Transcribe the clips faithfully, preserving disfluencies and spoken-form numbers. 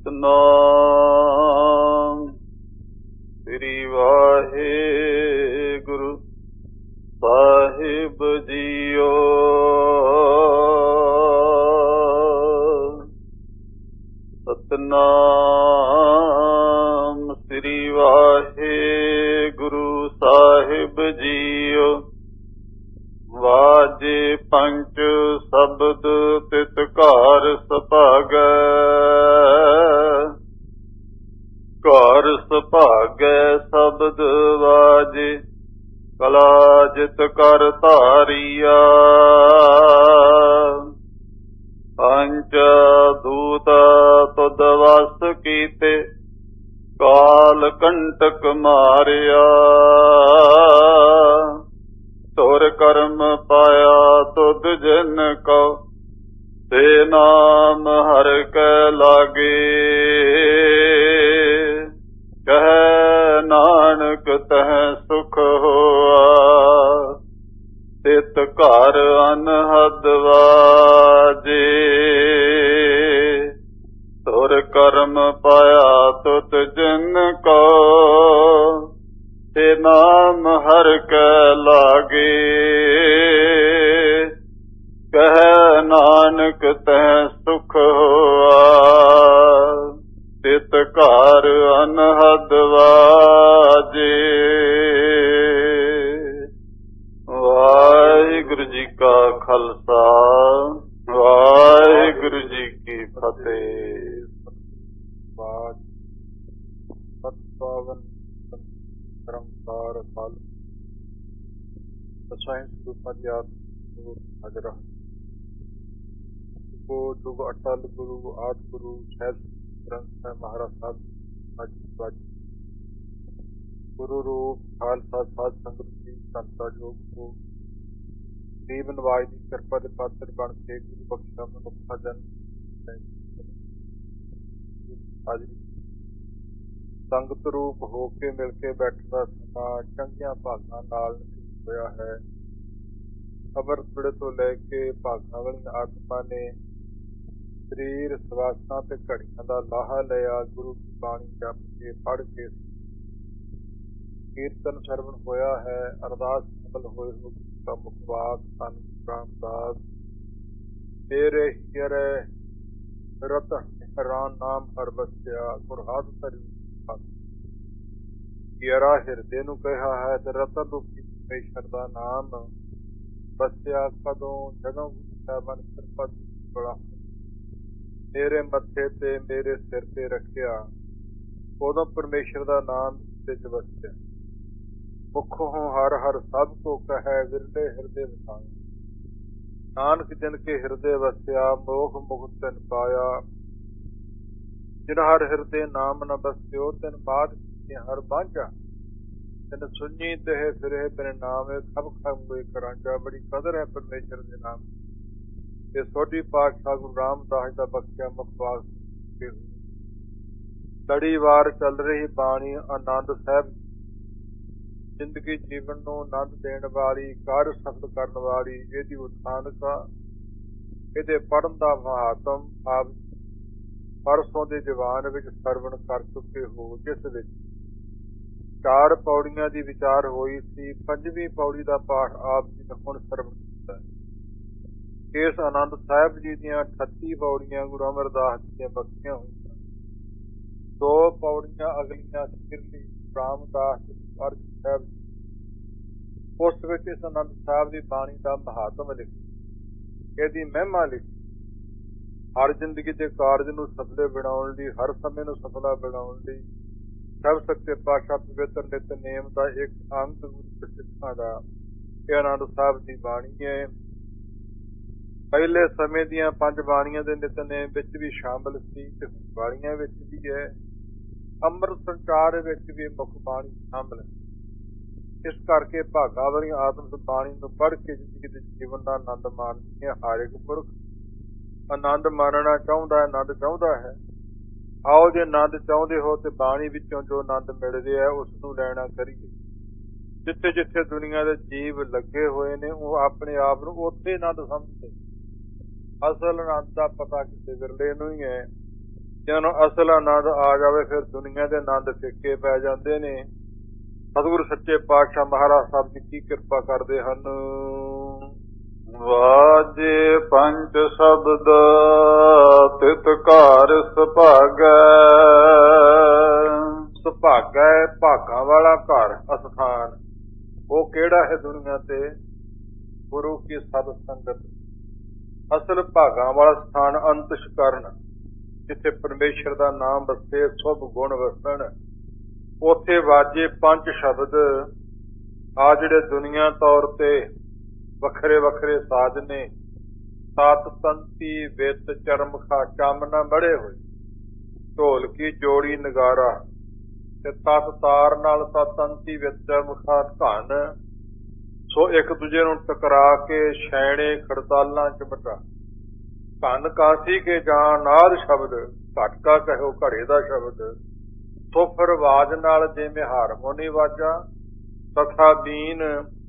ਸਤਨਾਮ ਸ੍ਰੀ ਵਾਹਿਗੁਰੂ ਸਾਹਿਬ ਜੀਓ। ਸਤਨਾਮ ਸ੍ਰੀ ਵਾਹਿਗੁਰੂ ਸਾਹਿਬ ਜੀਓ। ਵਾਜੇ ਪੰਚ ਸ਼ਬਦ ਤਿਤ ਘਰ ਸੁਭਾਗੈ, ਘਰ ਸੁਭਾਗੈ ਸ਼ਬਦ ਵਾਜੇ, ਕਲਾ ਜਿਤ ਕਰ ਧਾਰੀਆ। ਪੰਚ ਦੂਤ ਤੁਧ ਵਸ ਕੀਤੇ, ਕਾਲ ਕੰਟਕ ਮਾਰਿਆ। ਤੁਰ ਕਰਮ ਪਾਇਆ ਤੁਧ ਜਿਨ ਕਉ, ਤੇ ਨਾਮ ਹਰਿ ਕੈ ਲਾਗੇ। ਕਹਿ ਨਾਨਕ ਤਹ ਸੁਖ ਹੋਆ, ਤਿਤ ਘਰ ਅਨਹਦ ਵਾਜੇ। ਤੁਰ ਕਰਮ ਪਾਇਆ ਤੁਧ ਜਿਨ ਕਉ, ਤੇ ਨਾਮ ਹਰਿ ਕੈ ਲਾਗੇ। ਕਹਿ ਨਾਨਕ ਤੈ ਸੁਖ ਹੋਆ, ਤਿਤ ਘਰ ਅਨਹਦ ਵਾਜੇ। ਵਾਹਿਗੁਰੂ ਜੀ ਕਾ ਖਾਲਸਾ, ਵਾਹਿਗੁਰੂ ਜੀ ਕੀ ਫਤਿਹ। ਸਤਿ ਕਰਮਕਾਰ ਫਲ ਦਸਾਂ ਸਰੂਪਾਂ ਦੀ ਆਪ ਹਾਜ਼ਰ ਕੋ ਜੁਗ ਅਟਲ ਗੁਰੂ ਆਦਿ ਗੁਰੂ ਸਾਹਿਬ ਗ੍ਰੰਥ ਸਾਹਿਬ ਮਹਾਰਾਜ ਸਾਹਿਬ ਅੱਜ ਅੱਜ ਗੁਰੂ ਰੂਪ ਖਾਲਸਾ ਸਾਧ ਸੰਗਤ ਦੀ ਸੰਤਾ ਜੋਗ ਕੋ ਦੀਪ ਨਵਾਜ ਦੀ ਕਿਰਪਾ ਦੇ ਪਾਤਰ ਬਣ ਕੇ ਗੁਰੂ ਬਖਸ਼ਾ ਮਨੁੱਖਾ ਜਨ ਅੱਜ ਸੰਗਤ ਰੂਪ ਹੋ ਕੇ ਮਿਲ ਕੇ ਬੈਠਦਾ ਸਮਾਂ ਚੰਗੀਆਂ ਭਾਗਾਂ ਨਾਲ ਹੋਇਆ ਹੈ। ਖਬਰ ਥੋੜੇ ਤੋਂ ਲੈ ਕੇ ਭਾਗਾਂ ਵਾਲੀ ਆਤਮਾ ਨੇ ਸਰੀਰ ਸਵਾਸਾਂ ਤੇ ਘੜੀਆਂ ਦਾ ਲਾਹਾ ਲਿਆ। ਗੁਰੂ ਦੀ ਬਾਣੀ ਜਪ ਕੇ ਪੜ੍ਹ ਕੇ ਕੀਰਤਨ ਸਰਵਣ ਹੋਇਆ ਹੈ। ਅਰਦਾਸ ਸਫਲ ਹੋਏ ਹੋ ਦਾ ਮੁਖਵਾਕ ਧੰਨ ਰਾਮਦਾਸ ਤੇਰੇ ਹਿਰੇ ਰਤਨ ਰਾਮ ਨਾਮ ਹਰ ਬਸਿਆ। ਗੁਰ ਹੱਥ ਧਰੀ ਯਰਾ ਹਿਰਦੇ ਨੂੰ ਕਿਹਾ ਹੈ ਤੇ ਰਤਨ ਰੂਪੀ ਪਰਮੇਸ਼ਰ ਦਾ ਨਾਮ ਬਸਿਆ। ਕਦੋਂ ਜਦੋਂ ਸਾਹਿਬਾਨ ਕਿਰਪਾ ਬੜਾ ਮੇਰੇ ਮੱਥੇ ਤੇ ਮੇਰੇ ਸਿਰ ਤੇ ਰੱਖਿਆ, ਉਦੋਂ ਪਰਮੇਸ਼ਰ ਦਾ ਨਾਮ ਵਿੱਚ ਵਸਿਆ। ਮੁਖੋਂ ਹਰ ਹਰ ਸਭ ਕੋ ਕਹੈ, ਵਿਰਲੇ ਹਿਰਦੇ ਵਸਾਇਆ। ਨਾਨਕ ਜਿਨ ਕੇ ਹਿਰਦੇ ਵਸਿਆ, ਮੋਖ ਮੁਕਤ ਤਿਨ ਪਾਇਆ। ਜਿਨ ਹਰ ਹਿਰਦੇ ਨਾਮ ਨ ਬਸਿਓ, ਤਿਨ ਬਾਦ ਹਰ ਬਾਂਝਾ। ਤਿਨ ਸੁਣੀ ਤੇ ਫਿਰੇ ਬਿਨ ਨਾਮੇ, ਖਬ ਖਬ ਕੋਈ ਕਰਾਂਝਾ। ਬੜੀ ਕਦਰ ਹੈ ਪਰਮੇਸ਼ਰ ਦੇ ਨਾਮ। ਇਹ ਸੋਢੀ ਪਾਤਸ਼ਾਹ ਗੁਰੂ ਰਾਮਦਾਸ ਦਾ ਬਖਸ਼ਿਆ ਮੁਖਵਾਕ। ਲੜੀ ਵਾਰ ਚੱਲ ਰਹੀ ਬਾਣੀ ਆਨੰਦ ਸਾਹਿਬ, ਜ਼ਿੰਦਗੀ ਜੀਵਨ ਨੂੰ ਆਨੰਦ ਦੇਣ ਵਾਲੀ, ਕਾਰਜ ਸਫਲ ਕਰਨ ਵਾਲੀ। ਇਹਦੀ ਉਥਾਨਤਾ, ਇਹਦੇ ਪੜ੍ਹਨ ਦਾ ਮਹਾਤਮ ਆਪ ਪਰਸੋਂ ਦੇ ਦੀਵਾਨ ਵਿੱਚ ਸਰਵਣ ਕਰ ਚੁੱਕੇ ਹੋ, ਜਿਸ ਵਿੱਚ ਚਾਰ ਪੌੜੀਆਂ ਦੀ ਵਿਚਾਰ ਹੋਈ ਸੀ। ਪੰਜਵੀਂ ਪੌੜੀ ਦਾ ਪਾਠ ਆਪ ਜੀ ਨੇ ਹੁਣ ਸਰਵਣ ਕੀਤਾ ਹੈ। ਇਸ ਆਨੰਦ ਸਾਹਿਬ ਜੀ ਦੀਆਂ ਅਠੱਤੀ ਪੌੜੀਆਂ ਗੁਰੂ ਅਮਰਦਾਸ ਜੀ ਦੀਆਂ ਬਖਸ਼ੀਆਂ ਹੋਈਆਂ। ਦੋ ਪੌੜੀਆਂ ਅਗਲੀਆਂ ਸਿਰਲੀ ਰਾਮਦਾਸ ਅਰਜ ਸਾਹਿਬ, ਉਸ ਵਿੱਚ ਇਸ ਆਨੰਦ ਸਾਹਿਬ ਦੀ ਬਾਣੀ ਦਾ ਮਹਾਤਮ ਲਿਖਿਆ, ਇਹਦੀ ਮਹਿਮਾ ਲਿਖੀ। ਹਰ ਜ਼ਿੰਦਗੀ ਦੇ ਕਾਰਜ ਨੂੰ ਸਫਲੇ ਬਣਾਉਣ ਲਈ, ਹਰ ਸਮੇਂ ਨੂੰ ਸਫਲਾ ਬਣਾਉਣ ਲਈ ਸਭ ਸੱਚੇ ਪਾਤਸ਼ਾਹ ਪਵਿੱਤਰ ਨਿਤਨੇਮ ਦਾ ਇੱਕ ਅੰਗ ਗੁਰੂ ਸਿੱਖਾਂ ਦਾ ਇਹ ਆਨੰਦ ਸਾਹਿਬ ਦੀ ਬਾਣੀ ਹੈ। ਪਹਿਲੇ ਸਮੇਂ ਦੀਆਂ ਪੰਜ ਬਾਣੀਆਂ ਦੇ ਨਿਤਨੇਮ ਵਿੱਚ ਵੀ ਸ਼ਾਮਲ ਸੀ ਤੇ ਬਾਣੀਆਂ ਵਿੱਚ ਵੀ ਹੈ। ਅੰਮ੍ਰਿਤ ਸੰਚਾਰ ਵਿੱਚ ਵੀ ਮੁੱਖ ਬਾਣੀ ਸ਼ਾਮਲ ਹੈ। ਇਸ ਕਰਕੇ ਭਾਗਾਂ ਵਾਲੀ ਆਤਮ ਬਾਣੀ ਨੂੰ ਪੜ੍ਹ ਕੇ ਜ਼ਿੰਦਗੀ ਦੇ ਜੀਵਨ ਦਾ ਆਨੰਦ ਮਾਣਦੇ ਹੈ। ਹਰ ਇੱਕ ਪੁਰਖ ਆਨੰਦ ਮਾਣਨਾ ਚਾਹੁੰਦਾ ਹੈ, ਆਨੰਦ ਚਾਹੁੰਦਾ ਹੈ। ਆਓ ਜੇ ਆਨੰਦ ਚਾਹੁੰਦੇ ਹੋ ਤੇ ਬਾਣੀ ਵਿੱਚੋਂ ਜੋ ਆਨੰਦ ਮਿਲ ਰਿਹਾ ਉਸ ਨੂੰ ਲੈਣਾ ਕਰੀਏ। ਜਿੱਥੇ ਜਿੱਥੇ ਦੁਨੀਆ ਦੇ ਜੀਵ ਲੱਗੇ ਹੋਏ ਨੇ ਉਹ ਆਪਣੇ ਆਪ ਨੂੰ ਉੱਥੇ ਆਨੰਦ ਸਮਝਦੇ। ਅਸਲ ਆਨੰਦ ਦਾ ਪਤਾ ਕਿਸੇ ਵਿਰਲੇ ਨੂੰ ਹੀ ਹੈ। ਜਿਹਨਾਂ ਨੂੰ ਅਸਲ ਆਨੰਦ ਆ ਜਾਵੇ ਫਿਰ ਦੁਨੀਆ ਦੇ ਆਨੰਦ ਫਿੱਕੇ ਪੈ ਜਾਂਦੇ ਨੇ। ਸਤਿਗੁਰੂ ਸੱਚੇ ਪਾਤਸ਼ਾਹ ਮਹਾਰਾਜ ਸਾਹਿਬ ਜੀ ਕੀ ਕਿਰਪਾ ਕਰਦੇ ਹਨ। ਵਾਜੇ ਪੰਜ ਸ਼ਬਦ ਤਿਤ ਘਰ ਸੁਭਾਗੈ। ਸੁਭਾਗਾ ਹੈ ਭਾਗਾਂ ਵਾਲਾ ਘਰ ਅਸਥਾਨ। ਉਹ ਕਿਹੜਾ ਹੈ ਦੁਨੀਆ ਤੇ? ਗੁਰੂ ਕੀ ਸਤ ਸੰਗਤ। ਅਸਲ ਭਾਗਾਂ ਵਾਲਾ ਸਥਾਨ ਅੰਤਸ਼ਕਰਨ, ਜਿੱਥੇ ਪਰਮੇਸ਼ਰ ਦਾ ਨਾਮ ਵਸੇ, ਸੁਭ ਗੁਣ ਵਸਣ, ਉੱਥੇ ਵਾਜੇ ਪੰਜ ਸ਼ਬਦ। ਆ ਜਿਹੜੇ ਦੁਨੀਆ ਤੌਰ ਤੇ ਵੱਖਰੇ ਵੱਖਰੇ ਸਾਜ਼ ਨੇ, ਸਤ ਤੰਤੀ ਵਿੱਤ ਚਰਮਖਾ ਚਾਮਨਾ ਮੜੇ ਹੋਏ, ਢੋਲਕੀ ਜੋੜੀ ਨਗਾਰਾ ਤੇ ਤਤ ਤਾਰ ਨਾਲ ਤੰਤੀ ਵਿੱਤ ਚਰਮਖਾ ਧਨ। ਸੋ ਇੱਕ ਦੂਜੇ ਨੂੰ ਟਕਰਾ ਕੇ ਛੈਣੇ ਖੜਤਾਲਾਂ ਚਮਟਾ। ਧਨ ਕਾਸੀ ਕੇ ਜਾਨ ਨਾਦ ਸ਼ਬਦ, ਘਟਕਾ ਕਹਿਓ ਘੜੇ ਦਾ ਸ਼ਬਦ। ਸੋ ਫਿਰ ਆਵਾਜ਼ ਨਾਲ ਜਿਵੇਂ ਹਾਰਮੋਨੀ ਵਾਜਾ ਤਥਾ ਬੀਨ,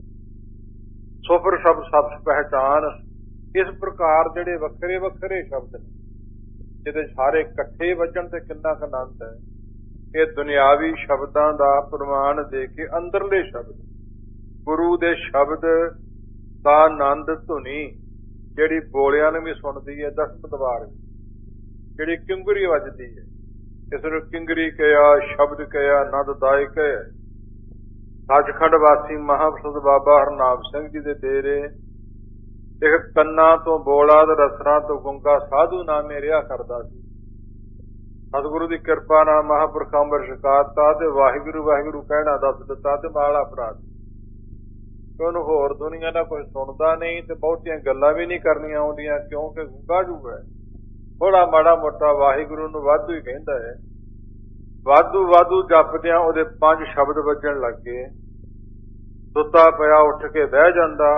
ਸੋ ਫਿਰ ਸਭ ਸਭ ਪਹਿਚਾਨ। ਇਸ ਪ੍ਰਕਾਰ ਜਿਹੜੇ ਵੱਖਰੇ ਵੱਖਰੇ ਸ਼ਬਦ ਨੇ, ਜਿਹਦੇ ਸਾਰੇ ਇਕੱਠੇ ਵੱਜਣ ਤੇ ਕਿੰਨਾ ਕੁ ਆਨੰਦ ਹੈ। ਇਹ ਦੁਨਿਆਵੀ ਸ਼ਬਦਾਂ ਦਾ ਪ੍ਰਮਾਣ ਦੇ ਕੇ ਅੰਦਰਲੇ ਸ਼ਬਦ, ਗੁਰੂ ਦੇ ਸ਼ਬਦ ਦਾ ਆਨੰਦ ਧੁਨੀ ਜਿਹੜੀ ਬੋਲਿਆਂ ਨੂੰ ਵੀ ਸੁਣਦੀ ਹੈ, ਦਸਮ ਦਵਾਰ ਜਿਹੜੀ ਕਿੰਗਰੀ ਵੱਜਦੀ ਹੈ, ਇਸ ਨੂੰ ਕਿੰਗਰੀ ਕਿਹਾ, ਸ਼ਬਦ ਕਿਹਾ, ਆਨੰਦਦਾਇਕ ਹੈ। ਸੱਚਖੰਡ ਵਾਸੀ ਮਹਾਂਪੁਰਖ ਬਾਬਾ ਹਰਨਾਮ ਸਿੰਘ ਜੀ ਦੇ ਡੇਰੇ ਇੱਕ ਕੰਨਾਂ ਤੋਂ ਬੋਲਾ ਤੇ ਰਸਨਾ ਤੋਂ ਗੁੰਗਾ ਸਾਧੂ ਨਾਮੇ ਰਿਹਾ ਕਰਦਾ ਸੀ। ਸਤਿਗੁਰੂ ਦੀ ਕਿਰਪਾ ਨਾਲ ਮਹਾਂਪੁਰਖ ਅੰਮ੍ਰਿਤ ਛਕਾਤਾ ਤੇ ਵਾਹਿਗੁਰੂ ਵਾਹਿਗੁਰੂ ਕਹਿਣਾ ਦੱਸ ਦਿੱਤਾ ਤੇ ਮਾਲਾ ਅਪਰਾਧ। ਉਹਨੂੰ ਹੋਰ ਦੁਨੀਆ ਦਾ ਕੁਝ ਸੁਣਦਾ ਨਹੀਂ ਤੇ ਬਹੁਤੀਆਂ ਗੱਲਾਂ ਵੀ ਨਹੀਂ ਕਰਨੀਆਂ ਆਉਂਦੀਆਂ, ਕਿਉਂਕਿ ਗੁੰਗਾ ਜੂ ਹੈ। ਥੋੜਾ ਮਾੜਾ ਮੋਟਾ ਵਾਹਿਗੁਰੂ ਨੂੰ ਵਾਧੂ ਹੀ ਕਹਿੰਦਾ ਹੈ। ਵਾਧੂ ਵਾਧੂ ਜਪਦਿਆਂ ਉਹਦੇ ਪੰਜ ਸ਼ਬਦ ਵੱਜਣ ਲੱਗੇ। ਸੁੱਤਾ ਪਿਆ ਉੱਠ ਕੇ ਬਹਿ ਜਾਂਦਾ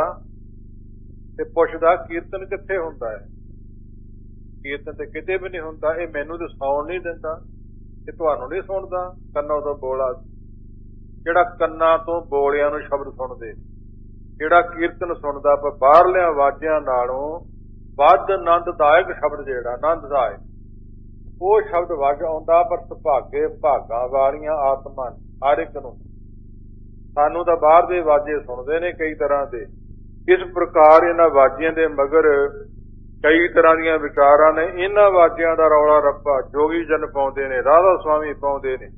ਤੇ ਪੁੱਛਦਾ ਕੀਰਤਨ ਕਿੱਥੇ ਹੁੰਦਾ ਹੈ? ਕੀਰਤਨ ਤੇ ਕਿਤੇ ਵੀ ਨਹੀਂ ਹੁੰਦਾ। ਇਹ ਮੈਨੂੰ ਤੇ ਸੌਣ ਨਹੀਂ ਦਿੰਦਾ, ਇਹ ਤੁਹਾਨੂੰ ਨਹੀਂ ਸੁਣਦਾ। ਕੰਨਾਂ ਤੋਂ ਬੋਲਾ, ਜਿਹੜਾ ਕੰਨਾਂ ਤੋਂ ਬੋਲਿਆਂ ਨੂੰ ਸ਼ਬਦ ਸੁਣਦੇ, ਜਿਹੜਾ ਕੀਰਤਨ ਸੁਣਦਾ, ਪਰ ਬਾਹਰਲਿਆਂ ਆਵਾਜ਼ਾਂ ਨਾਲੋਂ ਵੱਧ ਆਨੰਦਦਾਇਕ ਸ਼ਬਦ, ਜਿਹੜਾ ਆਨੰਦਦਾਇਕ, ਉਹ ਸ਼ਬਦ ਵੱਜ ਆਉਂਦਾ। ਪਰ ਸੁਭਾਗੇ ਭਾਗਾਂ ਵਾਲੀਆਂ ਆਤਮਾ ਹਰ ਇੱਕ ਨੂੰ, ਸਾਨੂੰ ਤਾਂ ਬਾਹਰ ਦੇ ਵਾਜੇ ਸੁਣਦੇ ਨੇ ਕਈ ਤਰ੍ਹਾਂ ਦੇ। ਇਸ ਪ੍ਰਕਾਰ ਇਹਨਾਂ ਵਾਜਿਆਂ ਦੇ ਮਗਰ ਕਈ ਤਰ੍ਹਾਂ ਦੀਆਂ ਵਿਚਾਰਾਂ ਨੇ। ਇਹਨਾਂ ਵਾਜਿਆਂ ਦਾ ਰੌਲਾ ਰੱਪਾ ਜੋਗੀ ਜਨ ਪਾਉਂਦੇ ਨੇ, ਰਾਧਾ ਸੁਆਮੀ ਪਾਉਂਦੇ ਨੇ।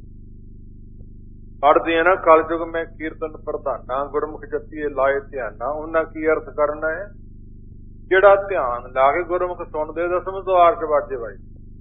ਪੜ੍ਹਦੇ ਆ ਨਾ, ਕਲਯੁਗ ਮੈਂ ਕੀਰਤਨ ਪ੍ਰਧਾਨਾ, ਗੁਰਮੁਖ ਜਪੀਏ ਲਾਏ ਧਿਆਨਾ। ਉਹਨਾਂ ਕੀ ਅਰਥ ਕਰਨਾ ਹੈ? ਜਿਹੜਾ ਧਿਆਨ ਲਾ ਕੇ ਗੁਰਮੁਖ ਸੁਣਦੇ, ਦਸਮ ਦੁਆਰ ਚ ਵਾਜੇ ਵਾਜੇ।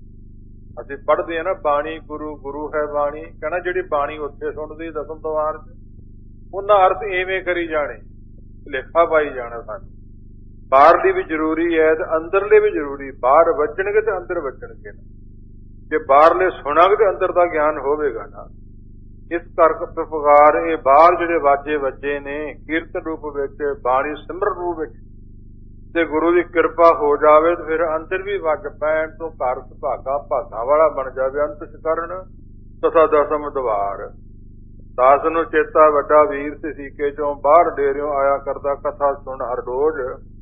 ਅਸੀਂ ਪੜ੍ਹਦੇ ਆ ਨਾ, ਬਾਣੀ ਗੁਰੂ ਗੁਰੂ ਹੈ ਬਾਣੀ, ਕਹਿਣਾ ਜਿਹੜੀ ਬਾਣੀ ਉੱਥੇ ਸੁਣਦੀ ਦਸਮ ਦੁਆਰ ਚ, ਉਹਨਾਂ ਅਰਥ ਇਵੇਂ ਕਰੀ ਜਾਣੇ, ਲੇਖਾ ਪਾਈ ਜਾਣਾ। ਸਾਨੂੰ ਬਾਹਰਲੀ ਵੀ ਜ਼ਰੂਰੀ ਹੈ ਤੇ ਅੰਦਰਲੇ ਵੀ ਜ਼ਰੂਰੀ। ਬਾਹਰ ਵੱਜਣਗੇ ਤੇ ਅੰਦਰ ਵੱਜਣਗੇ। ਜੇ ਬਾਹਰਲੇ ਸੁਣਾਂਗੇ ਤੇ ਅੰਦਰ ਦਾ ਗਿਆਨ ਹੋਵੇਗਾ ਨਾ। ਇਸ ਕਰਕੇ ਪ੍ਰਕਾਰ ਇਹ ਬਾਹਰ ਜਿਹੜੇ ਵਾਜੇ ਵੱਜੇ ਨੇ ਕੀਰਤਨ ਰੂਪ ਵਿੱਚ, ਬਾਣੀ ਸਿਮਰਨ ਰੂਪ ਵਿੱਚ, ਤੇ ਗੁਰੂ ਦੀ ਕਿਰਪਾ ਹੋ ਜਾਵੇ ਤੇ ਫਿਰ ਅੰਦਰ ਵੀ ਵੱਜ ਪੈਣ ਤੋਂ ਘਰ ਸੁਭਾਗਾ ਭਾਗਾਂ ਵਾਲਾ ਬਣ ਜਾਵੇ। ਅੰਤਸ਼ਕਰਨ ਤਥਾ ਦਸਮ ਦਵਾਰ। ਦਾਸ ਨੂੰ ਚੇਤਾ ਵੱਡਾ ਵੀਰ ਸੀਕੇ ਚੋਂ ਬਾਹਰ ਡੇਰਿਓਂ ਆਇਆ ਕਰਦਾ, ਕਥਾ ਸੁਣ ਹਰ ਰੋਜ਼।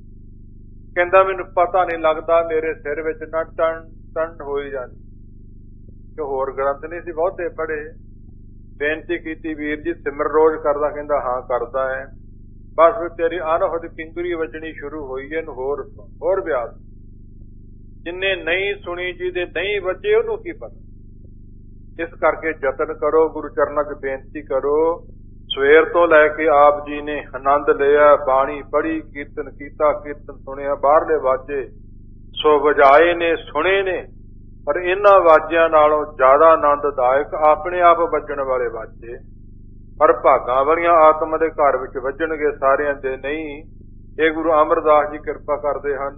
ਕਹਿੰਦਾ ਮੈਨੂੰ ਪਤਾ ਨਹੀਂ ਲੱਗਦਾ, ਮੇਰੇ ਸਿਰ ਵਿੱਚ ਨਾ ਟਣ ਟਣ ਹੋਈ ਜਾਂਦੀ। ਕਿ ਹੋਰ ਗ੍ਰੰਥ ਨਹੀਂ ਸੀ ਬਹੁਤੇ ਪੜ੍ਹੇ। ਬੇਨਤੀ ਕੀਤੀ, ਵੀਰ ਜੀ ਸਿਮਰ ਰੋਜ਼ ਕਰਦਾ? ਕਹਿੰਦਾ ਹਾਂ ਕਰਦਾ ਹੈ। ਬਸ ਫਿਰ ਤੇਰੀ ਅਨਹਦ ਕਿੰਗਰੀ ਵੱਜਣੀ ਸ਼ੁਰੂ ਹੋਈ ਹੈ। ਇਹਨੂੰ ਹੋਰ ਹੋਰ ਵਿਆਸ। ਜਿੰਨੇ ਨਹੀਂ ਸੁਣੀ, ਜਿਹਦੇ ਨਹੀਂ ਵੱਜੇ, ਉਹਨੂੰ ਕੀ ਪਤਾ। ਇਸ ਕਰਕੇ ਯਤਨ ਕਰੋ, ਗੁਰੂ ਚਰਨਾਂ 'ਚ ਬੇਨਤੀ ਕਰੋ। ਸਵੇਰ ਤੋਂ ਲੈ ਕੇ ਆਪ ਜੀ ਨੇ ਆਨੰਦ ਲਿਆ, ਬਾਣੀ ਪੜ੍ਹੀ, ਕੀਰਤਨ ਕੀਤਾ, ਕੀਰਤਨ ਸੁਣਿਆ, ਬਾਹਰਲੇ ਵਾਜੇ ਸੋ ਵਜਾਏ ਨੇ, ਸੁਣੇ ਨੇ। ਪਰ ਇਹਨਾਂ ਵਾਜਿਆਂ ਨਾਲੋਂ ਜ਼ਿਆਦਾ ਆਨੰਦਦਾਇਕ ਆਪਣੇ ਆਪ ਵੱਜਣ ਵਾਲੇ ਵਾਜੇ। ਪਰ ਭਾਗਾਂ ਵਾਲੀਆਂ ਆਤਮਾ ਦੇ ਘਰ ਵਿੱਚ ਵੱਜਣਗੇ, ਸਾਰਿਆਂ ਦੇ ਨਹੀਂ। ਇਹ ਗੁਰੂ ਅਮਰਦਾਸ ਜੀ ਕਿਰਪਾ ਕਰਦੇ ਹਨ।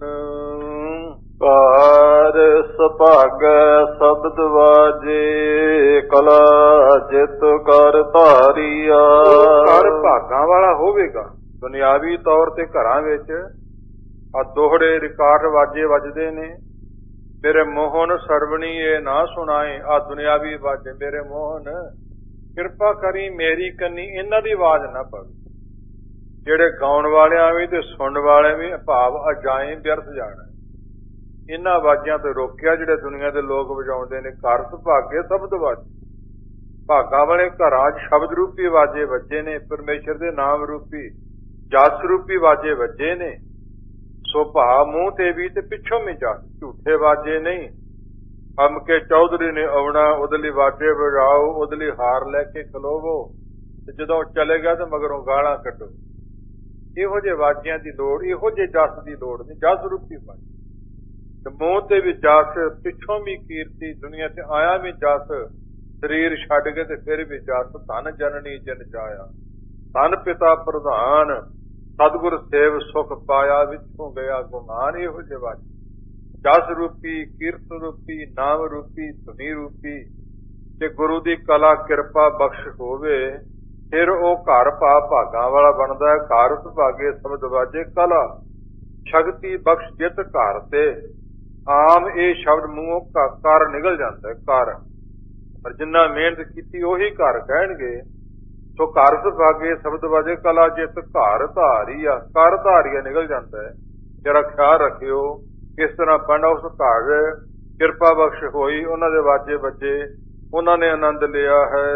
ਘਰ ਸੁਭਾਗੈ ਸ਼ਬਦ ਵਾਜੇ, ਕਲਾ ਜਿਤ ਕਰ ਧਾਰੀਆ। ਘਰ ਭਾਗਾਂ ਵਾਲਾ ਹੋਵੇਗਾ। ਦੁਨਿਆਵੀ ਤੌਰ ਤੇ ਘਰਾਂ ਵਿੱਚ ਆ ਦੋਹੜੇ ਰਿਕਾਰਡ ਵਾਜੇ ਵੱਜਦੇ ਨੇ। ਮੇਰੇ ਮੋਹਨ ਸਰਵਣੀ ਇਹ ਨਾ ਸੁਣਾਏ। ਆ ਦੁਨਿਆਵੀ ਵਾਜੇ, ਮੇਰੇ ਮੋਹਨ ਕਿਰਪਾ ਕਰੀ ਮੇਰੀ ਕੰਨੀ ਇਹਨਾਂ ਦੀ ਆਵਾਜ਼ ਨਾ ਪਵੇ। ਜਿਹੜੇ ਗਾਉਣ ਵਾਲਿਆਂ ਵੀ ਤੇ ਸੁਣਨ ਵਾਲਿਆਂ ਵੀ ਭਾਵ ਅਜਾਏ ਵਿਅਰਥ ਜਾਣਾ। ਇਹਨਾਂ ਵਾਜਿਆਂ ਤੋਂ ਰੋਕਿਆ ਜਿਹੜੇ ਦੁਨੀਆ ਦੇ ਲੋਕ ਵਜਾਉਂਦੇ ਨੇ। ਘਰ ਸੁਭਾਗੇ ਸ਼ਬਦ ਵਾਜੇ, ਭਾਗਾਂ ਵਾਲੇ ਘਰਾਂ 'ਚ ਸ਼ਬਦ ਰੂਪੀ ਵਾਜੇ ਵੱਜੇ ਨੇ, ਪਰਮੇਸ਼ਰ ਦੇ ਨਾਮ ਰੂਪੀ ਜਸ ਰੂਪੀ ਵਾਜੇ ਵੱਜੇ ਨੇ। ਸੋ ਭਾ ਮੂੰਹ ਤੇ ਵੀ ਤੇ ਪਿੱਛੋਂ ਵੀ ਜਾ, ਝੂਠੇ ਵਾਜੇ ਨਹੀਂ। ਅਮਕੇ ਚੌਧਰੀ ਨੇ ਆਉਣਾ, ਉਹਦੇ ਲਈ ਵਾਜੇ ਵਜਾਓ, ਉਹਦੇ ਲਈ ਹਾਰ ਲੈ ਕੇ ਖਲੋਵੋ, ਤੇ ਜਦੋਂ ਚਲੇ ਗਿਆ ਤੇ ਮਗਰੋਂ ਗਾਲਾਂ ਕੱਢੋ। ਇਹੋ ਜਿਹੇ ਵਾਜਿਆਂ ਦੀ ਲੋੜ, ਇਹੋ ਜਿਹੇ ਜਸ ਦੀ ਲੋੜ ਨਹੀਂ। ਜਸ ਰੂਪੀ ਵਾਜੇ ਤੇ ਮੂੰਹ ਤੇ ਵੀ ਜਸ, ਪਿੱਛੋਂ ਵੀ ਕੀਰਤੀ, ਦੁਨੀਆ ਤੇ ਆਇਆ ਵੀ ਜਸ, ਸਰੀਰ ਛੱਡ ਕੇ ਤੇ ਫਿਰ ਵੀ ਜਸ। ਧਨ ਜਨਨੀ ਜਨ ਜਾਇਆ, ਧਨ ਪਿਤਾ ਪ੍ਰਧਾਨ, ਸਤਿਗੁਰ ਸੇਵ ਸੁਖ ਪਾਇਆ, ਵਿਚੋਂ ਗਿਆ ਗੁਮਾਨ। ਇਹੋ ਜਿਹੇ ਵਾਜੇ ਜਸ ਰੂਪੀ, ਕੀਰਤ ਰੂਪੀ, ਨਾਮ ਰੂਪੀ, ਧੁਨੀ ਰੂਪੀ। ਤੇ ਗੁਰੂ ਦੀ ਕਲਾ ਕਿਰਪਾ ਬਖਸ਼ ਹੋਵੇ, ਫਿਰ ਉਹ ਘਰ ਭਾ ਭਾਗਾਂ ਵਾਲਾ ਬਣਦਾ ਹੈ। ਘਰ ਸੁਭਾਗੇ ਸ਼ਬਦ ਵਾਜੇ, ਕਲਾ ਸ਼ਕਤੀ ਬਖਸ਼ ਜਿਤ ਘਰ ਤੇ। ਆਮ ਇਹ ਸ਼ਬਦ ਮੂੰਹੋਂ ਕਰ ਨਿਕਲ ਜਾਂਦਾ ਹੈ, ਕਰ, ਪਰ ਜਿੰਨਾ ਮਿਹਨਤ ਕੀਤੀ ਉਹੀ ਘਰ ਕਹਿਣਗੇ। ਸੋ ਘਰ ਸੁਭਾਗੇ ਸ਼ਬਦ ਵਾਜੇ, ਕਲਾ ਜਿਤ ਘਰ ਧਾਰੀ ਆ, ਕਰ ਧਾਰੀਆ ਨਿਕਲ ਜਾਂਦਾ ਹੈ। ਜਰਾ ਖਿਆਲ ਰੱਖਿਓ, ਕਿਸ ਤਰ੍ਹਾਂ ਪੰਡ ਉਸ ਘਰ ਕਿਰਪਾ ਬਖਸ਼ ਹੋਈ, ਉਹਨਾਂ ਦੇ ਵਾਜੇ ਵੱਜੇ, ਉਹਨਾਂ ਨੇ ਆਨੰਦ ਲਿਆ ਹੈ।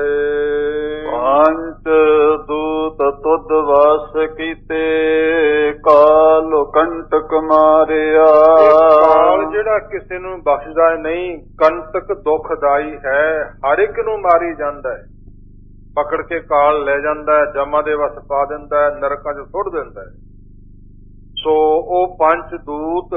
ਪੰਚ ਦੂਤ ਤੁਧ ਵਾਸ ਕੀਤੇ, ਕਾਲ ਕੰਟਕ ਮਾਰਿਆ। ਕਾਲ ਜਿਹੜਾ ਕਿਸੇ ਨੂੰ ਬਖਸ਼ਦਾ ਨਹੀਂ, ਕੰਟਕ ਦੁਖਦਾਈ ਹੈ, ਹਰ ਇੱਕ ਨੂੰ ਮਾਰੀ ਜਾਂਦਾ ਹੈ। ਪਕੜ ਕੇ ਕਾਲ ਲੈ ਜਾਂਦਾ ਹੈ, ਜਮਾਂ ਦੇ ਵਸ ਪਾ ਦਿੰਦਾ ਹੈ, ਨਰਕਾਂ 'ਚ ਸੁੱਟ ਦਿੰਦਾ ਹੈ। ਸੋ ਉਹ ਪੰਜ ਦੂਤ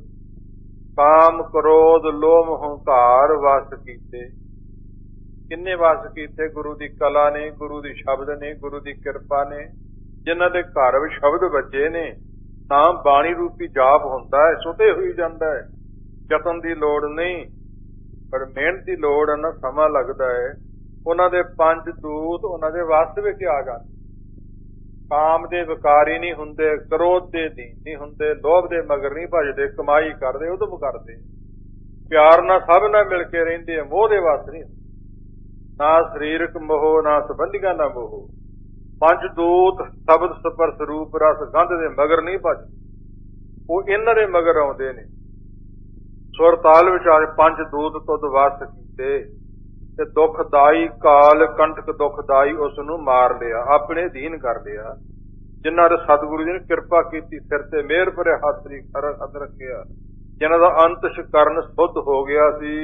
ਕਾਮ, ਕ੍ਰੋਧ, ਲੋਭ, ਹੰਕਾਰ ਵਸ ਕੀਤੇ। ਕਿੰਨੇ ਵਸ ਕੀਤੇ? ਗੁਰੂ ਦੀ ਕਲਾ ਨੇ, ਗੁਰੂ ਦੀ ਸ਼ਬਦ ਨੇ, ਗੁਰੂ ਦੀ ਕਿਰਪਾ ਨੇ, ਜਿਨ੍ਹਾਂ ਦੇ ਘਰ ਵਿੱਚ ਸ਼ਬਦ ਵੱਜੇ ਨੇ। ਨਾਮ ਬਾਣੀ ਰੂਪੀ ਜਾਪ ਹੁੰਦਾ ਹੈ, ਸੁਤੇ ਹੋਈ ਜਾਂਦਾ ਹੈ। ਯਤਨ ਦੀ ਲੋੜ ਨਹੀਂ, ਪਰ ਮਿਹਨਤ ਦੀ ਲੋੜ ਹੈ ਨਾ, ਸਮਾਂ ਲੱਗਦਾ ਹੈ। ਉਹਨਾਂ ਦੇ ਪੰਜ ਦੂਤ ਉਹਨਾਂ ਦੇ ਵਸ ਵਿੱਚ ਆ ਜਾਂਦੇ। ਕਾਮ ਦੇ ਵਿਕਾਰੀ ਨਹੀਂ ਹੁੰਦੇ, ਕ੍ਰੋਧ ਦੇ ਅਧੀਨ ਨਹੀਂ ਹੁੰਦੇ, ਲੋਭ ਦੇ ਮਗਰ ਨਹੀਂ ਭਜਦੇ, ਕਮਾਈ ਕਰਦੇ, ਉਦਮ ਕਰਦੇ, ਪਿਆਰ ਨਾਲ ਸਭ ਨਾਲ ਮਿਲ ਕੇ ਰਹਿੰਦੇ ਆ, ਮੋਹ ਦੇ ਵਸ ਨਹੀਂ, ਨਾ ਸਰੀਰਕ ਮੋਹ, ਨਾ ਸੰਬੰਧੀਆਂ ਦਾ ਮੋਹ। ਪੰਜ ਦੂਤ ਸ਼ਬਦ ਸਪਰਸ ਰੂਪ ਰਸ ਗੰਧ ਦੇ ਮਗਰ ਨਹੀਂ ਭਜਦੇ, ਉਹ ਇਹਨਾਂ ਦੇ ਮਗਰ ਆਉਂਦੇ ਨੇ। ਸੁਰ ਤਾਲ ਵਿਚਾਰੇ ਪੰਜ ਦੂਤ ਤੁਧ ਵਸ ਕੀਤੇ, ਤੇ ਦੁਖਦਾਈ ਕਾਲ ਕੰਟਕ ਦੁਖਦਾਈ ਉਸ ਨੂੰ ਮਾਰ ਲਿਆ, ਆਪਣੇ ਅਧੀਨ ਕਰ ਲਿਆ। ਜਿਨ੍ਹਾਂ ਦੇ ਸਤਿਗੁਰੂ ਜੀ ਨੇ ਕਿਰਪਾ ਕੀਤੀ, ਸਿਰ ਤੇ ਮਿਹਰ ਭਰੇ ਹੱਥ ਦੀ ਹੱਥ ਰੱਖਿਆ, ਜਿਨ੍ਹਾਂ ਦਾ ਅੰਤਿਸ਼ ਕਰਨ ਸੁੱਧ ਹੋ ਗਿਆ ਸੀ।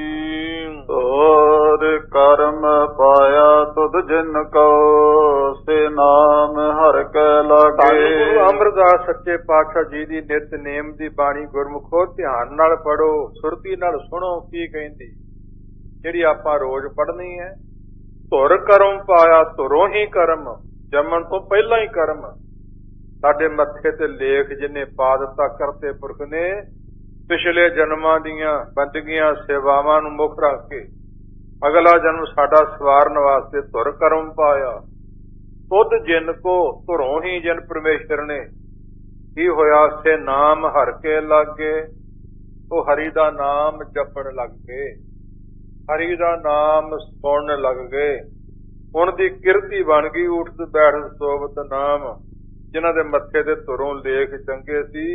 ਤੋਰ ਕਰਮ ਪਾਇਆ ਤੁਧ ਜਿਨ ਕਉ, ਸੇ ਨਾਮ ਹਰਿ ਕੈ ਲਾਗੇ। ਗੁਰੂ ਅਮਰਦਾਸ ਸੱਚੇ ਪਾਤਸ਼ਾਹ ਜੀ ਦੀ ਨਿਤ ਨੇਮ ਦੀ ਬਾਣੀ ਗੁਰਮੁਖੋ ਧਿਆਨ ਨਾਲ ਪੜੋ, ਸੁਰਤੀ ਨਾਲ ਸੁਣੋ ਕੀ ਕਹਿੰਦੀ, ਜਿਹੜੀ ਆਪਾਂ ਰੋਜ਼ ਪੜ੍ਹਨੀ ਹੈ। ਧੁਰ ਕਰਮ ਪਾਇਆ, ਧੁਰੋਂ ਹੀ ਕਰਮ, ਜੰਮਣ ਤੋਂ ਪਹਿਲਾਂ ਹੀ ਕਰਮ। ਸਾਡੇ ਮੱਥੇ ਤੇ ਲੇਖ ਜਿਨੇ ਪਾ ਦਿੱਤਾ ਕਰਤੇ ਪੁਰਖ ਨੇ, ਪਿਛਲੇ ਜਨਮਾਂ ਦੀਆਂ ਬੰਦਗੀਆਂ ਸੇਵਾਵਾਂ ਨੂੰ ਮੁੱਖ ਰੱਖ ਕੇ ਅਗਲਾ ਜਨਮ ਸਾਡਾ ਸਵਾਰਨ ਵਾਸਤੇ ਧੁਰ ਕਰਮ ਪਾਇਆ। ਤੁਧ ਜਿਨ ਕੋ, ਧੁਰੋਂ ਹੀ ਜਿਨ ਪਰਮੇਸ਼ਰ ਨੇ। ਕੀ ਹੋਇਆ? ਸੇ ਨਾਮ ਹਰ ਕੇ ਲਾਗੇ, ਉਹ ਹਰੀ ਦਾ ਨਾਮ ਜਪਣ ਲੱਗ ਗਏ, ਹਰੀ ਦਾ ਨਾਮ ਸੁਣਨ ਲੱਗ ਗਏ। ਹੁਣ ਦੀ ਕਿਰਤੀ ਬਣ ਗਈ, ਉਠਤ ਬੈਠਤ ਸੋਵਤ ਨਾਮ। ਜਿਨ੍ਹਾਂ ਦੇ ਮੱਥੇ ਤੇ ਧੁਰੋਂ ਲੇਖ ਚੰਗੇ ਸੀ,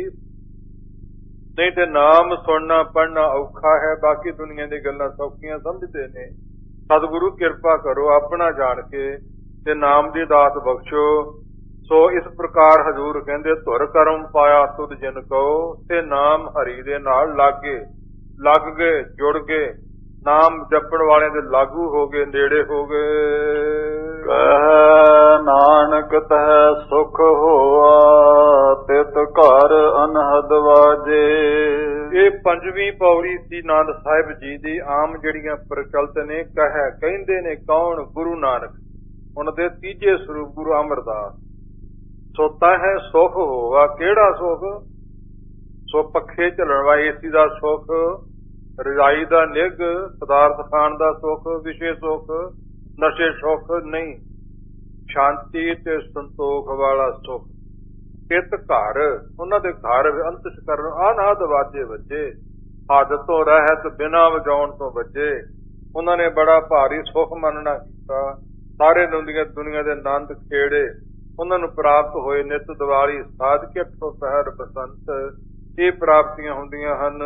ਨਹੀਂ ਤੇ ਨਾਮ ਸੁਣਨਾ ਪੜ੍ਹਨਾ ਔਖਾ ਹੈ। ਬਾਕੀ ਦੁਨੀਆ ਦੀ ਗੱਲਾਂ ਸੌਖੀਆਂ ਸਮਝਦੇ ਨੇ। ਸਤਿਗੁਰੂ ਕਿਰਪਾ ਕਰੋ ਆਪਣਾ ਜਾਣ ਕੇ, ਤੇ ਨਾਮ ਦੀ ਦਾਤ ਬਖਸ਼ੋ। ਸੋ ਇਸ ਪ੍ਰਕਾਰ ਹਜ਼ੂਰ ਕਹਿੰਦੇ, ਧੁਰ ਕਰਮ ਪਾਇਆ ਤੁਧ ਜਿਨ ਕਉ, ਤੇ ਨਾਮ ਹਰੀ ਦੇ ਨਾਲ ਲਾਗੇ, ਲੱਗ ਗਏ, ਜੁੜ ਗਏ। ਨਾਮ ਜਪਣ ਵਾਲਿਆਂ ਦੇ ਲਾਗੂ ਹੋ ਗਏ, ਨੇੜੇ ਹੋ ਗਏ। ਕਹਿ ਨਾਨਕ ਤਹਿ ਸੁਖ ਹੋਆ, ਤਿਤ ਘਰ ਅਨਹਦ ਵਾਜੇ। ਇਹ ਪੰਜਵੀਂ ਪੌੜੀ ਸੀ ਆਨੰਦ ਸਾਹਿਬ ਜੀ ਦੀ। ਆਮ ਜਿਹੜੀਆਂ ਪ੍ਰਚਲਿਤ ਨੇ, ਕਹਿ ਕਹਿੰਦੇ ਨੇ ਕੌਣ? ਗੁਰੂ ਨਾਨਕ। ਉਹਨਾਂ ਦੇ ਤੀਜੇ ਸਰੂਪ ਗੁਰੂ ਅਮਰਦਾਸ। ਸੋ ਤਹਿ ਸੁਖ ਹੋਆ, ਕਿਹੜਾ ਸੁਖ? ਸੋ ਪੱਖੇ ਝੱਲਣ ਵਾਲੇ ਏਸੀ ਦਾ ਸੁਖ, ਰਜਾਈ ਦਾ ਨਿੱਘ, ਪਦਾਰਥ ਖਾਣ ਦਾ ਸੁਖ, ਵਿਸ਼ੇ ਸੁਖ, ਨਸ਼ੇ ਸੁਖ ਨਹੀਂ, ਸ਼ਾਂਤੀ ਤੇ ਸੰਤੋਖ ਵਾਲਾ ਸੁਖ। ਕਿਤ ਘਰ, ਉਹਨਾਂ ਦੇ ਘਰ ਅੰਤਿਸ਼ ਕਰਨ ਅਨਹਦ ਵਾਜੇ ਵੱਜੇ, ਹੱਦ ਤੋਂ ਰਹਿਤ ਬਿਨਾਂ ਵਜਾਉਣ ਤੋਂ ਵੱਜੇ। ਉਹਨਾਂ ਨੇ ਬੜਾ ਭਾਰੀ ਸੁਖ ਮੰਨਣਾ ਕੀਤਾ। ਸਾਰੇ ਦੁਨੀਆ ਦੁਨੀਆ ਦੇ ਆਨੰਦ ਖੇੜੇ ਉਹਨਾਂ ਨੂੰ ਪ੍ਰਾਪਤ ਹੋਏ। ਨਿਤ ਦੀਵਾਲੀ ਸਾਧ ਕੇ ਅਠੋ ਪਹਿਰ ਬਸੰਤ, ਇਹ ਪ੍ਰਾਪਤੀਆਂ ਹੁੰਦੀਆਂ ਹਨ।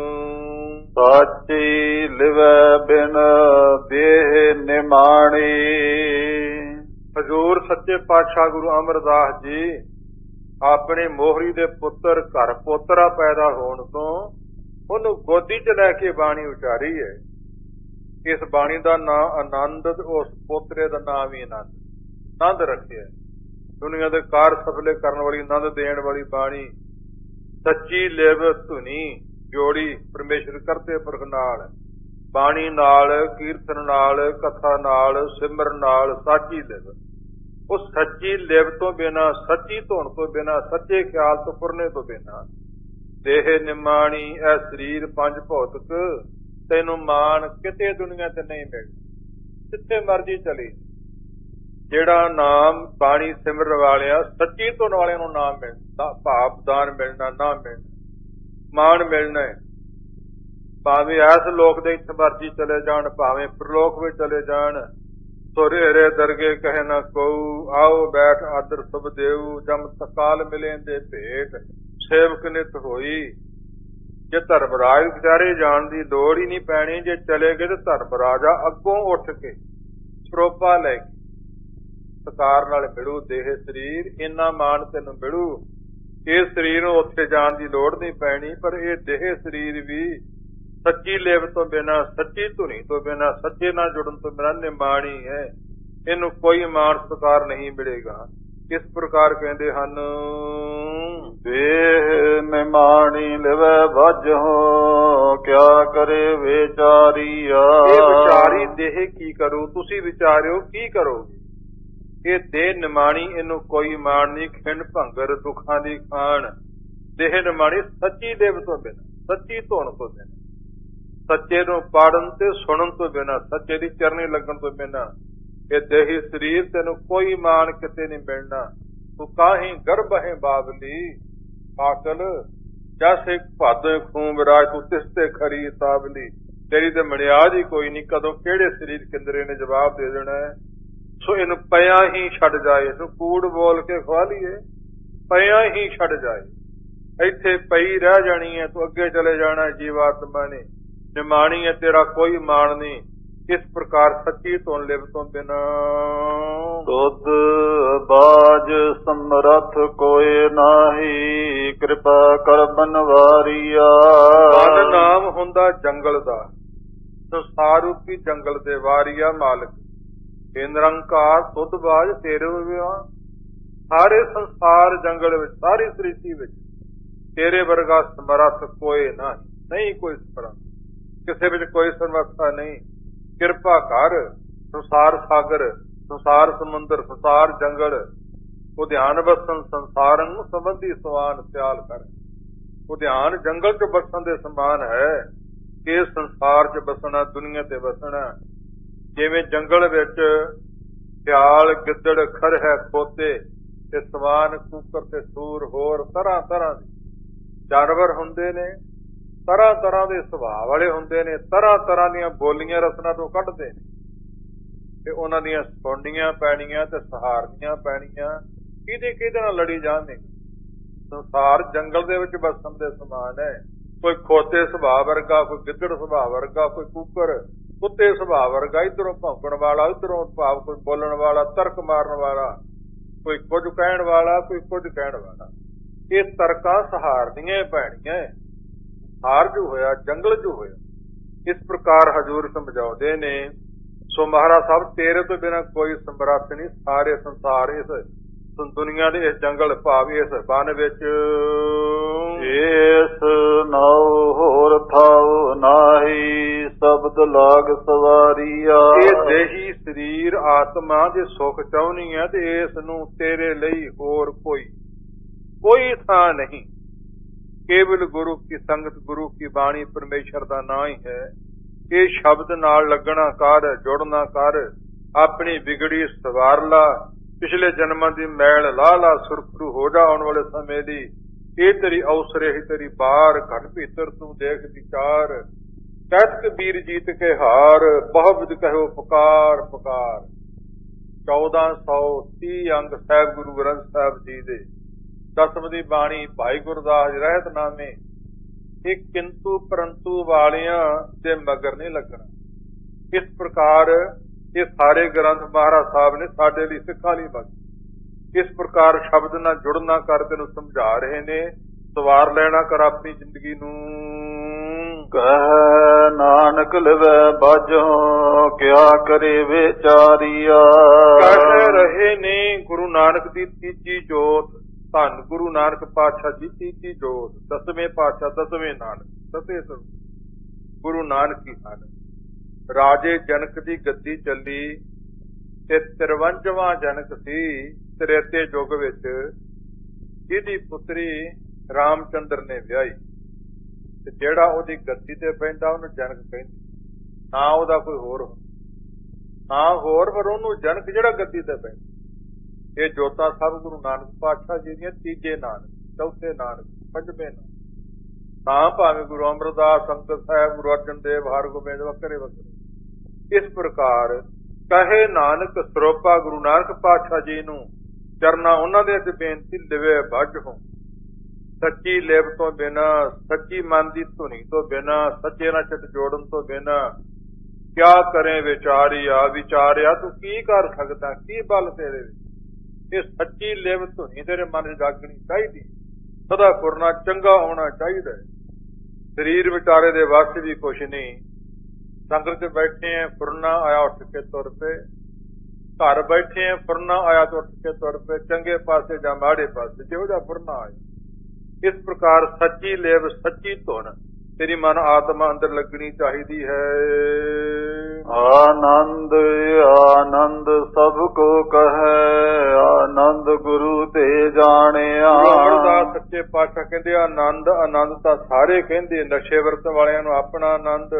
ਸਾਚੀ ਲਿਵੈ ਬਿਨ ਦੇਹ ਨਿਮਾਣੀ। ਹਜ਼ੂਰ ਸੱਚੇ ਪਾਤਸ਼ਾਹ ਗੁਰੂ ਅਮਰਦਾਸ ਜੀ ਆਪਣੇ ਮੋਹਰੀ ਦੇ ਪੁੱਤਰ ਘਰ ਪੋਤਰਾ ਪੈਦਾ ਹੋਣ ਤੋਂ ਉਹਨੂੰ ਗੋਦੀ 'ਚ ਲੈ ਕੇ ਬਾਣੀ ਉਚਾਰੀ ਹੈ। ਇਸ ਬਾਣੀ ਦਾ ਨਾਂ ਆਨੰਦ, ਉਸ ਪੋਤਰੇ ਦਾ ਨਾਂ ਵੀ ਆਨੰਦ ਆਨੰਦ ਰੱਖਿਆ। ਦੁਨੀਆ ਦੇ ਕਾਰ ਸਫਲੇ ਕਰਨ ਵਾਲੀ, ਆਨੰਦ ਦੇਣ ਵਾਲੀ ਬਾਣੀ, ਸੱਚੀ ਲਿਵ ਧੁਨੀ ਜੋੜੀ ਪਰਮੇਸ਼ਰ ਕਰਤੇ ਪੁਰਖ ਨਾਲ, ਬਾਣੀ ਨਾਲ, ਕੀਰਤਨ ਨਾਲ, ਕਥਾ ਨਾਲ, ਸਿਮਰਨ ਨਾਲ। ਸਾਚੀ ਲਿਵ, ਉਸ ਸੱਚੀ ਲਿਵ ਤੋਂ ਬਿਨਾਂ, ਸੱਚੀ ਧੁਨ ਤੋਂ ਬਿਨਾਂ, ਸੱਚੇ ਖਿਆਲ ਤੋਂ ਪੁਰਨੇ ਤੋਂ ਬਿਨਾਂ, ਦੇਹ ਨਿਮਾਣੀ ਐ ਸਰੀਰ ਪੰਜ ਭੌਤਿਕ, ਤੈਨੂੰ ਮਾਣ ਕਿਤੇ ਦੁਨੀਆ ਤੇ ਨਹੀਂ ਮਿਲਦਾ, ਜਿੱਥੇ ਮਰਜੀ ਚਲੀ। ਜਿਹੜਾ ਨਾਮ ਬਾਣੀ ਸਿਮਰਨ ਵਾਲਿਆ, ਸੱਚੀ ਧੁਨ ਵਾਲਿਆਂ ਨੂੰ ਨਾਮ ਮਿਲਦਾ, ਭਾਵ ਦਾਨ ਮਿਲਣਾ, ਨਾ ਮਿਲਣਾ, ਮਾਣ ਮਿਲਣਾ। ਭਾਵੇਂ ਇਸ ਲੋਕ ਦੇ ਇੱਥੇ ਮਰਜੀ ਚਲੇ ਜਾਣ, ਭਾਵੇਂ ਪ੍ਰਲੋਕ ਵਿੱਚ ਚਲੇ ਜਾਣ। ਸੁਰੇਰੇ ਦਰਗੇ ਕਹੇ ਨਾ ਕਉ, ਆਓ ਬੈਠ ਆਦਰ ਸੁਭ ਦੇਉ, ਜਮ ਤਕਾਲ ਮਿਲੇ ਦੇ ਭੇਟ, ਸੇਵਕ ਨਿਤ ਹੋਈ। ਜੇ ਧਰਮਰਾਜ ਵਿਚਾਰੇ ਜਾਣ ਦੀ ਲੋੜ ਹੀ ਨਹੀਂ ਪੈਣੀ। ਜੇ ਚਲੇ ਗਏ ਤੇ ਧਰਮਰਾਜਾ ਅੱਗੋਂ ਉੱਠ ਕੇ ਸਰੋਪਾ ਲੈ ਕੇ ਸਤਿਕਾਰ ਨਾਲ ਮਿਲੂ। ਦੇਹ ਸਰੀਰ ਇੰਨਾ ਮਾਣ ਤੈਨੂੰ ਮਿਲੂ, ਇਸ ਸਰੀਰ ਨੂੰ ਉੱਥੇ ਜਾਣ ਦੀ ਲੋੜ ਨਹੀਂ ਪੈਣੀ। ਪਰ ਇਹ ਦੇਹ ਸਰੀਰ ਵੀ ਸੱਚੀ ਲਿਵ ਤੋਂ ਬਿਨਾਂ, ਸੱਚੀ ਧੁਨੀ ਤੋਂ ਬਿਨਾਂ, ਸੱਚੇ ਨਾਲ ਜੁੜਨ ਤੋਂ ਬਿਨਾਂ ਨਿਮਾਣੀ ਹੈ। ਇਹਨੂੰ ਕੋਈ ਮਾਣ ਸਤਿਕਾਰ ਨਹੀਂ ਮਿਲੇਗਾ। ਇਸ ਪ੍ਰਕਾਰ ਕਹਿੰਦੇ ਹਨ, ਦੇਹ ਨਿਮਾਣੀ ਲਿਵੈ ਭਜਹੁ, ਕਿਆ ਕਰੇ ਵਿਚਾਰੀਆ। ਇਹ ਵਿਚਾਰੀ ਦੇਹ ਕੀ ਕਰੂ, ਤੁਸੀਂ ਵਿਚਾਰਿਓ ਕੀ ਕਰੋਗੇ। ਇਹ ਦੇਹ ਨਿਮਾਣੀ, ਇਹਨੂੰ ਕੋਈ ਮਾਣ ਨਹੀਂ। ਖਿੰਡ ਭੰਗਰ ਦੁੱਖਾਂ ਦੀ ਖਾਣ, ਦੇਹ ਨਿਮਾਣੀ ਸੱਚੀ ਲਿਵ ਤੋਂ ਬਿਨਾਂ, ਸੱਚੀ ਧੁਨ ਤੋਂ ਬਿਨਾਂ, ਸੱਚੇ ਨੂੰ ਪੜਨ ਤੇ ਸੁਣਨ ਤੋਂ ਬਿਨਾਂ, ਸੱਚੇ ਦੀ ਚਰਨੀ ਲੱਗਣ ਤੋਂ ਬਿਨਾਂ ਇਹ ਦੇਹੀ ਸਰੀਰ ਤੈਨੂੰ ਕੋਈ ਮਾਣ ਕਿਤੇ ਨਹੀਂ ਮਿਲਣਾ। ਤੂੰ ਕਾਹੀਂ ਗਰਭ ਹੈ ਬਾਬਲੀ, ਆਕਲ ਜੈਸੇ ਭਾਦੋਂ ਖੂਨ ਵਿਰਾਜ, ਤੂੰ ਤਿਸ ਤੇ ਖਰੀ ਤਾਬਲੀ। ਤੇਰੀ ਤੇ ਮਣਿਆਦ ਹੀ ਕੋਈ ਨਹੀਂ, ਕਦੋਂ ਕਿਹੜੇ ਸਰੀਰ ਕਿੰਦਰੇ ਨੇ ਜਵਾਬ ਦੇ ਦੇਣਾ ਹੈ। ਸੋ ਇਹਨੂੰ ਪਿਆ ਹੀ ਛੱਡ ਜਾਏ, ਇਹਨੂੰ ਕੂੜ ਬੋਲ ਕੇ ਖਵਾ ਲਈਏ, ਪਿਆ ਹੀ ਛੱਡ ਜਾਏ। ਇੱਥੇ ਪਈ ਰਹਿ ਜਾਣੀ ਹੈ, ਤੂੰ ਅੱਗੇ ਚਲੇ ਜਾਣਾ ਜੀਵਾਤਮਾ ਨੇ। ਨਿਮਾਣੀ ਹੈ, ਤੇਰਾ ਕੋਈ ਮਾਣ ਨਹੀਂ। ਇਸ ਪ੍ਰਕਾਰ ਸੱਚੀ ਧੁਨ ਲਿਵ ਤੋਂ ਬਿਨਾਂ, ਦੁੱਧ ਬਾਜ ਸਮਰਥ ਕੋਏ ਨਾਹੀ, ਕਿਰਪਾ ਕਰ ਬਨਵਾਰੀਆ। ਮਨ ਨਾਮ ਹੁੰਦਾ ਜੰਗਲ ਦਾ, ਸੰਸਾਰ ਰੂਪੀ ਜੰਗਲ ਦੇ ਵਾਰੀਆ ਮਾਲਕ। ਇਹ ਨਿਰੰਕਾਰ ਦੁੱਧ ਬਾਜ ਤੇਰੇ ਵਿਆ, ਸਾਰੇ ਸੰਸਾਰ ਜੰਗਲ ਵਿੱਚ, ਸਾਰੀ ਸ੍ਰਿਸ਼ਟੀ ਵਿੱਚ ਤੇਰੇ ਵਰਗਾ ਸਮਰੱਥ ਕੋਏ ਨਾ, ਨਹੀਂ ਕੋਈ ਸਮਰੱਥ, ਕਿਸੇ ਵਿੱਚ ਕੋਈ ਸਮਰੱਥਾ ਨਹੀਂ। ਕਿਰਪਾ ਕਰ, ਸੰਸਾਰ ਸਾਗਰ, ਸੰਸਾਰ ਸਮੁੰਦਰ, ਸੰਸਾਰ ਜੰਗਲ, ਉਹ ਧਿਆਨ ਬਸਨ ਸੰਸਾਰ ਨੂੰ ਸੰਬੰਧੀ ਸਵਾਨ ਸਿਆਲ ਕਰ। ਉਹ ਧਿਆਨ ਜੰਗਲ ਚ ਬਸਣ ਦੇ ਸਮਾਨ ਹੈ ਕਿ ਸੰਸਾਰ ਚ ਬਸਣਾ, ਦੁਨੀਆ ਤੇ ਬਸਣਾ। ਜਿਵੇਂ ਜੰਗਲ ਵਿੱਚ ਸਿਆਲ, ਗਿੱਦੜ, ਖਰਹ, ਖੋਤੇ ਤੇ ਸਵਾਨ, ਕੂਕਰ ਤੇ ਸੂਰ, ਹੋਰ ਤਰ੍ਹਾਂ ਤਰ੍ਹਾਂ ਦੇ ਜਾਨਵਰ ਹੁੰਦੇ ਨੇ, ਤਰ੍ਹਾਂ ਤਰ੍ਹਾਂ ਦੇ ਸੁਭਾਅ ਵਾਲੇ ਹੁੰਦੇ ਨੇ, ਤਰ੍ਹਾਂ ਤਰ੍ਹਾਂ ਦੀਆਂ ਬੋਲੀਆਂ ਰਸਨਾ ਤੋਂ ਕੱਢਦੇ ਨੇ, ਤੇ ਉਹਨਾਂ ਦੀਆਂ ਸੁਣਨੀਆਂ ਪੈਣੀਆਂ ਤੇ ਸਹਾਰਨੀਆਂ ਪੈਣੀਆਂ। ਕਿਹਦੇ ਕਿਹਦੇ ਨਾਲ ਲੜੀ ਜਾਂਦੇ। ਸੰਸਾਰ ਜੰਗਲ ਦੇ ਵਿੱਚ ਬਸਣ ਦੇ ਸਮਾਨ ਹੈ। ਕੋਈ ਖੋਤੇ ਸੁਭਾਅ ਵਰਗਾ, ਕੋਈ ਗਿੱਦੜ ਸੁਭਾਅ ਵਰਗਾ, ਕੋਈ ਕੂਕਰ ਕੁੱਤੇ ਸੁਭਾਅ ਵਰਗਾ, ਇੱਧਰੋਂ ਭੌਂਕਣ ਵਾਲਾ, ਇੱਧਰੋਂ ਭਾਵ ਕੋਈ ਬੋਲਣ ਵਾਲਾ, ਤਰਕ ਮਾਰਨ ਵਾਲਾ, ਕੋਈ ਕੁਝ ਕਹਿਣ ਵਾਲਾ, ਕੋਈ ਕੁਝ ਕਹਿਣ ਵਾਲਾ। ਇਹ ਤਰਕਾਂ ਸਹਾਰਨੀਆਂ ਪੈਣੀਆਂ। ਹਾਰ ਜੋ ਹੋਇਆ, ਜੰਗਲ ਜੋ ਹੋਇਆ। ਇਸ ਪ੍ਰਕਾਰ ਹਜ਼ੂਰ ਸਮਝਾਉਂਦੇ ਨੇ। ਸੋ ਮਹਾਰਾਜ ਸਾਹਿਬ, ਤੇਰੇ ਤੋਂ ਬਿਨਾਂ ਕੋਈ ਸਮਰੱਥ ਨਹੀਂ। ਸਾਰੇ ਸੰਸਾਰ, ਇਸ ਦੁਨੀਆ ਦੇ ਇਸ ਜੰਗਲ ਭਾਵ ਇਸ ਬਨ ਵਿੱਚ, ਇਸ ਨਾਉ ਹੋਰ ਥਾਉ ਨਾਹੀ, ਸ਼ਬਦ ਲਾਗ ਸਵਾਰੀਆ। ਇਹ ਦੇਹੀ ਸਰੀਰ ਆਤਮਾ ਦੇ ਸੁਖ ਚਾਹੁੰਨੀ ਹੈ ਤੇ ਇਸ ਨੂੰ ਤੇਰੇ ਲਈ ਹੋਰ ਕੋਈ ਕੋਈ ਥਾਂ ਨਹੀਂ। ਕੇਵਲ ਗੁਰੂ ਕੀ ਸੰਗਤ, ਗੁਰੂ ਕੀ ਬਾਣੀ ਪਰਮੇਸ਼ਰ ਦਾ ਨਾਂ ਹੀ ਹੈ। ਇਹ ਸ਼ਬਦ ਨਾਲ ਲੱਗਣਾ ਕਰ, ਜੁੜਨਾ ਕਰ, ਆਪਣੀ ਵਿਗੜੀ ਸਵਾਰ ਲਾ, ਪਿਛਲੇ ਜਨਮਾਂ ਦੀ ਮੈਲ ਲਾ ਲਾ, ਸੁਰਖਰੂ ਹੋ ਜਾ ਆਉਣ ਵਾਲੇ ਸਮੇਂ ਦੀ। ਇਹ ਤੇਰੀ ਅਵਸਰੇ ਹੀ ਤੇਰੀ ਬਾਰ, ਘਟ ਭੀਤਰ ਤੂੰ ਦੇਖ ਵਿਚਾਰ। ਕਹਿਤ ਕਬੀਰ ਜੀਤ ਕੇ ਹਾਰ, ਬਹੁਵਿਧ ਕਹਿਓ ਪੁਕਾਰ ਪੁਕਾਰ। ਚੌਦਾਂ ਸੌ ਤੀਹ ਅੰਗ ਸਾਹਿਬ ਗੁਰੂ ਗ੍ਰੰਥ ਸਾਹਿਬ ਜੀ ਦੇ ਦਸਮ ਦੀ ਬਾਣੀ ਭਾਈ ਗੁਰਦਾਸ ਰਹਿਤ ਨਾਮੇ ਇਹ ਕਿੰਤੂ ਪਰੰਤੂ ਵਾਲਿਆਂ ਦੇ ਮਗਰ ਨਹੀਂ ਲੱਗਣਾ। ਇਸ ਪ੍ਰਕਾਰ ਇਹ ਸਾਰੇ ਗ੍ਰੰਥ ਮਹਾਰਾਜ ਸਾਹਿਬ ਨੇ ਸਾਡੇ ਲਈ ਸਿੱਖਾਂ ਲਈ ਬਖਸ਼ੇ। ਇਸ ਪ੍ਰਕਾਰ ਸ਼ਬਦ ਨਾਲ ਜੁੜਨਾ ਕਰ ਤੈਨੂੰ ਸਮਝਾ ਰਹੇ ਨੇ। ਸਵਾਰ ਲੈਣਾ ਕਰ ਆਪਣੀ ਜ਼ਿੰਦਗੀ ਨੂੰ। ਕਹਿ ਨਾਨਕ ਲਵੈ ਬਾਝੋਂ ਕਿਆ ਕਰੇ ਵਿਚਾਰੀਆ। ਕਹਿ ਰਹੇ ਨੇ ਗੁਰੂ ਨਾਨਕ ਦੀ ਤੀਜੀ ਜੋਤ, ਧੰਨ ਗੁਰੂ ਨਾਨਕ ਪਾਤਸ਼ਾਹ ਜੀ ਤੀਜੀ ਜੋਤ, ਦਸਵੇਂ ਪਾਤਸ਼ਾਹ, ਦਸਵੇਂ ਨਾਨਕ, ਦਸੇ ਗੁਰੂ ਨਾਨਕ ਹੀ ਹਨ। ਰਾਜੇ ਜਨਕ ਦੀ ਗੱਦੀ ਚੱਲੀ ਤੇ ਤਿਰਵੰਜਵਾਂ ਜਨਕ ਸੀ ਤ੍ਰੇਤੇ ਯੁੱਗ ਵਿੱਚ, ਜਿਹਦੀ ਪੁੱਤਰੀ ਰਾਮਚੰਦਰ ਨੇ ਵਿਆਹੀ ਤੇ ਜਿਹੜਾ ਉਹਦੀ ਗੱਦੀ ਤੇ ਬੈਠਾ ਉਹਨੂੰ ਜਨਕ ਕਹਿੰਦੇ, ਨਾ ਉਹਦਾ ਕੋਈ ਹੋਰ ਨਾ ਹੋਰ, ਪਰ ਉਹਨੂੰ ਜਨਕ ਜਿਹੜਾ ਗੱਦੀ ਤੇ ਬੈਠਾ। ਇਹ ਜੋਤਾਂ ਸਭ ਗੁਰੂ ਨਾਨਕ ਪਾਤਸ਼ਾਹ ਜੀ ਦੀਆਂ, ਤੀਜੇ ਨਾਨਕ, ਚੌਥੇ ਨਾਨਕ, ਪੰਜਵੇਂ ਨਾਨਕ। ਤਾਂ ਭਾਵੇਂ ਗੁਰੂ ਅਮਰਦਾਸ, ਸੰਗਤ ਸਾਹਿਬ, ਗੁਰੂ ਅਰਜਨ ਦੇਵ, ਹਰਗੋਬਿੰਦ ਵੱਖਰੇ ਵੱਖਰੇ। ਇਸ ਪ੍ਰਕਾਰ ਕਹੇ ਨਾਨਕ ਸਰੋਪਾ ਗੁਰੂ ਨਾਨਕ ਪਾਤਸ਼ਾਹ ਜੀ ਨੂੰ ਚਰਨਾ ਉਹਨਾਂ ਦੇ ਅੱਗੇ ਬੇਨਤੀ ਲਿਵੇ ਬੱਝ ਹੋ। ਸੱਚੀ ਲਿਵ ਤੋਂ ਬਿਨਾ, ਸੱਚੀ ਮਨ ਦੀ ਧੁਨੀ ਤੋਂ ਬਿਨਾ, ਸੱਚੇ ਨਾਲ ਚਿੱਤ ਜੋੜਨ ਤੋਂ ਬਿਨਾ ਕਿਆ ਕਰੇ ਵਿਚਾਰਿਆ। ਵਿਚਾਰਿਆ ਤੂੰ ਕੀ ਕਰ ਸਕਦਾ, ਕੀ ਬਲ ਤੇਰੇ ਵਿੱਚ। ਇਹ ਸੱਚੀ ਲਿਵ ਧੁਨੀ ਤੇਰੇ ਮਨ ਚ ਜਾਗਣੀ ਚਾਹੀਦੀ, ਸਦਾ ਫੁਰਨਾ ਚੰਗਾ ਹੋਣਾ ਚਾਹੀਦਾ। ਸਰੀਰ ਵਿਚਾਰੇ ਦੇ ਵੱਸ ਵੀ ਕੁਛ ਨਹੀਂ। ਸੰਗਤ ਚ ਬੈਠੇ ਆ, ਫੁਰਨਾ ਆਇਆ ਉੱਠ ਕੇ ਤੁਰ ਪਏ। ਘਰ ਬੈਠੇ ਆ, ਫੁਰਨਾ ਆਇਆ ਤਾਂ ਉੱਠ ਕੇ ਤੁਰ ਪਏ, ਚੰਗੇ ਪਾਸੇ ਜਾਂ ਮਾੜੇ ਪਾਸੇ, ਜਿਹੋ ਜਿਹਾ ਫੁਰਨਾ ਆਇਆ। ਇਸ ਪ੍ਰਕਾਰ ਸੱਚੀ ਲਿਵ, ਸੱਚੀ ਧੁਨ ਤੇਰੀ ਮਨ ਆਤਮਾ ਅੰਦਰ ਲੱਗਣੀ ਚਾਹੀਦੀ ਹੈ। ਆਨੰਦ ਆਨੰਦ ਸਭ ਕੋ ਕਹੈ, ਆਨੰਦ ਗੁਰੂ ਤੇ ਜਾਣਿਆ। ਅਮਰਦਾਸ ਸੱਚੇ ਪਾਤਸ਼ਾਹ ਕਹਿੰਦੇ ਆਨੰਦ, ਆਨੰਦ ਤਾਂ ਸਾਰੇ ਕਹਿੰਦੇ। ਨਸ਼ੇ ਵਰਤਣ ਵਾਲਿਆਂ ਨੂੰ ਆਪਣਾ ਆਨੰਦ,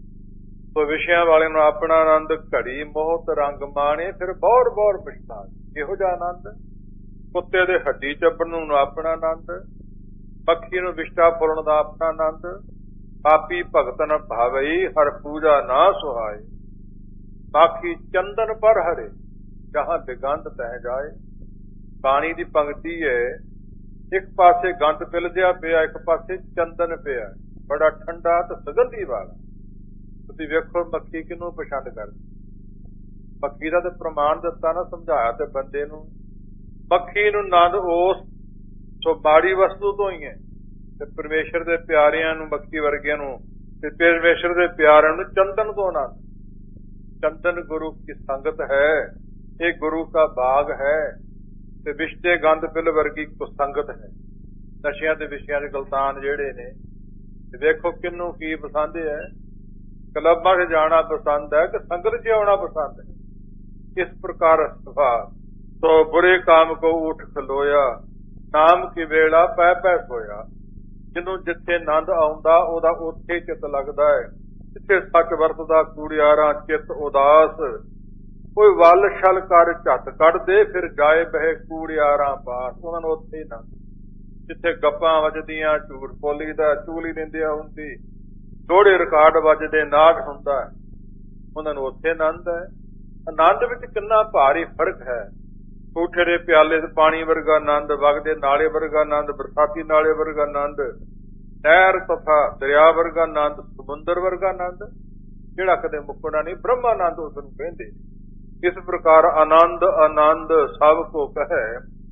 ਸੋ ਵਿਸ਼ਿਆਂ ਵਾਲਿਆਂ ਨੂੰ ਆਪਣਾ ਆਨੰਦ। ਘੜੀ ਮੋਹਤ ਰੰਗ ਮਾਣੇ, ਫਿਰ ਬੌਰ ਬੌਰ ਪਛਤਾਣ, ਇਹੋ ਜਿਹਾ ਆਨੰਦ। ਕੁੱਤੇ ਦੇ ਹੱਡੀ ਚੱਬਣ ਨੂੰ ਆਪਣਾ ਆਨੰਦ, ਪੱਖੀ ਨੂੰ ਵਿਸ਼ਟਾ ਫੁੱਲਣ ਦਾ ਆਪਣਾ ਆਨੰਦ। ਪਾਪੀ ਭਗਤ ਨ ਭਾਵਈ, ਹਰ ਪੂਜਾ ਨਾ ਸੁਹਾਏ। ਬਾਕੀ ਚੰਦਨ ਪਰ ਹਰੇ, ਜਹਾਂ ਦਿਗੰਤ ਤਹਿ ਜਾਏ। ਬਾਣੀ ਦੀ ਪੰਕਤੀ ਹੈ, ਇੱਕ ਪਾਸੇ ਗੰਦ ਪਿਲ ਜਿਹਾ ਪਿਆ, ਇੱਕ ਪਾਸੇ ਚੰਦਨ ਪਿਆ, ਬੜਾ ਠੰਡਾ ਤੇ ਸੁਗੰਧੀ ਵਾਲਾ। ਤੁਸੀਂ ਵੇਖੋ ਮੱਖੀ ਕਿਹਨੂੰ ਪਸੰਦ ਕਰਦੀ। ਮੱਖੀ ਦਾ ਤੇ ਪ੍ਰਮਾਣ ਦਿੱਤਾ ਨਾ, ਸਮਝਾਇਆ ਤੇ ਬੰਦੇ ਨੂੰ। ਮੱਖੀ ਨੂੰ ਆਨੰਦ ਉਸ ਸੋ ਮਾੜੀ ਵਸਤੂ ਤੋਂ ਹੀ ਹੈ, ਤੇ ਪਰਮੇਸ਼ਰ ਦੇ ਪਿਆਰਿਆਂ ਨੂੰ, ਮੱਖੀ ਵਰਗਿਆਂ ਨੂੰ, ਤੇ ਪਰਮੇਸ਼ਰ ਦੇ ਪਿਆਰਿਆਂ ਨੂੰ ਚੰਦਨ ਤੋਂ ਆਨੰਦ। ਚੰਦਨ ਗੁਰੂ ਕੀ ਸੰਗਤ ਹੈ, ਇਹ ਗੁਰੂ का ਬਾਗ ਹੈ, ਤੇ ਵਿਸ਼ਟੇ ਗੰਦ ਪਿਲ ਵਰਗੀ ਕੁਸੰਗਤ ਹੈ। ਨਸ਼ਿਆਂ ਦੇ ਵਿਸ਼ਿਆਂ ਦੇ ਗਲਤਾਨ ਜਿਹੜੇ ਨੇ, ਤੇ ਵੇਖੋ ਕਿਹਨੂੰ ਕੀ ਪਸੰਦ ਹੈ। ਕਲੱਬਾਂ 'ਚ ਜਾਣਾ ਪਸੰਦ ਹੈ ਕਿ ਸੰਗਤ 'ਚ ਆਉਣਾ ਪਸੰਦ ਹੈ। ਇਸ ਪ੍ਰਕਾਰ ਸੁਭਾਅ ਤੋ ਬੁਰੇ ਕਾਮ ਕੋ ਉਠ ਖਲੋਇਆ, ਨਾਮ ਕੀ ਵੇਲਾ ਪੈ ਪੈ ਸੋਇਆ। ਜਿਹਨੂੰ ਜਿੱਥੇ ਆਨੰਦ ਆਉਂਦਾ ਉਹਦਾ ਉੱਥੇ ਚਿੱਤ ਲੱਗਦਾ ਹੈ। ਜਿੱਥੇ ਸੱਚ ਵਰਤਦਾ ਕੂੜਿਆਰਾਂ ਚਿੱਤ ਉਦਾਸ। ਕੋਈ ਵੱਲ ਛਲ ਕਰ ਝੱਟ ਕੱਢ ਦੇ, ਫਿਰ ਜਾਏ ਬਹਿ ਕੂੜਿਆਰਾਂ ਪਾਸ। ਉਹਨਾਂ ਨੂੰ ਉੱਥੇ ਨਾ, ਜਿੱਥੇ ਗੱਪਾਂ ਵੱਜਦੀਆਂ, ਝੂਠ ਬੋਲੀ ਦਾ, ਚੁਗਲੀ ਨਿੰਦਿਆ ਹੁੰਦੀ, ਦੋਹੜੇ ਰਿਕਾਰਡ ਵੱਜਦੇ, ਨਾਟ ਹੁੰਦਾ, ਉਹਨਾਂ ਨੂੰ ਉੱਥੇ ਆਨੰਦ ਹੈ। ਆਨੰਦ ਵਿੱਚ ਕਿੰਨਾ ਭਾਰੀ ਫਰਕ ਹੈ। ਝੂਠੇ ਦੇ ਪਿਆਲੇ ਪਾਣੀ ਵਰਗਾ ਆਨੰਦ, ਵਗਦੇ ਨਾਲੇ ਵਰਗਾ ਆਨੰਦ, ਬਰਸਾਤੀ ਨਾਲੇ ਵਰਗਾ ਆਨੰਦ, ਨਹਿਰ ਤਥਾ ਦਰਿਆ ਵਰਗਾ ਆਨੰਦ, ਸਮੁੰਦਰ ਵਰਗਾ ਆਨੰਦ, ਜਿਹੜਾ ਕਦੇ ਮੁੱਕਣਾ ਨਹੀਂ। ਬ੍ਰਹਮਾਨੰਦ ਉਸ ਨੂੰ ਕਹਿੰਦੇ। ਇਸ ਪ੍ਰਕਾਰ ਆਨੰਦ ਆਨੰਦ ਸਭ ਕੋ ਕਹੈ,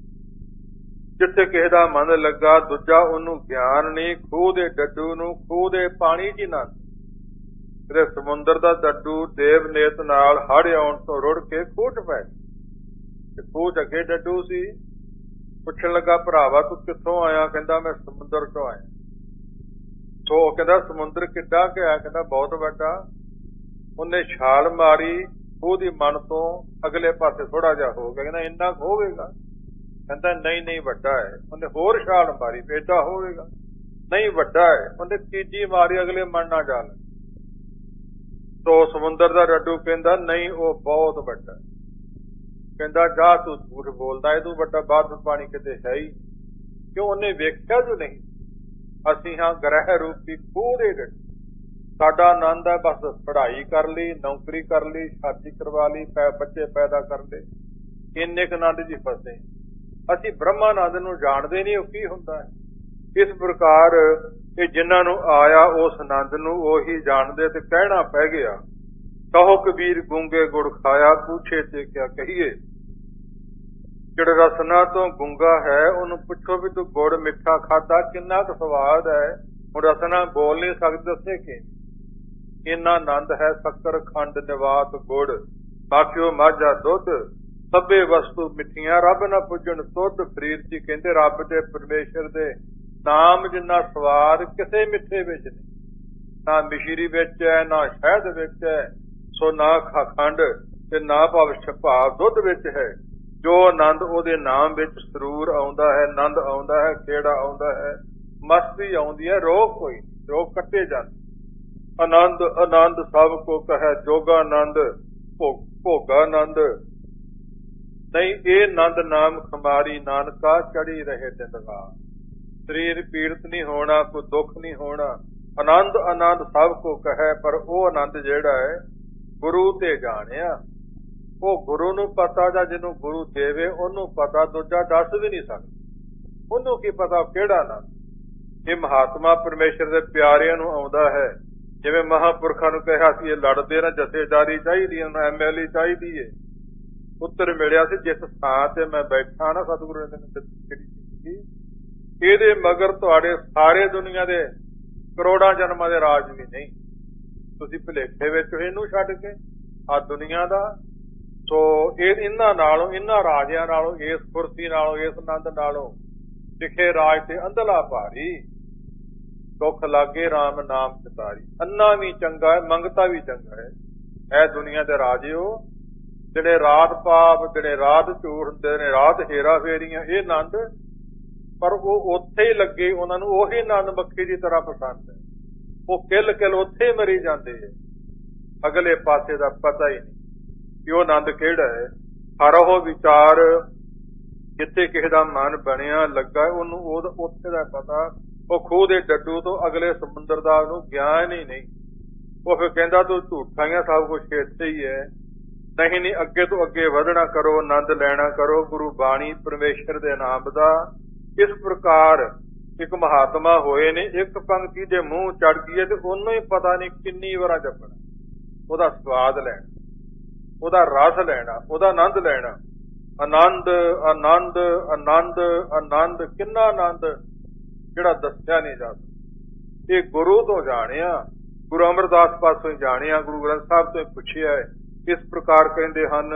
ਜਿੱਥੇ ਕਿਸੇ ਦਾ ਮਨ ਲੱਗਾ ਦੂਜਾ ਉਹਨੂੰ ਗਿਆਨ ਨਹੀਂ। ਖੂਹ ਦੇ ਡੱਡੂ ਨੂੰ ਖੂਹ ਦੇ ਪਾਣੀ 'ਚ ਆਨੰਦ। ਤੇ ਸਮੁੰਦਰ ਦਾ ਡੱਡੂ ਦੇਵ ਨੇਤ ਨਾਲ ਹੜ੍ਹ ਆਉਣ ਤੋਂ ਰੁੜ ਕੇ ਖੂਹ 'ਚ ਪੈ। ਖੂਹ 'ਚ ਅੱਗੇ ਡੱਡੂ ਸੀ। ਪੁੱਛਣ ਲੱਗਾ, ਭਰਾਵਾ ਤੂੰ ਕਿੱਥੋਂ ਆਇਆ? ਕਹਿੰਦਾ ਮੈਂ ਸਮੁੰਦਰ ਤੋਂ ਆਇਆ। ਸੋ ਕਹਿੰਦਾ ਸਮੁੰਦਰ ਕਿੱਡਾ ਕੁ ਹੈ? ਕਹਿੰਦਾ ਬਹੁਤ ਵੱਡਾ। ਉਹਨੇ ਛਾਲ ਮਾਰੀ, ਖੂਹ ਦੀ ਮਨ ਤੋਂ ਅਗਲੇ ਪਾਸੇ ਥੋੜਾ ਜਿਹਾ ਹੋ ਗਿਆ। ਕਹਿੰਦਾ ਇੰਨਾ ਕੁ ਹੋਵੇਗਾ? ਕਹਿੰਦਾ ਨਹੀਂ ਨਹੀਂ ਵੱਡਾ ਹੈ। ਉਹਨੇ ਹੋਰ ਛਾਲ ਮਾਰੀ, ਏਡਾ ਹੋਵੇਗਾ? ਨਹੀਂ ਵੱਡਾ ਹੈ। ਉਹਨੇ ਤੀਜੀ ਮਾਰੀ, ਅਗਲੇ ਮਨ ਨਾ ਜਾ ਲੱਗੀ। ਸੋ ਸਮੁੰਦਰ ਦਾ ਡੱਡੂ ਕਹਿੰਦਾ ਨਹੀਂ, ਉਹ ਬਹੁਤ ਵੱਡਾ। ਕਹਿੰਦਾ ਜਾ ਤੂੰ ਝੂਠ ਬੋਲਦਾ, ਇਹ ਤੂੰ ਵੱਡਾ ਬਾਦ ਪਾਣੀ ਕਿਤੇ ਹੈ ਹੀ। ਕਿਉਂ? ਉਹਨੇ ਵੇਖਿਆ ਜੋ ਨਹੀਂ। ਅਸੀਂ ਹਾਂ ਗ੍ਰਹਿ ਰੂਪੀ ਖੂਹ ਦੇ ਡੱਡੂ। ਸਾਡਾ ਆਨੰਦ ਹੈ ਬਸ ਪੜ੍ਹਾਈ ਕਰ ਲਈ, ਨੌਕਰੀ ਕਰ ਲਈ, ਸ਼ਾਦੀ ਕਰਵਾ ਲਈ, ਬੱਚੇ ਪੈਦਾ ਕਰ ਲਏ, ਇੰਨੇ ਕੁ ਆਨੰਦ ਜੀ ਫਸੇ। ਅਸੀਂ ਬ੍ਰਹਮਾਨੰਦ ਨੂੰ ਜਾਣਦੇ ਨਹੀਂ, ਉਹ ਕੀ ਹੁੰਦਾ ਹੈ। ਇਸ ਪ੍ਰਕਾਰ ਇਹ ਜਿਨ੍ਹਾਂ ਨੂੰ ਆਇਆ ਉਸ ਆਨੰਦ ਨੂੰ ਉਹੀ ਜਾਣਦੇ ਤੇ ਕਹਿਣਾ ਪੈ ਗਿਆ। ਕਹੋ ਕਬੀਰ ਗੂੰਗੇ ਗੁੜ ਖਾਇਆ, ਪੁੱਛੇ ਤੇ ਕਿਆ ਕਹੀਏ। ਜਿਹੜਾ ਰਸਨਾ ਤੋਂ ਗੂੰਗਾ ਹੈ ਉਹਨੂੰ ਪੁੱਛੋ ਵੀ ਤੂੰ ਗੁੜ ਮਿੱਠਾ ਖਾਧਾ, ਕਿੰਨਾ ਕੁ ਸਵਾਦ ਹੈ। ਹੁਣ ਰਸਨਾ ਬੋਲ ਨਹੀਂ ਸਕਦੇ, ਦੱਸੇ ਕਿ ਇੰਨਾ ਆਨੰਦ ਹੈ। ਸ਼ੱਕਰ ਖੰਡ ਨਿਵਾਤ ਗੁੜ, ਬਾਕਿਓ ਮਾਝਾ ਦੁੱਧ, ਸਭੇ ਵਸਤੂ ਮਿੱਠੀਆਂ ਰੱਬ ਨਾ ਪੁੱਜਣ ਤੁਧ। ਫਰੀਦ ਜੀ ਕਹਿੰਦੇ ਰੱਬ ਦੇ ਪਰਮੇਸ਼ਰ ਦੇ ਨਾਮ ਜਿੰਨਾ ਸਵਾਦ ਕਿਸੇ ਮਿੱਠੇ ਵਿੱਚ ਨਹੀਂ, ਨਾ ਮਿਸ਼ਰੀ ਵਿੱਚ ਹੈ, ਨਾ ਸ਼ਹਿਦ ਵਿੱਚ ਹੈ, ਸੋ ਨਾ ਖੰਡ ਤੇ ਨਾ ਭਾਵ ਭਾਵ ਦੁੱਧ ਵਿੱਚ ਹੈ। ਜੋ ਆਨੰਦ ਉਹਦੇ ਨਾਮ ਵਿੱਚ ਸਰੂਰ ਆਉਂਦਾ ਹੈ, ਆਨੰਦ ਆਉਂਦਾ ਹੈ, ਖੇੜਾ ਆਉਂਦਾ ਹੈ, ਮਸਤੀ ਆਉਂਦੀ ਹੈ, ਰੋਗ ਕੋਈ ਰੋਗ ਕੱਟੇ ਜਾਂਦੇ। ਆਨੰਦ ਆਨੰਦ ਸਭ ਕੋ ਕਹੈ, ਜੋਗਾ ਆਨੰਦ ਭੋਗਾ ਆਨੰਦ ਨਹੀਂ। ਇਹ ਆਨੰਦ ਨਾਮ ਖਮਾਰੀ, ਨਾਨਕਾ ਚੜੀ ਰਹੇ ਦਿਨ ਰਾਤ। ਸਰੀਰ ਪੀੜਤ ਨਹੀਂ ਹੋਣਾ, ਕੋਈ ਦੁੱਖ ਨਹੀਂ ਹੋਣਾ। ਆਨੰਦ ਆਨੰਦ ਸਭ ਕੋ ਕਹੈ, ਪਰ ਉਹ ਆਨੰਦ ਜਿਹੜਾ ਹੈ ਗੁਰੂ ਤੇ ਜਾਣਿਆ। ਉਹ ਗੁਰੂ ਨੂੰ ਪਤਾ, ਜਾਂ ਜਿਹਨੂੰ ਗੁਰੂ ਦੇਵੇ ਉਹਨੂੰ ਪਤਾ, ਦੂਜਾ ਦੱਸ ਵੀ ਨਹੀਂ ਸਕਦਾ। ਉਹਨੂੰ ਕੀ ਪਤਾ ਕਿਹੜਾ ਆਨੰਦ। ਇਹ ਮਹਾਤਮਾ ਪਰਮੇਸ਼ਰ ਦੇ ਪਿਆਰਿਆਂ ਨੂੰ ਆਉਂਦਾ ਹੈ। ਜਿਵੇਂ ਮਹਾਂਪੁਰਖਾਂ ਨੂੰ ਕਿਹਾ ਸੀ ਇਹ ਲੜਦੇ ਨਾ, ਜਥੇਦਾਰੀ ਚਾਹੀਦੀ ਹੈ, ਐਮ ਐਲ ਏ ਚਾਹੀਦੀ ਹੈ। ਉੱਤਰ ਮਿਲਿਆ ਸੀ ਜਿਸ ਥਾਂ ਤੇ ਮੈਂ ਬੈਠਾ ਨਾ, ਸਤਿਗੁਰੂ ਨੇ ਦਿੱਤੀ, ਇਹਦੇ ਮਗਰ ਤੁਹਾਡੇ ਸਾਰੇ ਦੁਨੀਆ ਦੇ ਕਰੋੜਾਂ ਜਨਮਾਂ ਦੇ ਰਾਜ ਵੀ ਨਹੀਂ। ਤੁਸੀਂ ਭੁਲੇਖੇ ਵਿੱਚ ਇਹਨੂੰ ਛੱਡ ਕੇ ਆ ਦੁਨੀਆ ਦਾ। ਸੋ ਇਹ ਇਹਨਾਂ ਨਾਲੋਂ, ਇਹਨਾਂ ਰਾਜਿਆਂ ਨਾਲੋਂ, ਇਸ ਕੁਰਸੀ ਨਾਲੋਂ, ਇਸ ਆਨੰਦ ਨਾਲੋਂ ਦਿਖੇ ਰਾਜ ਤੇ ਅੰਧਲਾ ਭਾਰੀ। ਦੁੱਖ ਲਾਗੇ ਰਾਮ ਨਾਮ ਚਿਤਾਰੀ। ਅੰਨਾ ਵੀ ਚੰਗਾ ਹੈ, ਮੰਗਤਾ ਵੀ ਚੰਗਾ ਹੈ। ਇਹ ਦੁਨੀਆ ਦੇ ਰਾਜਿਓ ਜਿਹੜੇ ਰਾਤ ਪਾਪ, ਜਿਹੜੇ ਰਾਤ ਝੂਠ ਹੁੰਦੇ ਨੇ, ਰਾਤ ਹੇਰਾ ਫੇਰੀਆਂ, ਇਹ ਆਨੰਦ, ਪਰ ਉਹ ਉੱਥੇ ਹੀ ਲੱਗੇ, ਉਹਨਾਂ ਨੂੰ ਉਹੀ ਆਨੰਦ ਮੱਖੀ ਦੀ ਤਰ੍ਹਾਂ ਪਸੰਦ ਹੈ। ਉਹ ਕਿਲ ਕਿਲ ਉੱਥੇ ਮਰੀ ਜਾਂਦੇ ਹੈ, ਅਗਲੇ ਪਾਸੇ ਦਾ ਪਤਾ ਹੀ ਨਹੀਂ ਕਿ ਉਹ ਆਨੰਦ ਕਿਹੜਾ ਹੈ। ਹਰ ਉਹ ਵਿਚਾਰ ਜਿੱਥੇ ਕਿਸੇ ਦਾ ਮਨ ਬਣਿਆ ਲੱਗਾ, ਉਹਨੂੰ ਉਹ ਉੱਥੇ ਦਾ ਪਤਾ। ਉਹ ਖੂਹ ਦੇ ਡੱਡੂ ਤੋਂ ਅਗਲੇ ਸਮੁੰਦਰ ਦਾ ਉਹਨੂੰ ਗਿਆਨ ਹੀ ਨਹੀਂ। ਉਹ ਫਿਰ ਕਹਿੰਦਾ ਤੂੰ ਝੂਠਾ ਹੀ ਆ, ਸਭ ਕੁਛ ਇੱਥੇ ਹੀ ਹੈ। ਨਹੀਂ ਨਹੀਂ, ਅੱਗੇ ਤੋਂ ਅੱਗੇ ਵਧਣਾ ਕਰੋ, ਆਨੰਦ ਲੈਣਾ ਕਰੋ ਗੁਰੂ ਬਾਣੀ ਪਰਮੇਸ਼ਰ ਦੇ ਨਾਮ ਦਾ। ਇਸ ਪ੍ਰਕਾਰ ਇੱਕ ਮਹਾਤਮਾ ਹੋਏ ਨੇ, ਇੱਕ ਪੰਕਤੀ ਦੇ ਮੂੰਹ ਚੜ ਗਈ ਹੈ ਤੇ ਉਹਨੂੰ ਹੀ ਪਤਾ ਨਹੀਂ ਕਿੰਨੀ ਵਾਰਾਂ ਜਪਣਾ, ਉਹਦਾ ਸਵਾਦ ਲੈਣਾ, ਉਹਦਾ ਰਸ ਲੈਣਾ, ਉਹਦਾ ਆਨੰਦ ਲੈਣਾ। ਆਨੰਦ ਆਨੰਦ ਆਨੰਦ ਆਨੰਦ, ਕਿੰਨਾ ਆਨੰਦ ਜਿਹੜਾ ਦੱਸਿਆ ਨਹੀਂ ਜਾ ਸਕਦਾ। ਇਹ ਗੁਰੂ ਤੋਂ ਜਾਣਿਆ, ਗੁਰੂ ਅਮਰਦਾਸ ਪਾਸੋਂ ਹੀ ਜਾਣਿਆ, ਗੁਰੂ ਗ੍ਰੰਥ ਸਾਹਿਬ ਤੋਂ ਹੀ ਪੁੱਛਿਆ ਹੈ। ਇਸ ਪ੍ਰਕਾਰ ਕਹਿੰਦੇ ਹਨ,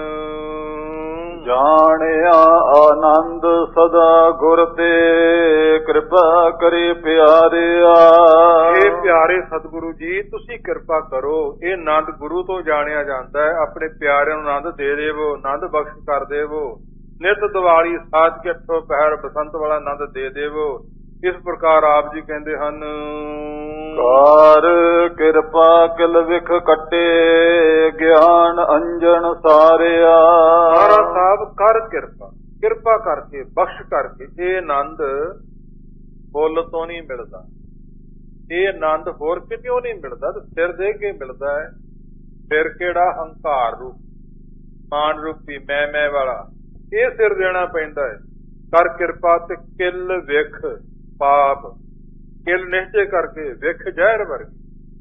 ਜਾਣਿਆ ਆਨੰਦ ਸਦਾ ਗੁਰ ਤੇ, ਕਿਰਪਾ ਕਰੀ ਪਿਆਰਿਆ। ਇਹ ਪਿਆਰੇ ਸਤਿਗੁਰੂ ਜੀ ਤੁਸੀਂ ਕਿਰਪਾ ਕਰੋ। ਇਹ ਆਨੰਦ ਗੁਰੂ ਤੋਂ ਜਾਣਿਆ ਜਾਂਦਾ ਹੈ। ਆਪਣੇ ਪਿਆਰਿਆਂ ਨੂੰ ਆਨੰਦ ਦੇ ਦੇਵੋ, ਆਨੰਦ ਬਖਸ਼ ਕਰ ਦੇਵੋ। ਨਿਤ ਦੀਵਾਲੀ ਸਾਜ ਕੇ ਅੱਠੋ ਪਹਿਰ ਬਸੰਤ ਵਾਲਾ ਆਨੰਦ ਦੇ ਦੇਵੋ। ਇਸ ਪ੍ਰਕਾਰ ਆਪ ਜੀ ਕਹਿੰਦੇ ਹਨ, ਕਰ ਕਿਰਪਾ ਕਿਲ ਵਿਖ ਕੱਟੇ, ਗਿਆਨ ਅੰਜਨ ਸਾਰਿਆ। ਮਹਾਰਾਜ ਸਾਹਿਬ ਕਰ ਕਿਰਪਾ, ਕਿਰਪਾ ਕਰਕੇ ਬਖਸ਼ ਕਰਕੇ। ਇਹ ਆਨੰਦ ਫੁੱਲ ਤੋਂ ਨਹੀਂ ਮਿਲਦਾ, ਇਹ ਆਨੰਦ ਹੋਰ ਕਿਤਿਓਂ ਨਹੀਂ ਮਿਲਦਾ, ਸਿਰ ਦੇ ਕੇ ਮਿਲਦਾ ਹੈ। ਸਿਰ ਕਿਹੜਾ? ਹੰਕਾਰ ਰੂਪ, ਮਾਨ ਰੂਪੀ ਮੈਂ ਮੈਂ ਵਾਲਾ, ਇਹ ਸਿਰ ਦੇਣਾ ਪੈਂਦਾ ਹੈ। ਕਰ ਕਿਰਪਾ ਤੇ ਕਿਲ ਵਿਖ ਪਾਪ, ਕਿਲ ਨਿਸ਼ਚੇ ਕਰਕੇ, ਵਿਖ ਜ਼ਹਿਰ ਵਰਗੀ।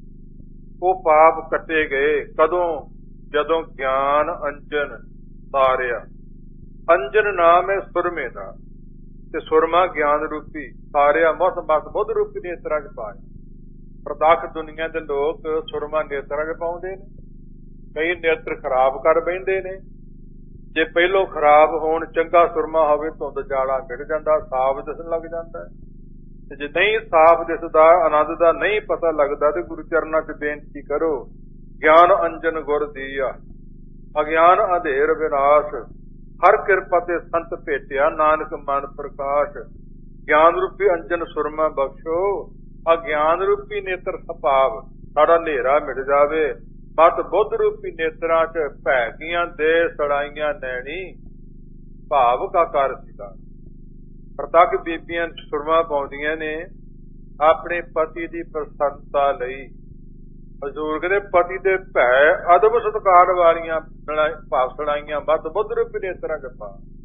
ਉਹ ਪਾਪ ਕੱਟੇ ਗਏ ਕਦੋਂ? ਜਦੋਂ ਗਿਆਨ ਅੰਜਨ ਤਾਰਿਆ। ਅੰਜਨ ਨਾਮ ਹੈ ਸੁਰਮੇ ਦਾ, ਤੇ ਸੁਰਮਾ ਗਿਆਨ ਰੂਪੀ ਤਾਰਿਆ ਮਸ ਮਸ ਬੁੱਧ ਰੂਪੀ ਨੇਤਰਾਂ ਚ ਪਾਏ। ਪ੍ਰਤੱਖ ਦੁਨੀਆ ਦੇ ਲੋਕ ਸੁਰਮਾ ਨੇਤਰਾਂ ਚ ਪਾਉਂਦੇ ਨੇ, ਕਈ ਨੇਤਰ ਖਰਾਬ ਕਰ ਬਹਿੰਦੇ ਨੇ। ਜੇ ਪਹਿਲੋਂ ਖਰਾਬ ਹੋਣ, ਚੰਗਾ ਸੁਰਮਾ ਹੋਵੇ, ਧੁੰਦ ਜਾਲਾ ਮਿਟ ਜਾਂਦਾ, ਸਾਫ਼ ਦਿਸਣ ਲੱਗ ਜਾਂਦਾ। ਤੇ ਜੇ ਨਹੀਂ ਸਾਫ਼ ਦਿਸਦਾ, ਆਨੰਦ ਦਾ ਨਹੀਂ ਪਤਾ ਲੱਗਦਾ, ਤੇ ਗੁਰੂ ਚਰਨਾਂ ਚ ਬੇਨਤੀ ਕਰੋ, ਗਿਆਨ ਅੰਜਨ ਗੁਰ ਦੀਆ, ਅਗਿਆਨ ਅੰਧੇਰ ਵਿਨਾਸ਼, ਹਰ ਕਿਰਪਾ ਤੇ ਸੰਤ ਭੇਟਿਆ, ਨਾਨਕ ਮਨ ਪ੍ਰਕਾਸ਼। ਗਿਆਨ ਰੂਪੀ ਅੰਜਨ ਸੁਰਮਾ ਬਖਸ਼ੋ, ਅਗਿਆਨ ਰੂਪੀ ਨੇਤਰ ਸਪਾਵ, ਸਾਡਾ ਹਨੇਰਾ ਮਿਟ ਜਾਵੇ। ਮਤ ਬੁੱਧ ਰੂਪੀ ਨੇਤਰਾਂ ਚ ਭੈ ਗਈਆਂ ਦੇ ਸੜਾਈਆਂ ਨੈਣੀ, ਭਾਵ ਕਾ ਕਰ ਸੀਗਾ। ਪ੍ਰਤੱਖ ਬੀਬੀਆਂ ਸੁਰਮਾ ਪਾਉਂਦੀਆਂ ਨੇ ਆਪਣੇ ਪਤੀ ਦੀ ਪ੍ਰਸੰਨਤਾ ਲਈ। ਹਜ਼ੂਰ ਕਹਿੰਦੇ ਪਤੀ ਦੇ ਭੈ ਅਦਬ ਸਤਿਕਾਰ ਵਾਲੀਆਂ ਭਾਵ ਸੜਾਈਆਂ ਮਤ ਬੁੱਧ ਰੂਪੀ ਨੇਤਰਾਂ ਚ ਪਾ।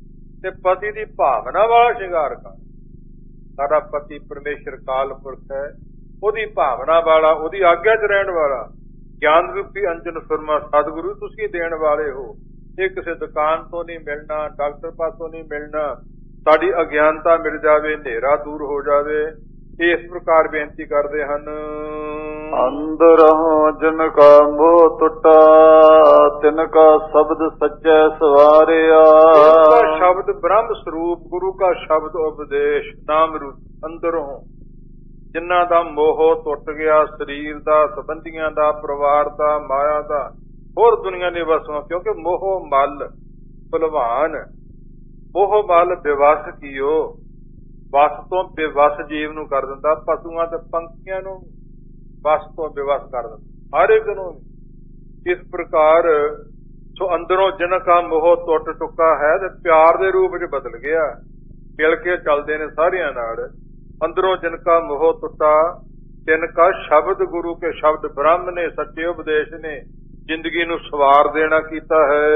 ਤੇ ਪਤੀ ਦੀ ਭਾਵਨਾ ਵਾਲਾ ਸ਼ਿੰਗਾਰ ਕਰ। ਸਾਡਾ ਪਤੀ ਪਰਮੇਸ਼ਰ ਕਾਲ ਪੁਰਖ ਹੈ, ਉਹਦੀ ਭਾਵਨਾ ਵਾਲਾ, ਉਹਦੀ ਆਗਿਆ 'ਚ ਰਹਿਣ ਵਾਲਾ ਗਿਆਨ ਰੂਪੀ ਅੰਜਨ ਸੁਰਮਾ ਸਤਿਗੁਰੂ ਤੁਸੀਂ ਦੇਣ ਵਾਲੇ ਹੋ। ਇਹ ਕਿਸੇ ਦੁਕਾਨ ਤੋਂ ਨਹੀਂ ਮਿਲਣਾ, ਡਾਕਟਰ ਪਾਸੋਂ ਨਹੀਂ ਮਿਲਣਾ। ਸਾਡੀ ਅਗਿਆਨਤਾ ਮਿਲ ਜਾਵੇ, ਹਨੇਰਾ ਦੂਰ ਹੋ ਜਾਵੇ। ਇਸ ਪ੍ਰਕਾਰ ਬੇਨਤੀ ਕਰਦੇ ਹਨ। ਅੰਦਰੋਂ ਜਿਨ ਕਾ ਮੋਹ ਟੁੱਟਾ ਤਿਨ ਕਾ ਸ਼ਬਦ ਸੱਚੈ ਸਵਾਰਿਆ। ਗੁਰੂ ਕਾ ਸ਼ਬਦ ਬ੍ਰਹਮ ਸਰੂਪ, ਗੁਰੂ ਕਾ ਸ਼ਬਦ ਉਪਦੇਸ਼ ਨਾਮ ਰੂਪ। ਅੰਦਰੋਂ ਜਿਨ੍ਹਾਂ ਦਾ ਮੋਹ ਟੁੱਟ ਗਿਆ, ਸਰੀਰ ਦਾ, ਸੰਬੰਧੀਆਂ ਦਾ, ਪਰਿਵਾਰ ਦਾ, ਮਾਇਆ ਦਾ, ਹੋਰ ਦੁਨੀਆ ਦੇ ਵਸੋਂ, ਕਿਉਂਕਿ ਮੋਹ ਮਲ ਭਲਵਾਨ, ਮੋਹ ਮਲ ਬੇਵਸ ਕੀਓ। ਵਸ ਤੋਂ ਬੇਵਸ ਜੀਵ ਨੂੰ ਕਰ ਦਿੰਦਾ, ਪਸ਼ੂਆਂ ਤੇ ਪੰਛੀਆਂ ਨੂੰ ਵਸ ਤੋਂ ਬੇਵਸ ਕਰ ਦਿੰਦਾ, ਹਰ ਇੱਕ ਨੂੰ। ਇਸ ਪ੍ਰਕਾਰ ਸੋ ਅੰਦਰੋਂ ਜਿਨ ਕਾ ਮੋਹ ਟੁੱਟ ਚੁੱਕਾ ਹੈ ਤੇ ਪਿਆਰ ਦੇ ਰੂਪ 'ਚ ਬਦਲ ਗਿਆ, ਮਿਲ ਕੇ ਚੱਲਦੇ ਨੇ ਸਾਰਿਆਂ ਨਾਲ। ਅੰਦਰੋਂ ਜਿਨ ਕਾ ਮੋਹ ਟੁੱਟਾ ਤਿਨ ਕਾ ਸ਼ਬਦ, ਗੁਰੂ ਕੇ ਸ਼ਬਦ ਬ੍ਰਹਮ ਨੇ, ਸੱਚੇ ਉਪਦੇਸ਼ ਨੇ ਜ਼ਿੰਦਗੀ ਨੂੰ ਸਵਾਰ ਦੇਣਾ ਕੀਤਾ ਹੈ।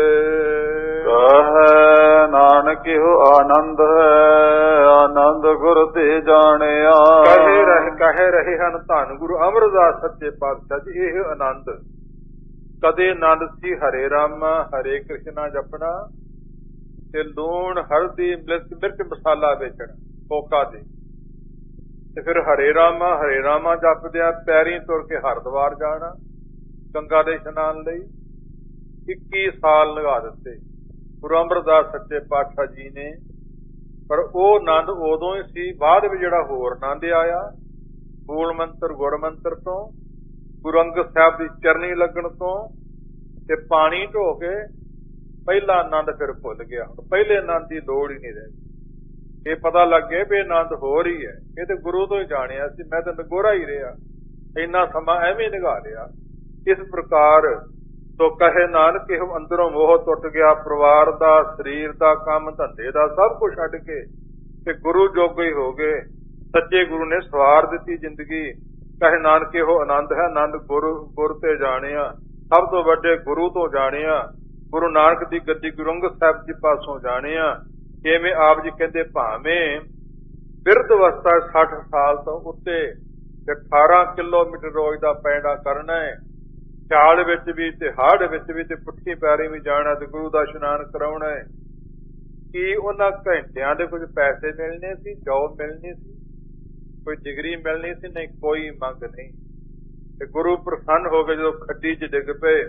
ਕਹੈ ਨਾਨਕ ਇਹੋ ਆਨੰਦ ਹੈ, ਆਨੰਦ ਗੁਰ ਤੇ ਜਾਣਿਆ। ਕਹੇ ਰਹੇ ਕਹੇ ਰਹੇ ਹਨ ਧੰਨ ਗੁਰੂ ਅਮਰਦਾਸ ਸੱਚੇ ਪਾਤਸ਼ਾਹ ਜੀ, ਇਹ ਆਨੰਦ ਕਦੇ ਆਨੰਦ ਸੀ ਹਰੇ ਰਾਮਾ ਹਰੇ ਕ੍ਰਿਸ਼ਨਾ ਜਪਣਾ ਤੇ ਲੂਣ ਹਲਦੀ ਮਿਰਚ ਮਸਾਲਾ ਵੇਚਣਾ ਕੋਕਾ ਦੇ, ਤੇ ਫਿਰ ਹਰੇ ਰਾਮਾ ਹਰੇ ਰਾਮਾ ਜਪਦਿਆਂ ਪੈਰੀਂ ਤੁਰ ਕੇ ਹਰਿਦੁਆਰ ਜਾਣਾ ਗੰਗਾ ਦੇ ਇਸ਼ਨਾਨ ਲਈ। ਇੱਕੀ ਸਾਲ ਲਗਾ ਦਿੱਤੇ ਗੁਰੂ ਅਮਰਦਾਸ ਸੱਚੇ ਪਾਤਸ਼ਾਹ ਜੀ ਨੇ। ਪਰ ਉਹ ਆਨੰਦ ਉਦੋਂ ਹੀ ਸੀ, ਬਾਅਦ ਵਿੱਚ ਜਿਹੜਾ ਹੋਰ ਆਨੰਦ ਆਇਆ ਮੂਲ ਮੰਤਰ ਗੁਰ ਮੰਤਰ ਤੋਂ, ਗੁਰੂ ਅੰਗਦ ਸਾਹਿਬ ਦੀ ਚਰਨੀ ਲੱਗਣ ਤੋਂ ਤੇ ਪਾਣੀ ਢੋ ਕੇ ਪਹਿਲਾ ਆਨੰਦ ਫਿਰ ਭੁੱਲ ਗਿਆ। ਹੁਣ ਪਹਿਲੇ ਆਨੰਦ ਦੀ ਲੋੜ ਹੀ ਨਹੀਂ ਰਹੀ। ਇਹ ਪਤਾ ਲੱਗੇ ਵੀ ਆਨੰਦ ਹੋਰ ਹੀ ਹੈ, ਇਹ ਤੇ ਗੁਰੂ ਤੋਂ ਹੀ ਜਾਣਿਆ ਸੀ, ਮੈਂ ਤਾਂ ਨਗੋਰਾ ਹੀ ਰਿਹਾ, ਇੰਨਾ ਸਮਾਂ ਐਵੇਂ ਨਿਭਾ ਲਿਆ। ਇਸ ਪ੍ਰਕਾਰ ਤੋ ਕਹੇ ਨਾਨਕ ਇਹੋ ਅੰਦਰੋਂ ਮੋਹ ਟੁੱਟ ਗਿਆ, ਪਰਿਵਾਰ ਦਾ, ਸਰੀਰ ਦਾ, ਕੰਮ ਧੰਦੇ ਦਾ ਸਭ ਕੁਝ ਛੱਡ ਕੇ ਤੇ ਗੁਰੂ ਜੋਗੇ ਹੀ ਹੋ ਗਏ। ਸੱਚੇ ਗੁਰੂ ਨੇ ਸਵਾਰ ਦਿੱਤੀ ਜ਼ਿੰਦਗੀ। ਕਹੇ ਨਾਨਕ ਇਹੋ ਆਨੰਦ ਹੈ, ਆਨੰਦ ਗੁਰੂ ਗੁਰ ਤੇ ਜਾਣਿਆ, ਸਭ ਤੋਂ ਵੱਡੇ ਗੁਰੂ ਤੋਂ ਜਾਣਿਆ। ਗੁਰੂ ਨਾਨਕ ਦੀ ਗੱਦੀ ਗੁਰੂ ਅੰਗਦ ਸਾਹਿਬ ਜੀ ਪਾਸੋਂ ਜਾਣਿਆ। ਕਿਵੇਂ ਆਪ ਜੀ ਕਹਿੰਦੇ ਭਾਵੇਂ ਬਿਰਧ ਅਵਸਥਾ ਸੱਠ ਸਾਲ ਤੋਂ ਉੱਤੇ ਤੇ ਅਠਾਰਾਂ ਕਿਲੋਮੀਟਰ ਰੋਜ਼ ਦਾ ਪੈਂਡਾ ਕਰਨਾ ਹੈ, ਸਿਆਲ ਵਿੱਚ ਵੀ ਤੇ ਹਾੜ ਵਿੱਚ ਵੀ ਤੇ ਪੁੱਠੀ ਪੈਰੀ ਵੀ ਜਾਣਾ ਤੇ ਗੁਰੂ ਦਾ ਇਸ਼ਨਾਨ ਕਰਾਉਣਾ ਹੈ। ਕੀ ਉਹਨਾਂ ਘੰਟਿਆਂ ਦੇ ਕੁਝ ਪੈਸੇ ਮਿਲਣੇ ਸੀ, ਜੌਬ ਮਿਲਣੀ ਸੀ, ਕੋਈ ਡਿਗਰੀ ਮਿਲਣੀ ਸੀ? ਨਹੀਂ, ਕੋਈ ਮੰਗ ਨਹੀਂ। ਤੇ ਗੁਰੂ ਪ੍ਰਸੰਨ ਹੋ ਕੇ ਜਦੋਂ ਖੱਡੀ 'ਚ ਡਿੱਗ ਪਏ,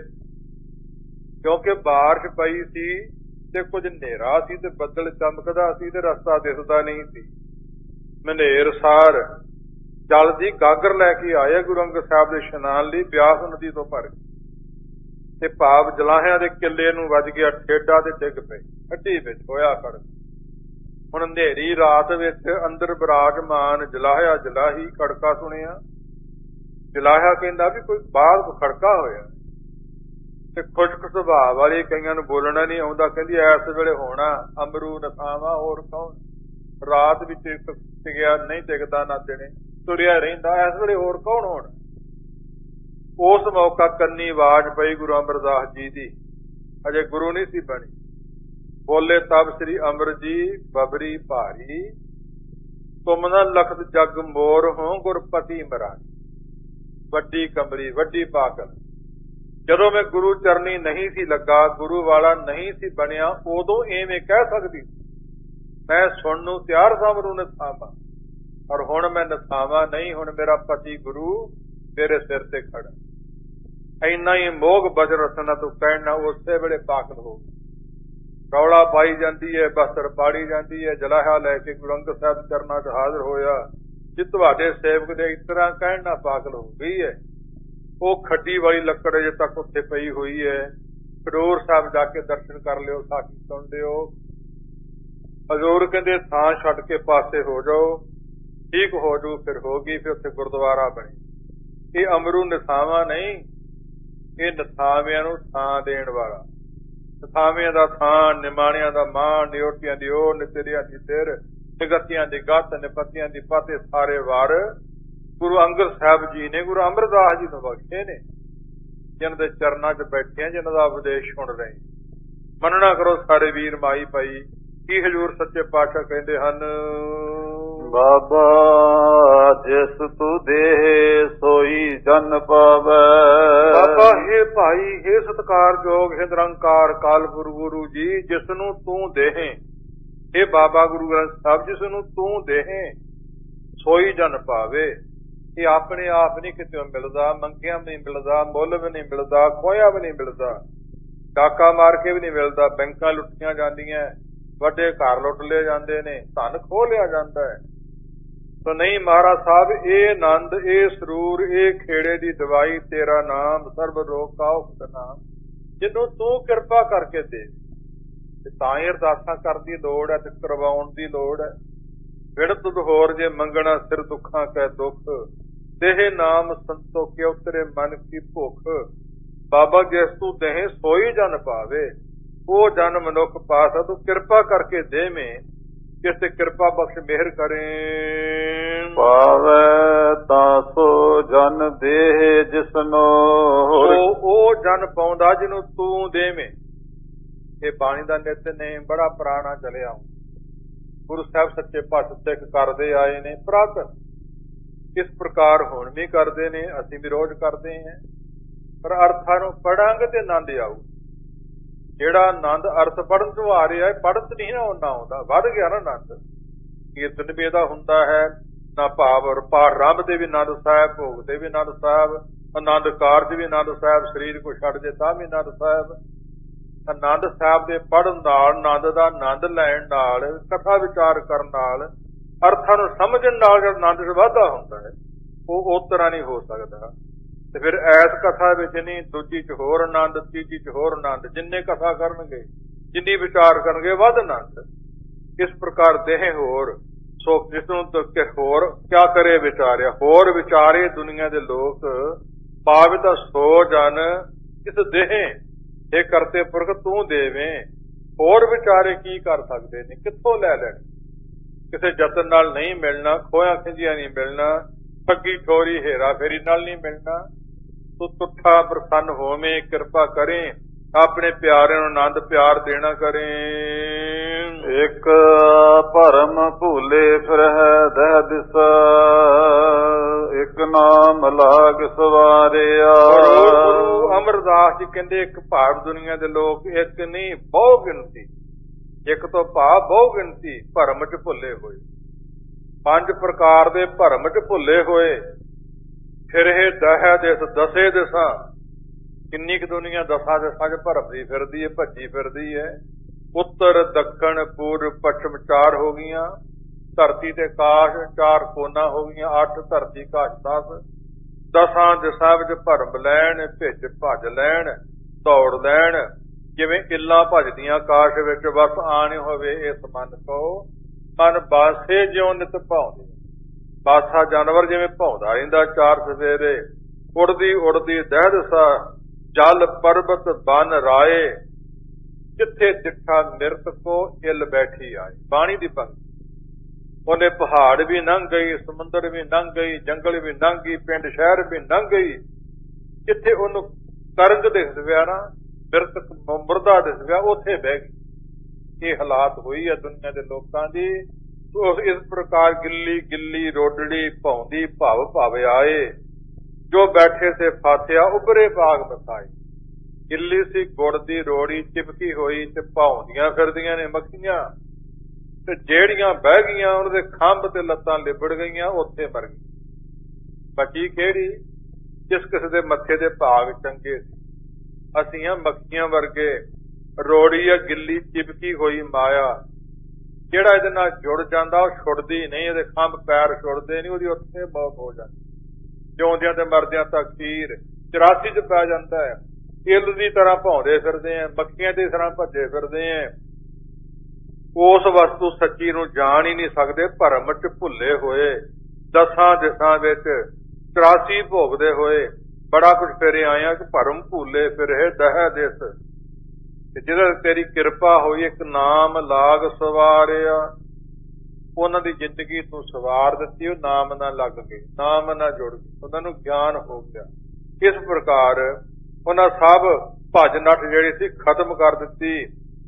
ਕਿਉਂਕਿ ਬਾਰਿਸ਼ ਪਈ ਸੀ ਤੇ ਕੁਝ ਹਨੇਰਾ ਸੀ ਤੇ ਬੱਦਲ ਚਮਕਦਾ ਸੀ ਤੇ ਰਸਤਾ ਦਿਸਦਾ ਨਹੀਂ ਸੀ। ਮਨੇਰ ਸਾਰ ਜਲ ਦੀ ਗਾਗਰ ਲੈ ਕੇ ਆਏ ਗੁਰੂ ਅੰਗਦ ਸਾਹਿਬ ਦੇ ਇਸ਼ਨਾਨ ਲਈ, ਬਿਆਸ ਨਦੀ ਤੋਂ ਭਰ ਕੇ, ਤੇ ਭਾਵ ਜਲਾਹਿਆਂ ਦੇ ਕਿੱਲੇ ਨੂੰ ਵੱਜ ਗਿਆ ਠੇਡਾ ਤੇ ਡਿੱਗ ਪਏ, ਖੱਡੀ ਵਿੱਚ ਹੋਇਆ ਖੜ। ਹੁਣ ਅੰਧੇਰੀ ਰਾਤ ਵਿੱਚ ਅੰਦਰ ਬਿਰਾਜਮਾਨ ਜਲਾਹਿਆ ਜਲਾਹੀ ਖੜਕਾ ਸੁਣਿਆ। ਜਲਾਹਿਆ ਕਹਿੰਦਾ ਵੀ ਕੋਈ ਬਾਹਰ ਕੋ ਖੜਕਾ ਹੋਇਆ, ਤੇ ਖੁਸ਼ਕ ਸੁਭਾਅ ਵਾਲੀ, ਕਈਆਂ ਨੂੰ ਬੋਲਣਾ ਨਹੀਂ ਆਉਂਦਾ, ਕਹਿੰਦੀ ਐਸ ਵੇਲੇ ਹੋਣਾ ਅਮਰੂ ਨਥਾਵਾ, ਹੋਰ ਕੌਣ? ਰਾਤ ਵਿੱਚ ਟਿਕਿਆ ਨਹੀਂ ਟਿਕਦਾ ਨਾ ਦਿਨੇ, ਤੁਰਿਆ ਰਹਿੰਦਾ, ਇਸ ਵੇਲੇ ਹੋਰ ਕੌਣ ਹੋਣਾ? ਉਸ ਮੌਕਾ ਕੰਨੀ ਆਵਾਜ਼ ਪਈ ਗੁਰੂ ਅਮਰਦਾਸ ਜੀ ਦੀ, ਅਜੇ ਗੁਰੂ ਨਹੀਂ ਸੀ ਬਣੀ। ਬੋਲੇ ਤਬ ਸ੍ਰੀ ਅਮਰ ਜੀ ਬਬਰੀ ਭਾਰੀ, ਤੁਮ ਨਾ ਲਖਤ ਜਗ ਮੋਰ ਹੋ ਗੁਰਪਤੀ ਮਰਾਰੀ। ਵੱਡੀ ਕਮਰੀ, ਵੱਡੀ ਪਾਗਲ। ਜਦੋਂ ਮੈਂ ਗੁਰੂ ਚਰਨੀ ਨਹੀਂ ਸੀ ਲੱਗਾ, ਗੁਰੂ ਵਾਲਾ ਨਹੀਂ ਸੀ ਬਣਿਆ, ਉਦੋਂ ਐਵੇਂ ਕਹਿ ਸਕਦੀ ਮੈਂ ਸੁਣਨ ਨੂੰ ਤਿਆਰ ਸਾਂ ਗੁਰੂ ਨਥਾਵਾਂ, ਪਰ ਹੁਣ ਮੈਂ ਨਥਾਵਾਂ ਨਹੀਂ, ਹੁਣ ਮੇਰਾ ਪਤੀ ਗੁਰੂ ਮੇਰੇ ਸਿਰ ਤੇ ਖੜਾ। ਇੰਨਾ ਹੀ ਮੋਗ ਬਜਰ ਰਸਨਾ ਤੋਂ ਕਹਿਣਾ, ਉਸੇ ਵੇਲੇ ਪਾਗਲ ਹੋ ਰੌਲਾ ਪਾਈ ਜਾਂਦੀ ਹੈ, ਬਸਤਰ ਪਾੜੀ ਜਾਂਦੀ ਹੈ। ਜਲਾਹਾ ਲੈ ਕੇ ਗੁਰੂ ਅੰਗਦ ਸਾਹਿਬ ਚਰਨਾਂ 'ਚ ਹਾਜ਼ਰ ਹੋਇਆ, ਜੇ ਤੁਹਾਡੇ ਸੇਵਕ ਦੇ ਇਸ ਤਰ੍ਹਾਂ ਕਹਿਣ ਨਾਲ ਪਾਗਲ ਹੋ ਗਈ ਹੈ। ਉਹ ਖੱਡੀ ਵਾਲੀ ਲੱਕੜ ਅਜੇ ਤੱਕ ਉੱਥੇ ਪਈ ਹੋਈ ਹੈ। ਖਡੂਰ ਸਾਹਿਬ ਜਾ ਕੇ ਦਰਸ਼ਨ ਕਰ ਲਿਓ, ਸਾਖੀ ਸੁਣ ਲਿਓ। ਹਜ਼ੂਰ ਕਹਿੰਦੇ ਥਾਂ ਛੱਡ ਕੇ ਪਾਸੇ ਹੋ ਜਾਓ, ਠੀਕ ਹੋ ਜਾਊ। ਫਿਰ ਹੋ ਗਈ, ਫਿਰ ਉੱਥੇ ਗੁਰਦੁਆਰਾ ਬਣੇ। ਇਹ ਅਮਰੂ ਨਥਾਵਾਂ ਨਹੀਂ, ਇਹ ਨਥਾਵਿਆਂ ਨੂੰ ਥਾਂ ਦੇਣ ਵਾਲਾ। ਨਥਾਵਿਆਂ ਦਾ ਥਾਂ, ਨਿਮਾਣਿਆਂ ਦਾ ਮਾਣ, ਨਿਓਟੀਆਂ ਦੀ ਓਹ, ਨਿਤਰਿਆਂ ਦੀ ਸਿਰ, ਨਿਗਤੀਆਂ ਦੀ ਗੱਤ, ਨਿਪਤੀਆਂ ਦੀ ਪਤ, ਸਾਰੇ ਵਾਰ ਗੁਰੂ ਅੰਗਦ ਸਾਹਿਬ ਜੀ ਨੇ ਗੁਰੂ ਅਮਰਦਾਸ ਜੀ ਨੂੰ ਬਖਸ਼ੇ ਨੇ, ਜਿਨ੍ਹਾਂ ਦੇ ਚਰਨਾਂ 'ਚ ਬੈਠੇ ਆ, ਜਿਨ੍ਹਾਂ ਦਾ ਉਪਦੇਸ਼ ਸੁਣ ਰਹੇ। ਮੰਨਣਾ ਕਰੋ ਸਾਰੇ ਵੀਰ ਮਾਈ ਭਾਈ, ਕੀ ਹਜ਼ੂਰ ਸੱਚੇ ਪਾਤਸ਼ਾਹ ਕਹਿੰਦੇ ਹਨ? ਬਾਬਾ ਜਿਸ ਤੂੰ ਦੇਹ ਸੋਈ ਜਨ ਪਾਵੈ। ਬਾਬਾ हे ਭਾਈ, हे ਸਤਿਕਾਰਯੋਗ, हे ਨਿਰੰਕਾਰ ਕਾਲ ਗੁਰੂ ਗੁਰੂ ਜੀ, ਜਿਸ ਨੂੰ ਤੂੰ ਦੇਹੇ, ਇਹ ਬਾਬਾ ਗੁਰੂ ਗ੍ਰੰਥ ਸਾਹਿਬ, ਜਿਸ ਨੂੰ ਤੂੰ ਦੇਹੇ ਸੋਈ ਜਨ ਪਾਵੇ। ਇਹ ਆਪਣੇ ਆਪ ਨਹੀਂ ਕਿਤੇ ਮਿਲਦਾ, ਮੰਗਿਆ ਵੀ ਨਹੀਂ ਮਿਲਦਾ, ਮੁੱਲ ਵੀ ਨਹੀਂ ਮਿਲਦਾ, ਖੋਇਆ ਵੀ ਨਹੀਂ ਮਿਲਦਾ, ਡਾਕਾ ਮਾਰ ਕੇ ਵੀ ਨਹੀਂ ਮਿਲਦਾ। ਬੈਂਕਾਂ ਲੁੱਟੀਆਂ ਜਾਂਦੀਆਂ, ਵੱਡੇ ਘਰ ਲੁੱਟ ਲਏ ਜਾਂਦੇ ਨੇ, ਧਨ ਖੋਹ ਲਿਆ ਜਾਂਦਾ ਹੈ। ਤਾਂ ਨਹੀਂ ਮਹਾਰਾਜ ਸਾਹਿਬ, ਇਹ ਆਨੰਦ, ਇਹ ਸਰੂਰ, ਇਹ ਖੇੜੇ ਦੀ ਦਵਾਈ ਤੇਰਾ ਨਾਮ, ਸਰਬ ਰੋਗ ਕਾ ਉਪਤ ਨਾਮ, ਜਿਹਨੂੰ ਤੂੰ ਕਿਰਪਾ ਕਰਕੇ ਦੇ। ਤਾਂ ਹੀ ਅਰਦਾਸਾਂ ਕਰਨ ਦੀ ਲੋੜ ਹੈ ਤੇ ਕਰਵਾਉਣ ਦੀ ਲੋੜ ਹੈ। ਵਿੜ ਤੁਧ ਹੋਰ ਜੇ ਮੰਗਣਾ ਸਿਰ ਦੁੱਖਾਂ ਕੈ ਦੁੱਖ, ਦੇਹ ਨਾਮ ਸੰਤੋਖਿ ਉਤਰੇ ਮਨ ਕੀ ਭੁੱਖ। ਬਾਬਾ ਜਿਸ ਤੂੰ ਦੇਹ ਸੋਈ ਜਨ ਪਾਵੇ, ਉਹ ਜਨ ਮਨੁੱਖ ਪਾਸ ਤੂੰ ਕਿਰਪਾ ਕਰਕੇ ਦੇਵੇਂ। ਕਿਸ ਤੇ ਕਿਰਪਾ ਬਖਸ਼ ਮਿਹਰ ਕਰੇ। ਪਾਵੇ ਤਾਂ ਸੋ ਜਨ ਦੇਹ ਜਿਸਨੋ, ਉਹ ਜਨ ਪਾਉਂਦਾ ਜਿਹਨੂੰ ਤੂੰ ਦੇਵੇਂ। ਇਹ ਬਾਣੀ ਦਾ ਨਿਤ ਨੇ ਬੜਾ ਪੁਰਾਣਾ ਚਲਿਆ। ਗੁਰੂ ਸਾਹਿਬ ਸੱਚੇ ਪਾਤਸ਼ਾਹ ਸਿੱਖ ਕਰਦੇ ਆਏ ਨੇ ਪੁਰਾਤਨ। ਇਸ ਪ੍ਰਕਾਰ ਹੁਣ ਵੀ ਕਰਦੇ ਨੇ, ਅਸੀਂ ਵੀ ਰੋਜ਼ ਕਰਦੇ ਹਾਂ। ਪਰ ਅਰਥਾਂ ਨੂੰ ਪੜਾਂਗੇ ਤੇ ਆਨੰਦ ਆਊ। ਜਿਹੜਾ ਆਨੰਦ ਅਰਥ ਪੜਨ ਤੋਂ ਆ ਰਿਹਾ ਹੈ, ਪੜਨ ਤੇ ਨਹੀਂ ਨਾ ਉਹਨਾਂ ਆਉਂਦਾ, ਵੱਧ ਗਿਆ ਨਾ ਆਨੰਦ। ਕੀਰਤਨ ਵੀ ਇਹਦਾ ਹੁੰਦਾ ਹੈ ਨਾ, ਭਾਵ ਪਾਠ ਰੱਬ ਦੇ ਵੀ ਆਨੰਦ ਸਾਹਿਬ, ਭੋਗ ਦੇ ਵੀ ਆਨੰਦ ਸਾਹਿਬ, ਆਨੰਦ ਕਾਰਜ ਵੀ ਆਨੰਦ ਸਾਹਿਬ, ਸਰੀਰ ਕੋ ਛੱਡ ਜੇ ਤਾਂ ਵੀ ਆਨੰਦ ਸਾਹਿਬ। ਆਨੰਦ ਸਾਹਿਬ ਦੇ ਪੜਨ ਨਾਲ, ਆਨੰਦ ਦਾ ਆਨੰਦ ਲੈਣ ਨਾਲ, ਕਥਾ ਵਿਚਾਰ ਕਰਨ ਨਾਲ, ਅਰਥਾਂ ਨੂੰ ਸਮਝਣ ਨਾਲ ਜਿਹੜਾ ਆਨੰਦ ਚ ਵਾਧਾ ਹੁੰਦਾ ਹੈ, ਉਹ ਉਸ ਤਰ੍ਹਾਂ ਨਹੀਂ ਹੋ ਸਕਦਾ। ਤੇ ਫਿਰ ਐਸ ਕਥਾ ਵਿੱਚ ਨਹੀਂ, ਦੂਜੀ ਚ ਹੋਰ ਆਨੰਦ, ਤੀਜੀ ਚ ਹੋਰ ਆਨੰਦ। ਜਿੰਨੇ ਕਥਾ ਕਰਨਗੇ, ਜਿੰਨੀ ਵਿਚਾਰ ਕਰਨਗੇ, ਵੱਧ ਆਨੰਦ। ਇਸ ਪ੍ਰਕਾਰ ਦੇਹ ਹੋਰ ਸੋ ਜਿਸ ਨੂੰ ਹੋਰ ਕਿਆ ਕਰੇ ਵਿਚਾਰਿਆ, ਹੋਰ ਵਿਚਾਰੇ ਦੁਨੀਆ ਦੇ ਲੋਕ। ਪਾਵੇ ਤਾਂ ਸੋ ਜਨ ਇਸ ਦੇਹ, ਇਹ ਕਰਤੇ ਪੁਰਖ ਤੂੰ ਦੇਵੇਂ। ਹੋਰ ਵਿਚਾਰੇ ਕੀ ਕਰ ਸਕਦੇ ਨੇ, ਕਿੱਥੋਂ ਲੈ ਲੈਣ? ਕਿਸੇ ਯਤਨ ਨਾਲ ਨਹੀਂ ਮਿਲਣਾ, ਖੋਇਆ ਖਿੰਜਿਆ ਨਹੀਂ ਮਿਲਣਾ, ਠੱਗੀ ਠੋਰੀ ਹੇਰਾ ਫੇਰੀ ਨਾਲ ਨਹੀਂ ਮਿਲਣਾ। ਤੂੰ ਤੁੱਠਾ ਪ੍ਰਸੰਨ ਹੋਵੇਂ, ਕਿਰਪਾ ਕਰੇ, ਆਪਣੇ ਪਿਆਰਿਆਂ ਨੂੰ ਆਨੰਦ ਪਿਆਰ ਦੇਣਾ ਕਰੇ। ਇੱਕ ਭਰਮ ਭੂਲੇ ਫਿਰਹਿ ਦਹਿ ਦਿਸ, ਇੱਕ ਨਾਮ ਲਾਗ ਸਵਾਰਿਆ। ਗੁਰੂ ਅਮਰਦਾਸ ਜੀ ਕਹਿੰਦੇ ਇੱਕ ਭਾਵ ਦੁਨੀਆ ਦੇ ਲੋਕ, ਇੱਕ ਨਹੀਂ ਬਹੁ ਗਿਣਤੀ, ਇੱਕ ਤੋਂ ਭਾਵ ਬਹੁ ਗਿਣਤੀ ਭਰਮ ਚ ਭੁੱਲੇ ਹੋਏ। ਪੰਜ ਪ੍ਰਕਾਰ ਦੇ ਭਰਮ ਚ ਭੁੱਲੇ ਹੋਏ। ਫਿਰ ਇਹ ਦਹਿ ਦਿਸ, ਦਸੇ ਦਿਸਾਂ, ਕਿੰਨੀ ਕੁ ਦੁਨੀਆ ਦਸਾਂ ਦਿਸਾਂ ਚ ਭਰਮਦੀ ਫਿਰਦੀ ਹੈ, ਭੱਜੀ ਫਿਰਦੀ ਹੈ। ਉੱਤਰ ਦੱਖਣ ਪੂਰਬ ਪੱਛਮ ਚਾਰ ਹੋ ਗਈਆਂ। ਧਰਤੀ ਤੇ ਕਾਸ਼ ਚਾਰ ਕੋਨਾ ਹੋ ਗਈਆਂ, ਅੱਠ ਧਰਤੀ ਕਾਸ਼ ਦਸ। ਦਸਾਂ ਦਿਸਾਂ ਵਿੱਚ ਭਰਮ ਲੈਣ, ਭਿੱਜ ਭੱਜ ਲੈਣ, ਦੌੜ ਲੈਣ। ਜਿਵੇਂ ਇੱਲਾਂ ਭੱਜਦੀਆਂ ਆਕਾਸ਼ ਵਿੱਚ, ਬਸ ਆਣੇ ਹੋਵੇ ਇਸ ਮਨ ਕੋ। ਮਨ ਬਾਸੇ ਜਿਉਂ ਨਿਤ ਭਾਉਂਦੇ, ਬਾਸਾ ਜਾਨਵਰ ਜਿਵੇਂ ਭਾਉਂਦਾ ਰਹਿੰਦਾ ਚਾਰ ਸਵੇਰੇ। ਉੜਦੀ ਉੜਦੀ ਦਹਿ ਦਿਸਾ, ਜਲ ਪਰਬਤ ਬਨ ਰਾਏ। ਜਿੱਥੇ ਡਿੱਠਾ ਨਿਰਤ ਕੋ ਇੱਲ ਬੈਠੀ ਆਏ। ਬਾਣੀ ਦੀ ਪੰਕਤੀ। ਉਹਨੇ ਪਹਾੜ ਵੀ ਲੰਘ ਗਈ, ਸਮੁੰਦਰ ਵੀ ਲੰਘ ਗਈ, ਜੰਗਲ ਵੀ ਲੰਘ ਗਈ, ਪਿੰਡ ਸ਼ਹਿਰ ਵੀ ਲੰਘ ਗਈ। ਜਿੱਥੇ ਉਹਨੂੰ ਕਰਗ ਦਿਸ ਪਿਆ ਨਾ, ਮਿਰਤਕ ਮੁਰਦਾ ਦਿਸ ਪਿਆ, ਉੱਥੇ ਬਹਿ ਗਈ। ਇਹ ਹਾਲਾਤ ਹੋਈ ਹੈ ਦੁਨੀਆ ਦੇ ਲੋਕਾਂ ਦੀ। ਇਸ ਪ੍ਰਕਾਰ ਗਿੱਲੀ ਗਿੱਲੀ ਰੋਡੜੀ ਭੌਂਦੀ ਭਵ ਭਵ ਆਏ। ਜੋ ਬੈਠੇ ਸੇ ਫਾਸਿਆ ਉਬਰੇ ਬਾਗ ਮਸਾਏ। ਗਿੱਲੀ ਸੀ ਗੁੜ ਦੀ ਰੋੜੀ ਚਿਪਕੀ ਹੋਈ, ਤੇ ਭੌਂਦੀਆਂ ਫਿਰਦੀਆਂ ਨੇ ਮੱਖੀਆਂ। ਤੇ ਜਿਹੜੀਆਂ ਬਹਿ ਗਈਆਂ ਉਹਨਾਂ ਦੇ ਖੰਭ ਤੇ ਲੱਤਾਂ ਲਿਬੜ ਗਈਆਂ, ਉੱਥੇ ਮਰ ਗਈ। ਬਚੀ ਕਿਹੜੀ? ਜਿਸ ਕਿਸੇ ਦੇ ਮੱਥੇ ਦੇ ਭਾਗ ਚੰਗੇ ਸੀ। ਅਸੀਂ ਆ ਮੱਖੀਆਂ ਵਰਗੇ। ਰੋੜੀ ਆ ਗਿੱਲੀ ਚਿਪਕੀ ਹੋਈ ਮਾਇਆ। ਜਿਹੜਾ ਇਹਦੇ ਨਾਲ ਜੁੜ ਜਾਂਦਾ ਉਹ ਛੁੱਟਦੀ ਨਹੀਂ, ਇਹਦੇ ਖੰਭ ਪੈਰ ਛੁੱਟਦੇ ਨਹੀਂ, ਉਹਦੀ ਉੱਥੇ ਮੌਤ ਹੋ ਜਾਂਦੀ। ਜਿਉਂਦਿਆਂ ਤੇ ਮਰਦਿਆਂ ਤੱਕ ਖੀਰ ਚੁਰਾਸੀ ਚ ਪੈ ਜਾਂਦਾ ਹੈ। ਇੱਲ ਦੀ ਤਰ੍ਹਾਂ ਭੌਂਦੇ ਫਿਰਦੇ ਆ, ਮੱਖੀਆਂ ਦੀ ਤਰ੍ਹਾਂ ਭੱਜੇ ਫਿਰਦੇ ਆ। ਉਸ ਵਸਤੂ ਸੱਚੀ ਨੂੰ ਜਾਣ ਹੀ ਨਹੀਂ ਸਕਦੇ। ਭਰਮ ਚ ਭੁੱਲੇ ਹੋਏ, ਦਸਾਂ ਦਿਸਾਂ ਵਿੱਚ ਚੁਰਾਸੀ ਭੋਗਦੇ ਹੋਏ, ਬੜਾ ਕੁਝ ਫੇਰੇ ਆਇਆ ਕਿ ਭਰਮ ਭੁੱਲੇ ਫਿਰੇ ਦਹਿ ਦਿਸ। ਤੇ ਜਿਹਦਾ ਤੇਰੀ ਕਿਰਪਾ ਹੋਈ, ਇੱਕ ਨਾਮ ਲਾਗ ਸਵਾਰਿਆ। ਉਹਨਾਂ ਦੀ ਜ਼ਿੰਦਗੀ ਤੂੰ ਸਵਾਰ ਦਿੱਤੀ, ਉਹ ਨਾਮ ਨਾਲ ਲੱਗ ਗਏ, ਨਾਮ ਨਾਲ ਜੁੜ ਗਏ, ਉਹਨਾਂ ਨੂੰ ਗਿਆਨ ਹੋ ਗਿਆ। ਇਸ ਪ੍ਰਕਾਰ ਉਹਨਾਂ ਸਭ ਭੱਜ ਨੱਠ ਜਿਹੜੀ ਸੀ ਖਤਮ ਕਰ ਦਿੱਤੀ।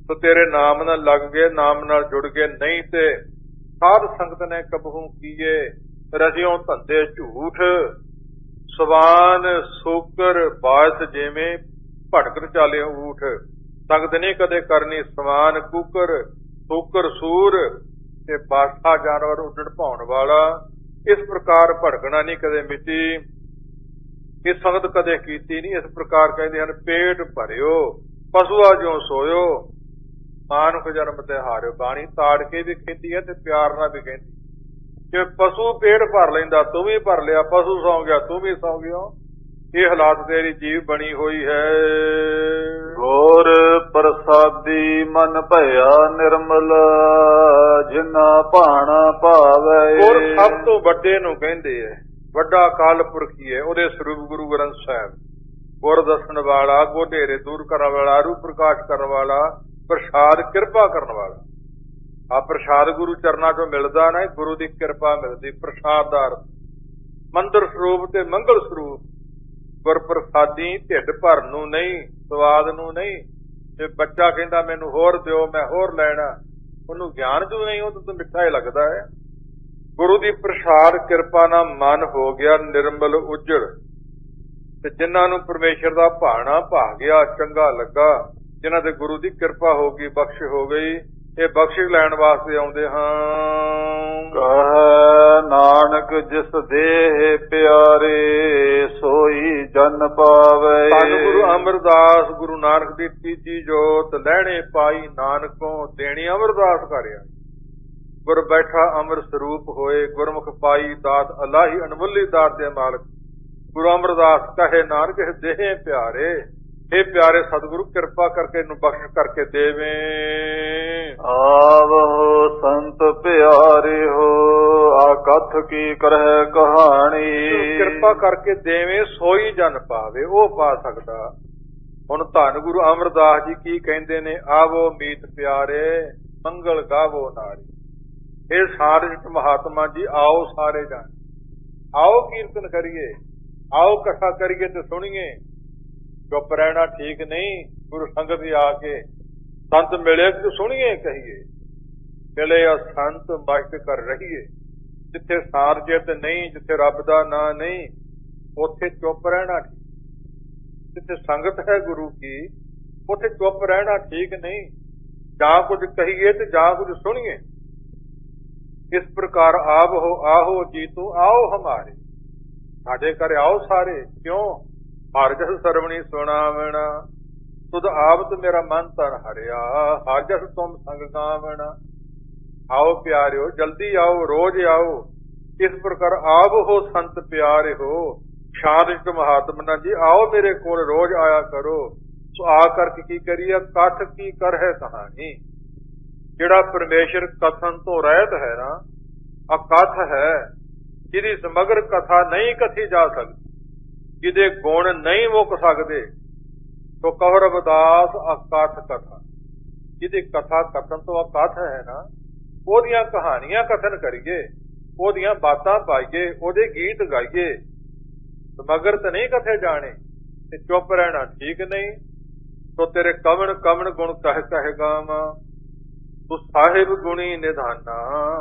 ਸੋ ਤੇਰੇ ਨਾਮ ਨਾਲ ਲੱਗ ਗਏ, ਨਾਮ ਨਾਲ ਜੁੜ ਗਏ। ਨਹੀਂ ਤੇ ਸਾਧ ਸੰਗਤ ਨੇ ਕਬਹੂ ਕੀਏ ਰਜਿਓ ਧੰਦੇ ਝੂਠ, ਸਵਾਨ ਸੋਕਰ ਬਾਇਸ ਜਿਵੇਂ ਭਟਕਣ ਚਾਲਿਓ ਊਠ। ਸੰਗਤ ਨਹੀਂ ਕਦੇ ਕਰਨੀ ਸਵਾਨ ਕੂਕਰ ਸੋਕਰ ਸੂਰ ਤੇ ਬਾਸਾ ਜਾਨਵਰ ਉੱਡਣ ਭਾਉਣ ਵਾਲਾ। ਇਸ ਪ੍ਰਕਾਰ ਭਟਕਣਾ ਨਹੀਂ ਕਦੇ ਮਿੱਟੀ, ਇਹ ਸੰਗਤ ਕਦੇ ਕੀਤੀ ਨਹੀਂ। ਇਸ ਪ੍ਰਕਾਰ ਕਹਿੰਦੇ ਹਨ ਪੇਟ ਭਰਿਓ ਪਸ਼ੂਆ ਜਿਉ ਸੋਇਓ, ਮਾਨੁਖ ਜਨਮ ਤੇ ਹਾਰਿਓ। ਬਾਣੀ ਤਾੜ ਕੇ ਵੀ ਕਹਿੰਦੀ ਹੈ ਤੇ ਪਿਆਰ ਨਾਲ ਵੀ ਕਹਿੰਦੀ। ਜੇ ਪਸ਼ੂ ਪੇਟ ਭਰ ਲੈਂਦਾ ਤੂੰ ਵੀ ਭਰ ਲਿਆ, ਪਸ਼ੂ ਸੌਂ ਗਿਆ ਤੂੰ ਵੀ ਸੌਂ ਗਿਆ। ਇਹ ਹਾਲਾਤ ਤੇਰੀ ਜੀਵ ਬਣੀ ਹੋਈ ਹੈ। ਗੁਰ ਪ੍ਰਸਾਦੀ ਮਨ ਭਇਆ ਨਿਰਮਲ, ਜਿਨਾ ਭਾਣਾ ਭਾਵੇ। ਗੁਰ ਸਭ ਤੋਂ ਵੱਡੇ ਨੂੰ ਕਹਿੰਦੇ ਹੈ, ਵੱਡਾ ਅਕਾਲ ਪੁਰਖੀ ਹੈ। ਉਹਦੇ ਸਰੂਪ ਗੁਰੂ ਗ੍ਰੰਥ ਸਾਹਿਬ, ਗੁਰ ਦੱਸਣ ਵਾਲਾ, ਗੋਡੇਰੇ ਦੂਰ ਕਰਨ ਵਾਲਾ, ਰੂਪ ਪ੍ਰਕਾਸ਼ ਕਰਨ ਵਾਲਾ, ਪ੍ਰਸਾਦ ਕਿਰਪਾ ਕਰਨ ਵਾਲਾ। ਆ ਪ੍ਰਸਾਦ ਗੁਰੂ ਚਰਨਾਂ ਚੋਂ ਮਿਲਦਾ ਨਾ, ਗੁਰੂ ਦੀ ਕਿਰਪਾ ਮਿਲਦੀ। ਪ੍ਰਸਾਦ ਦਾ ਅਰਥ ਮੰਦਰ ਸਰੂਪ ਤੇ ਮੰਗਲ ਸਰੂਪ। ਗੁਰ ਪ੍ਰਸਾਦੀ ਢਿੱਡ ਭਰਨ ਨੂੰ ਨਹੀਂ, ਸਵਾਦ ਨੂੰ ਨਹੀਂ। ਜੇ ਬੱਚਾ ਕਹਿੰਦਾ ਮੈਨੂੰ ਹੋਰ ਦਿਓ, ਮੈਂ ਹੋਰ ਲੈਣਾ, ਉਹਨੂੰ ਗਿਆਨ ਜੋ ਨਹੀਂ, ਉਹ ਤਾਂ ਮਿੱਠਾ ਹੀ ਲੱਗਦਾ ਹੈ। ਗੁਰੂ ਦੀ ਪ੍ਰਸਾਦ ਕਿਰਪਾ ਨਾਲ ਮਨ ਹੋ ਗਿਆ ਨਿਰਮਲ ਉਜੜ, ਤੇ ਜਿਨ੍ਹਾਂ ਨੂੰ ਪਰਮੇਸ਼ਰ ਦਾ ਭਾਣਾ ਭਾ ਗਿਆ, ਚੰਗਾ ਲੱਗਾ, ਜਿਨ੍ਹਾਂ ਤੇ ਗੁਰੂ ਦੀ ਕਿਰਪਾ ਹੋ ਗਈ, ਬਖਸ਼ ਹੋ ਗਈ, ਇਹ ਬਖਸ਼ਿਸ਼ ਲੈਣ ਵਾਸਤੇ ਆਉਂਦੇ ਹਾਂ। ਕਹੈ ਨਾਨਕ ਜਿਸ ਦੇਹ ਪਿਆਰੇ, ਸੋਈ ਜਨ ਪਾਵੇ। ਧੰਨ ਗੁਰੂ ਅਮਰਦਾਸ ਗੁਰੂ ਨਾਨਕ ਦੀ ਤੀਜੀ ਜੋਤ, ਲੈਣੇ ਪਾਈ ਨਾਨਕੋਂ, ਦੇਣੀ ਅਮਰਦਾਸ ਕਰਿਆ। ਗੁਰ ਬੈਠਾ ਅਮਰ ਸਰੂਪ ਹੋਏ, ਗੁਰਮੁਖ ਪਾਈ ਦਾਤ ਅਲਾਹੀ, ਅਨਮੁੱਲੀ ਦਾਤ ਦੇ ਮਾਲਕ। ਗੁਰੂ ਅਮਰਦਾਸ ਕਹੇ ਨਾਨਕ ਦੇਹ ਪਿਆਰੇ, ਇਹ ਪਿਆਰੇ ਸਤਿਗੁਰੂ ਕਿਰਪਾ ਕਰਕੇ ਇਹਨੂੰ ਬਖਸ਼ ਕਰਕੇ ਦੇਵੇਂ। ਆਵੋ ਸੰਤ ਪਿਆਰੇ ਹੋ, ਆ ਕਥ ਕੀ ਕਰਹਿ ਕਹਾਣੀ। ਕਿਰਪਾ ਕਰਕੇ ਦੇਵੇਂ, ਸੋਈ ਜਨ ਪਾਵੇ, ਉਹ ਪਾ ਸਕਦਾ। ਹੁਣ ਧੰਨ ਗੁਰੂ ਅਮਰਦਾਸ ਜੀ ਕੀ ਕਹਿੰਦੇ ਨੇ, ਆਵੋ ਮੀਤ ਪਿਆਰੇ ਮੰਗਲ ਗਾਵੋ ਨਾਰੀ। ਇਹ ਸਾਰੇ ਮਹਾਤਮਾ ਜੀ ਆਓ ਸਾਰੇ ਜਨ, ਆਓ ਕੀਰਤਨ ਕਰੀਏ, ਆਓ ਕਥਾ ਕਰੀਏ ਤੇ ਸੁਣੀਏ। ਚੁੱਪ ਰਹਿਣਾ ਠੀਕ ਨਹੀਂ। ਗੁਰੂ ਸੰਗਤ ਵੀ ਆ ਕੇ ਸੰਤ ਮਿਲੇ ਤੇ ਸੁਣੀਏ ਕਹੀਏ, ਮਿਲੇ ਆ ਸੰਤ ਮਸਤ ਕਰ ਰਹੀਏ। ਜਿੱਥੇ ਸਾਰ ਜਿੱਤ ਨਹੀਂ, ਜਿੱਥੇ ਰੱਬ ਦਾ ਨਾਂ ਨਹੀਂ, ਉੱਥੇ ਚੁੱਪ ਰਹਿਣਾ ਠੀਕ। ਜਿੱਥੇ ਸੰਗਤ ਹੈ ਗੁਰੂ ਕੀ, ਉੱਥੇ ਚੁੱਪ ਰਹਿਣਾ ਠੀਕ ਨਹੀਂ। ਜਾਂ ਕੁਝ ਕਹੀਏ ਤੇ ਜਾਂ ਕੁਝ ਸੁਣੀਏ। ਇਸ ਪ੍ਰਕਾਰ ਆਪ ਹੋ ਆਹੋ ਜੀ ਤੂੰ ਆਓ ਹਮਾਰੇ, ਸਾਡੇ ਘਰ ਆਓ ਸਾਰੇ। ਕਿਉਂ? ਹਰ ਜਸ ਸਰਵਣੀ ਸੁਣਾਵਣਾ, ਤੁਧ ਆਪ ਤੇ ਮੇਰਾ ਮਨ ਤਨ ਹਰਿਆ। ਹਰ ਜਸ ਤੁਮ ਸੰਗ ਗਾਵਣਾ। ਆਓ ਪਿਆਰਿਓ, ਜਲਦੀ ਆਓ, ਰੋਜ਼ ਆਓ। ਇਸ ਪ੍ਰਕਾਰ ਆਪ ਹੋ ਸੰਤ ਪਿਆਰੇ ਹੋ, ਸ਼ਾਂਤ ਮਹਾਤਮਾ ਜੀ ਆਓ ਮੇਰੇ ਕੋਲ, ਰੋਜ਼ ਆਇਆ ਕਰੋ। ਸੋ ਆ ਕਰਕੇ ਕੀ ਕਰੀਏ, ਕਥ ਕੀ ਕਰ ਹੈ ਕਹਾਣੀ। ਜਿਹੜਾ ਪਰਮੇਸ਼ਰ ਕਥਨ ਤੋਂ ਰਹਿਤ ਹੈ ਨਾ, ਅਕਥ ਹੈ, ਜਿਹਦੀ ਸਮਗਰ ਕਥਾ ਨਹੀਂ ਕਥੀ ਜਾ ਸਕਦੀ, ਜਿਹਦੇ ਗੁਣ ਨਹੀਂ ਮੁੱਕ ਸਕਦੇ। ਸੋ ਕਹੋ ਰਵਿਦਾਸ ਅਕਥ ਕਥਾ, ਜਿਹਦੀ ਕਥਾ ਕਥਨ ਤੋਂ ਅਕਥ ਹੈ ਨਾ, ਉਹਦੀਆਂ ਕਹਾਣੀਆਂ ਕਥਨ ਕਰੀਏ, ਉਹਦੀਆਂ ਬਾਤਾਂ ਪਾਈਏ, ਉਹਦੇ ਗੀਤ ਗਾਈਏ। ਸਮਗਰ ਤਾਂ ਨਹੀਂ ਕਥੇ ਜਾਣੇ ਤੇ ਚੁੱਪ ਰਹਿਣਾ ਠੀਕ ਨਹੀਂ। ਸੋ ਤੇਰੇ ਕਵਣ ਕਵਣ ਗੁਣ ਕਹਿ ਕਹਿ ਗਾਵਾਂ, ਤੂੰ ਸਾਹਿਬ ਗੁਣੀ ਨਿਧਾਨਾ।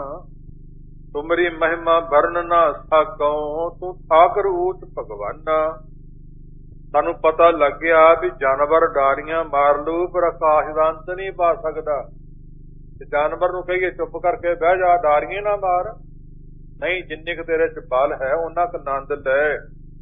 ਤੁਮਰੀ ਮਹਿਮਾ ਵਰਨ ਨਾ ਸਕਉ, ਤੂੰ ਠਾਕਰ ਊਚ ਭਗਵਾਨਾ। ਸਾਨੂੰ ਪਤਾ ਲੱਗ ਗਿਆ ਵੀ ਜਾਨਵਰ ਡਾਰੀਆਂ ਮਾਰ ਲੂ, ਪਰ ਆਕਾਸ਼ ਦਾ ਅੰਤ ਨਹੀਂ ਪਾ ਸਕਦਾ। ਤੇ ਜਾਨਵਰ ਨੂੰ ਕਹੀਏ ਚੁੱਪ ਕਰਕੇ ਬਹਿ ਜਾ, ਡਾਰੀਆਂ ਨਾ ਮਾਰ। ਨਹੀਂ, ਜਿੰਨੇ ਕੁ ਤੇਰੇ ਚ ਬਲ ਹੈ ਉਹਨਾਂ ਕੁ ਆਨੰਦ ਲੈ।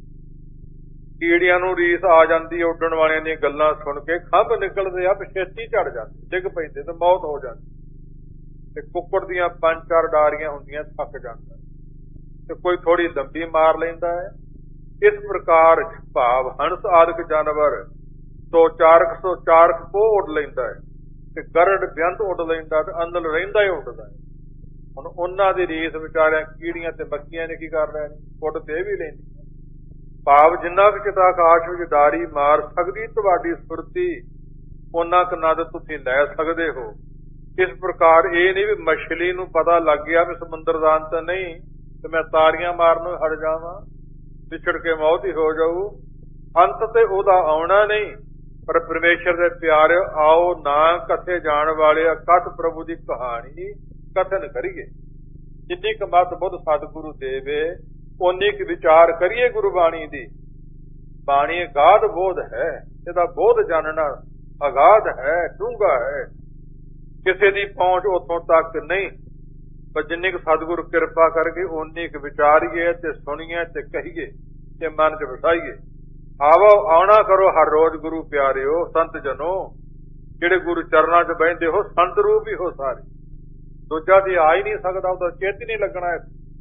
ਕੀੜੀਆਂ ਨੂੰ ਰੀਸ ਆ ਜਾਂਦੀ, ਉੱਡਣ ਵਾਲਿਆਂ ਦੀਆਂ ਗੱਲਾਂ ਸੁਣ ਕੇ ਖੰਭ ਨਿਕਲਦੇ ਆ, ਛੇਤੀ ਝੜ ਜਾਂਦੇ, ਡਿੱਗ ਪੈਂਦੇ ਤੇ ਮੌਤ ਹੋ ਜਾਂਦੀ। ਤੇ ਕੁੱਕੜ ਦੀਆਂ ਪੰਜ ਚਾਰ ਡਾਰੀਆਂ ਹੁੰਦੀਆਂ, ਥੱਕ ਜਾਂਦਾ ਤੇ ਕੋਈ ਥੋੜੀ ਲੰਬੀ ਮਾਰ ਲੈਂਦਾ ਹੈ। ਇਸ ਪ੍ਰਕਾਰ ਭਾਵ ਹੰਸ ਆਦਿਕ ਜਾਨਵਰ ਸੌ ਚਾਰਕ ਸੌ ਚਾਰਕ ਕੋ ਉੱਡ ਲੈਂਦਾ ਹੈ, ਤੇ ਗਰੜ ਬਿਆੰਤ ਉੱਡ ਲੈਂਦਾ, ਤੇ ਅੰਦਲ ਰਹਿੰਦਾ ਹੀ ਉੱਡਦਾ ਹੈ। ਹੁਣ ਉਹਨਾਂ ਦੀ ਰੀਸ ਵਿਚਾਰਿਆਂ ਕੀੜੀਆਂ ਤੇ ਮੱਖੀਆਂ ਨੇ ਕੀ ਕਰ ਲੈਣੀ, ਉੱਡ ਤੇ ਵੀ ਲੈਂਦੀ। ਭਾਵ ਜਿੰਨਾ ਕੁ ਚਿਤ ਆਕਾਸ਼ ਵਿੱਚ ਡਾਰੀ ਮਾਰ ਸਕਦੀ ਤੁਹਾਡੀ ਸੁਰਤੀ, ਉਹਨਾਂ ਕੁ ਨਦ ਤੁਸੀਂ ਲੈ ਸਕਦੇ ਹੋ। ਇਸ ਪ੍ਰਕਾਰ ਇਹ ਨਹੀਂ ਵੀ ਮਛਲੀ ਨੂੰ ਪਤਾ ਲੱਗ ਗਿਆ ਵੀ ਸਮੁੰਦਰ ਦਾ ਅੰਤ ਨਹੀਂ, ਤੇ ਮੈਂ ਤਾਰੀਆਂ ਮਾਰਨ ਹਟ ਜਾਵਾਂ, ਵਿਛੜ ਕੇ ਮੌਤ ਹੀ ਹੋ ਜਾਊ। ਅੰਤ ਤੇ ਉਹਦਾ ਆਉਣਾ ਨਹੀਂ, ਪਰ ਪਰਮੇਸ਼ਰ ਦੇ ਪਿਆਰਿਓ, ਆਓ ਨਾ ਕਥੇ ਜਾਣ ਵਾਲੇ ਅਕਥ ਪ੍ਰਭੂ ਦੀ ਕਹਾਣੀ ਕਥਨ ਕਰੀਏ। ਜਿੰਨੀ ਕੁ ਮੱਤ ਬੁੱਧ ਸਤਿਗੁਰੂ ਦੇਵੇ, ਓਨੀ ਕੁ ਵਿਚਾਰ ਕਰੀਏ ਗੁਰਬਾਣੀ ਦੀ। ਬਾਣੀ ਅਗਾਧ ਬੋਧ ਹੈ, ਇਹਦਾ ਬੋਧ ਜਾਣਨਾ ਅਗਾਧ ਹੈ, ਡੂੰਘਾ ਹੈ। ਕਿਸੇ ਦੀ ਪਹੁੰਚ ਉੱਥੋਂ ਤੱਕ ਨਹੀਂ, ਪਰ ਜਿੰਨੀ ਕੁ ਸਤਿਗੁਰੂ ਕਿਰਪਾ ਕਰਕੇ ਓਨੀ ਕੁ ਵਿਚਾਰੀਏ ਤੇ ਸੁਣੀਏ ਤੇ ਕਹੀਏ ਤੇ ਮਨ ਚ ਵਸਾਈਏ। ਆਵੋ ਆਉਣਾ ਕਰੋ ਹਰ ਰੋਜ਼ ਗੁਰੂ ਪਿਆਰਿਓ, ਸੰਤ ਜਨੋ ਜਿਹੜੇ ਗੁਰੂ ਚਰਨਾਂ ਚ ਬਹਿੰਦੇ ਹੋ, ਸੰਤ ਰੂਪ ਹੀ ਹੋ ਸਾਰੇ। ਦੂਜਾ ਦੀ ਆ ਹੀ ਨਹੀਂ ਸਕਦਾ, ਉਹਦਾ ਚਿੱਤ ਹੀ ਨਹੀਂ ਲੱਗਣਾ।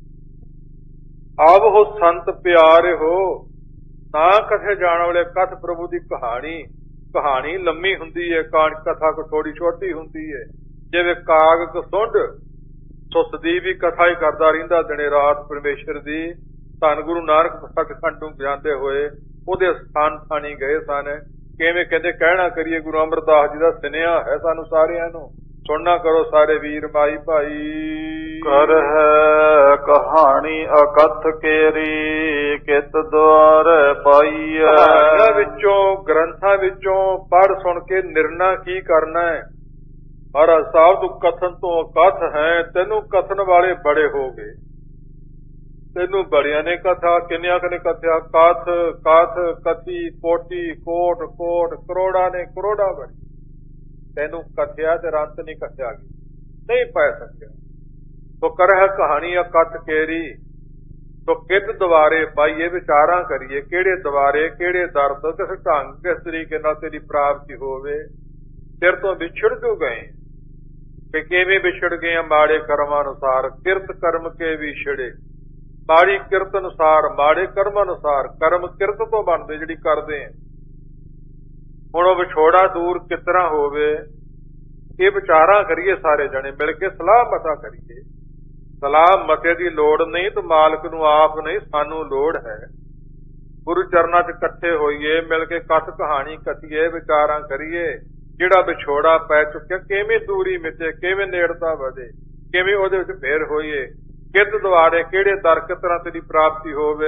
ਆਵ ਹੋ ਸੰਤ ਪਿਆਰੇ ਹੋ, ਨਾ ਕਥੇ ਜਾਣ ਵਾਲੇ ਕਥ ਪ੍ਰਭੂ ਦੀ ਕਹਾਣੀ। ਕਹਾਣੀ ਲੰਮੀ ਹੁੰਦੀ ਹੈ, ਕਾਣ ਕਥਾ ਕੋ ਥੋੜੀ ਛੋਟੀ ਹੁੰਦੀ ਹੈ। ਜਿਵੇਂ ਕਾਗ ਕਸੁੰਡ ਸੁਸਦੀ ਵੀ ਕਥਾ ਹੀ ਕਰਦਾ ਰਹਿੰਦਾ ਦਿਨੇ ਰਾਤ ਪਰਮੇਸ਼ਰ ਦੀ। ਧੰਨ ਗੁਰੂ ਨਾਨਕ ਸੱਚਖੰਡ ਨੂੰ ਜਾਂਦੇ ਹੋਏ ਉਹਦੇ ਸਥਾਨ ਥਾਣੀ ਗਏ ਸਨ। ਕਿਵੇਂ ਕਹਿੰਦੇ ਕਹਿਣਾ ਕਰੀਏ, ਗੁਰੂ ਅਮਰਦਾਸ ਜੀ ਦਾ ਸੁਨੇਹਾ ਹੈ ਸਾਨੂੰ ਸਾਰਿਆਂ ਨੂੰ, ਸੁਣਨਾ ਕਰੋ ਸਾਰੇ ਵੀਰ ਮਾਈ ਭਾਈ। ਕਰ ਹੈ ਕਹਾਣੀ ਅਕਥ ਕੇਰੀ, ਕਿਤ ਦੁਆਰ ਪਾਈਐ। ਕਹਾਣੀਆਂ ਵਿੱਚੋਂ, ਗ੍ਰੰਥਾਂ ਵਿੱਚੋਂ ਪੜ੍ਹ ਸੁਣ ਕੇ ਨਿਰਣਾ ਕੀ ਕਰਨਾ ਹੈ। ਮਹਾਰਾਜ ਸਾਹਿਬ ਤੂੰ ਕਥਨ ਤੋਂ ਅਕਥ ਹੈ, ਤੈਨੂੰ ਕਥਨ ਵਾਲੇ ਬੜੇ ਹੋ ਗਏ। ਤੈਨੂੰ ਬੜਿਆਂ ਨੇ ਕਥਾ, ਕਿੰਨਿਆਂ ਨੇ ਕਥਿਆ, ਕਥ ਕਥ ਕਥੀ ਕੋਟੀ ਕੋਟ ਕੋਟ, ਕਰੋੜਾਂ ਨੇ ਕਰੋੜਾਂ ਬੜੀ। ਤੈਨੂੰ ਕਥਿਆ ਤੇ ਰੰਤ ਨਹੀਂ ਕਥਿਆ ਗਈ, ਨਹੀਂ ਪੈ ਸਕਿਆ। ਤੋ ਕਰਹਿ ਕਹਾਣੀ ਅਕਥ ਕੇਰੀ, ਤੋ ਕਿਤ ਦੁਆਰੇ ਪਾਈਏ। ਵਿਚਾਰਾਂ ਕਰੀਏ ਕਿਹੜੇ ਦੁਆਰੇ, ਕਿਹੜੇ ਦਰ ਤੋਂ, ਕਿਸ ਢੰਗ, ਕਿਸ ਤਰੀਕੇ ਨਾਲ ਤੇਰੀ ਪ੍ਰਾਪਤੀ ਹੋਵੇ। ਤੇਰੇ ਤੋਂ ਵਿਛੜ ਜੋ ਗਏ ਕਿ ਕਿਵੇਂ ਵਿਛੜ ਗਏ ਆ, ਮਾੜੇ ਕਰਮਾਂ ਅਨੁਸਾਰ। ਕਿਰਤ ਕਰਮ ਕੇ ਵਿਛੜੇ, ਮਾੜੀ ਕਿਰਤ ਅਨੁਸਾਰ, ਮਾੜੇ ਕਰਮ ਅਨੁਸਾਰ। ਕਰਮ ਕਿਰਤ ਤੋਂ ਬਣਦੇ ਜਿਹੜੀ ਕਰਦੇ ਆ। ਹੁਣ ਉਹ ਵਿਛੋੜਾ ਦੂਰ ਕਿਸ ਤਰ੍ਹਾਂ ਹੋਵੇ, ਇਹ ਵਿਚਾਰਾਂ ਕਰੀਏ ਸਾਰੇ ਜਣੇ ਮਿਲ ਕੇ, ਸਲਾਹ ਮਤਾ ਕਰੀਏ। ਸਲਾਹ ਮਤੇ ਦੀ ਲੋੜ ਨਹੀਂ ਤੇ ਮਾਲਕ ਨੂੰ ਆਪ ਨਹੀਂ, ਸਾਨੂੰ ਲੋੜ ਹੈ। ਗੁਰੂ ਚਰਨਾਂ 'ਚ ਇਕੱਠੇ ਹੋਈਏ, ਮਿਲ ਕੇ ਕਥ ਕਹਾਣੀ ਕਥੀਏ, ਵਿਚਾਰਾਂ ਕਰੀਏ। ਜਿਹੜਾ ਵਿਛੋੜਾ ਪੈ ਚੁੱਕਿਆ, ਕਿਵੇਂ ਦੂਰੀ ਮਿਟੇ, ਕਿਵੇਂ ਨੇੜਤਾ ਵਧੇ, ਕਿਵੇਂ ਉਹਦੇ ਵਿੱਚ ਫੇਰ ਹੋਈਏ। ਕਿਤ ਦੁਆਰੇ, ਕਿਹੜੇ ਦਰ, ਕਿਸ ਤਰ੍ਹਾਂ ਤੇਰੀ ਪ੍ਰਾਪਤੀ ਹੋਵੇ।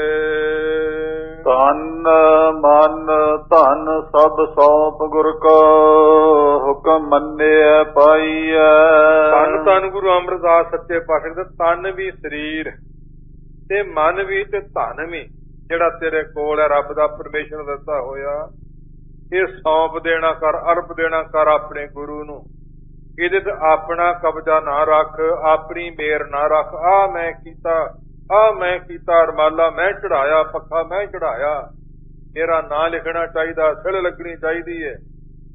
ਤਨ ਮਨ ਧਨ ਸਭ ਸੌਂਪ ਗੁਰ ਕੋ, ਹੁਕਮ ਮੰਨਿਆ ਪਾਈਐ। ਤਨ ਤਨ ਗੁਰੂ ਅਮਰਦਾਸ ਸੱਚੇ ਪਾਤਸ਼ਾਹ ਦਾ ਤਨ ਵੀ, ਸਰੀਰ ਤੇ ਮਨ ਵੀ ਤੇ ਧਨ ਵੀ ਜਿਹੜਾ ਤੇਰੇ ਕੋਲ ਹੈ, ਰੱਬ ਦਾ ਪਰਮੇਸ਼ਰ ਦਿੱਤਾ ਹੋਇਆ, ਇਹ ਸੌਂਪ ਦੇਣਾ ਕਰ, ਅਰਪ ਦੇਣਾ ਕਰ ਆਪਣੇ ਗੁਰੂ ਨੂੰ। ਇਹਦੇ ਤੇ ਆਪਣਾ ਕਬਜ਼ਾ ਨਾ ਰੱਖ, ਆਪਣੀ ਮੇਰ ਨਾ ਰੱਖ। ਆ ਮੈਂ ਕੀਤਾ, ਆ ਮੈਂ ਕੀਤਾ, ਰਮਾਲਾ ਮੈਂ ਚੜਾਇਆ, ਪੱਖਾ ਮੈਂ ਚੜਾਇਆ, ਮੇਰਾ ਨਾਂ ਲਿਖਣਾ ਚਾਹੀਦਾ, ਸਿਲ ਲੱਗਣੀ ਚਾਹੀਦੀ ਹੈ।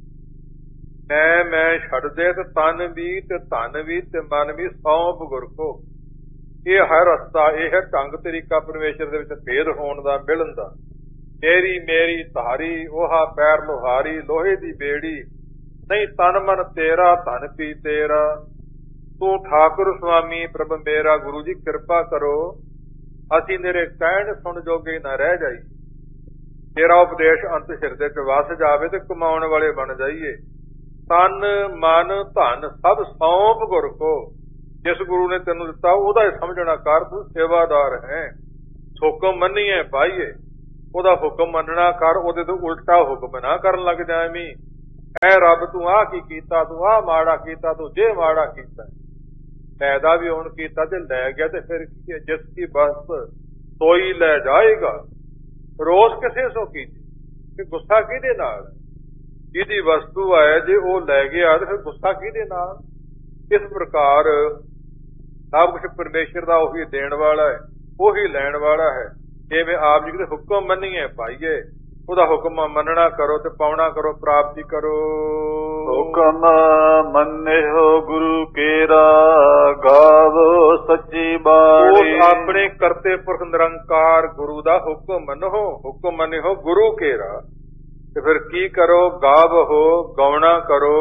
ਮੈਂ ਮੈਂ ਛੱਡ ਦੇ ਤੇ ਤਨ ਵੀ ਤੇ ਧਨ ਵੀ ਤੇ ਮਨ ਵੀ ਸੌਂਪ ਗੁਰ ਕੋ। ਇਹ ਹੈ ਰਸਤਾ, ਇਹ ਹੈ ਢੰਗ ਤਰੀਕਾ ਪਰਮੇਸ਼ਰ ਦੇ ਵਿੱਚ ਭੇਦ ਹੋਣ ਦਾ, ਮਿਲਣ ਦਾ। ਮੇਰੀ ਮੇਰੀ ਧਾਰੀ, ਉਹਾ ਪੈਰ ਲੋਹਾਰੀ, ਲੋਹੇ ਦੀ ਬੇੜੀ ਨਹੀਂ। ਤਨ ਮਨ ਤੇਰਾ, ਧਨ ਪੀ ਤੇਰਾ, ਤੂੰ ਠਾਕੁਰ ਸੁਆਮੀ ਪ੍ਰਭ ਮੇਰਾ। ਗੁਰੂ ਜੀ ਕਿਰਪਾ ਕਰੋ, ਅਸੀਂ ਮੇਰੇ ਕਹਿਣ ਸੁਣ ਜੋਗੇ ਨਾ ਰਹਿ ਜਾਈਏ। ਤੇਰਾ ਉਪਦੇਸ਼ ਅੰਤ ਹਿਰਦੇ ਚ ਵਸ ਜਾਵੇ ਤੇ ਕਮਾਉਣ ਵਾਲੇ ਬਣ ਜਾਈਏ। ਤਨ ਮਨ ਧਨ ਸਭ ਸੌਂਪ ਗੁਰ ਕੋ। ਜਿਸ ਗੁਰੂ ਨੇ ਤੈਨੂੰ ਦਿੱਤਾ ਉਹਦਾ ਹੀ ਸਮਝਣਾ ਕਰ, ਤੂੰ ਸੇਵਾਦਾਰ ਹੈ। ਹੁਕਮ ਮੰਨੀਏ ਪਾਈਏ, ਉਹਦਾ ਹੁਕਮ ਮੰਨਣਾ ਕਰ, ਉਹਦੇ ਤੋਂ ਉਲਟਾ ਹੁਕਮ ਨਾ ਕਰਨ ਲੱਗ ਜਾਵੀਂ। ਐ ਰੱਬ ਤੂੰ ਆਹ ਕੀ ਕੀਤਾ, ਤੂੰ ਆਹ ਮਾੜਾ ਕੀਤਾ, ਤੂੰ ਜੇ ਮਾੜਾ ਕੀਤਾ। ਪੈਦਾ ਵੀ ਹੁਣ ਕੀਤਾ ਤੇ ਲੈ ਗਿਆ ਤੇ ਫਿਰ ਕੀ ਹੈ। ਜਿਸ ਕੀ ਬਸ ਸੋਈ ਲੈ ਜਾਏਗਾ। ਰੋਸ ਕਿਸੇ ਸੋ ਕੀਤੀ, ਕਿ ਗੁੱਸਾ ਕਿਹਦੇ ਨਾਲ, ਜਿਹਦੀ ਵਸਤੂ ਹੈ ਜੇ ਉਹ ਲੈ ਗਿਆ ਤੇ ਫਿਰ ਗੁੱਸਾ ਕਿਹਦੇ ਨਾਲ। ਇਸ ਪ੍ਰਕਾਰ ਸਭ ਕੁਛ ਪਰਮੇਸ਼ਰ ਦਾ ਉਹੀ ਦੇਣ ਵਾਲਾ ਹੈ, ਉਹੀ ਲੈਣ ਵਾਲਾ ਹੈ। ਜਿਵੇਂ ਆਪ ਜੀ ਦੇ ਹੁਕਮ ਮੰਨੀਏ ਪਾਈਏ, ਉਹਦਾ ਹੁਕਮ ਮੰਨਣਾ ਕਰੋ ਤੇ ਪਾਉਣਾ ਕਰੋ, ਪ੍ਰਾਪਤੀ ਕਰੋ। ਹੁਕਮ ਮੰਨਿਓ ਗੁਰੂ ਕੇਰਾ, ਗਾਵੋ ਸੱਚੀ ਬਾਣੀ। ਉਸ ਆਪਣੇ ਕਰਤੇ ਪੁਰਖ ਨਿਰੰਕਾਰ ਗੁਰੂ ਦਾ ਹੁਕਮ ਮੰਨੋ। ਹੁਕਮ ਮੰਨਿਓ ਗੁਰੂ ਕੇਰਾ ਤੇ ਫਿਰ ਕੀ ਕਰੋ, ਗਾਵੋ ਗਾਉਣਾ ਕਰੋ।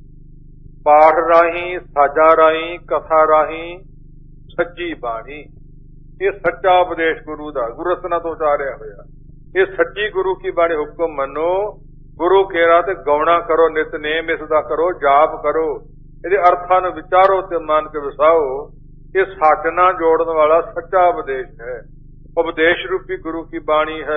ਪਾਠ ਰਾਹੀਂ, ਸਾਜਾਂ ਰਾਹੀਂ, ਕਥਾ ਰਾਹੀਂ ਸੱਚੀ ਬਾਣੀ। ਇਹ ਸੱਚਾ ਉਪਦੇਸ਼ ਗੁਰੂ ਦਾ, ਗੁਰੂ ਰਸਨਾ ਤੋਂ ਉਚਾਰਿਆ ਹੋਇਆ। ਇਹ ਸੱਚੀ ਗੁਰੂ ਕੀ ਬਾਣੀ ਹੁਕਮ ਮੰਨੋ। ਗੁਰੂ ਕੇਰਾ ਤੇ ਗਾਉਣਾ ਕਰੋ, ਨਿਤਨੇਮ ਇਸ ਦਾ ਕਰੋ, ਜਾਪ ਕਰੋ, ਇਹਦੇ ਅਰਥਾਂ ਨੂੰ ਵਿਚਾਰੋ ਤੇ ਮਨ ਕੇ ਵਸਾਓ। ਇਹ ਸੱਚ ਨਾਲ ਜੋੜਨ ਵਾਲਾ ਸੱਚਾ ਉਪਦੇਸ਼ ਹੈ। ਉਪਦੇਸ਼ ਰੂਪੀ ਗੁਰੂ ਕੀ ਬਾਣੀ ਹੈ।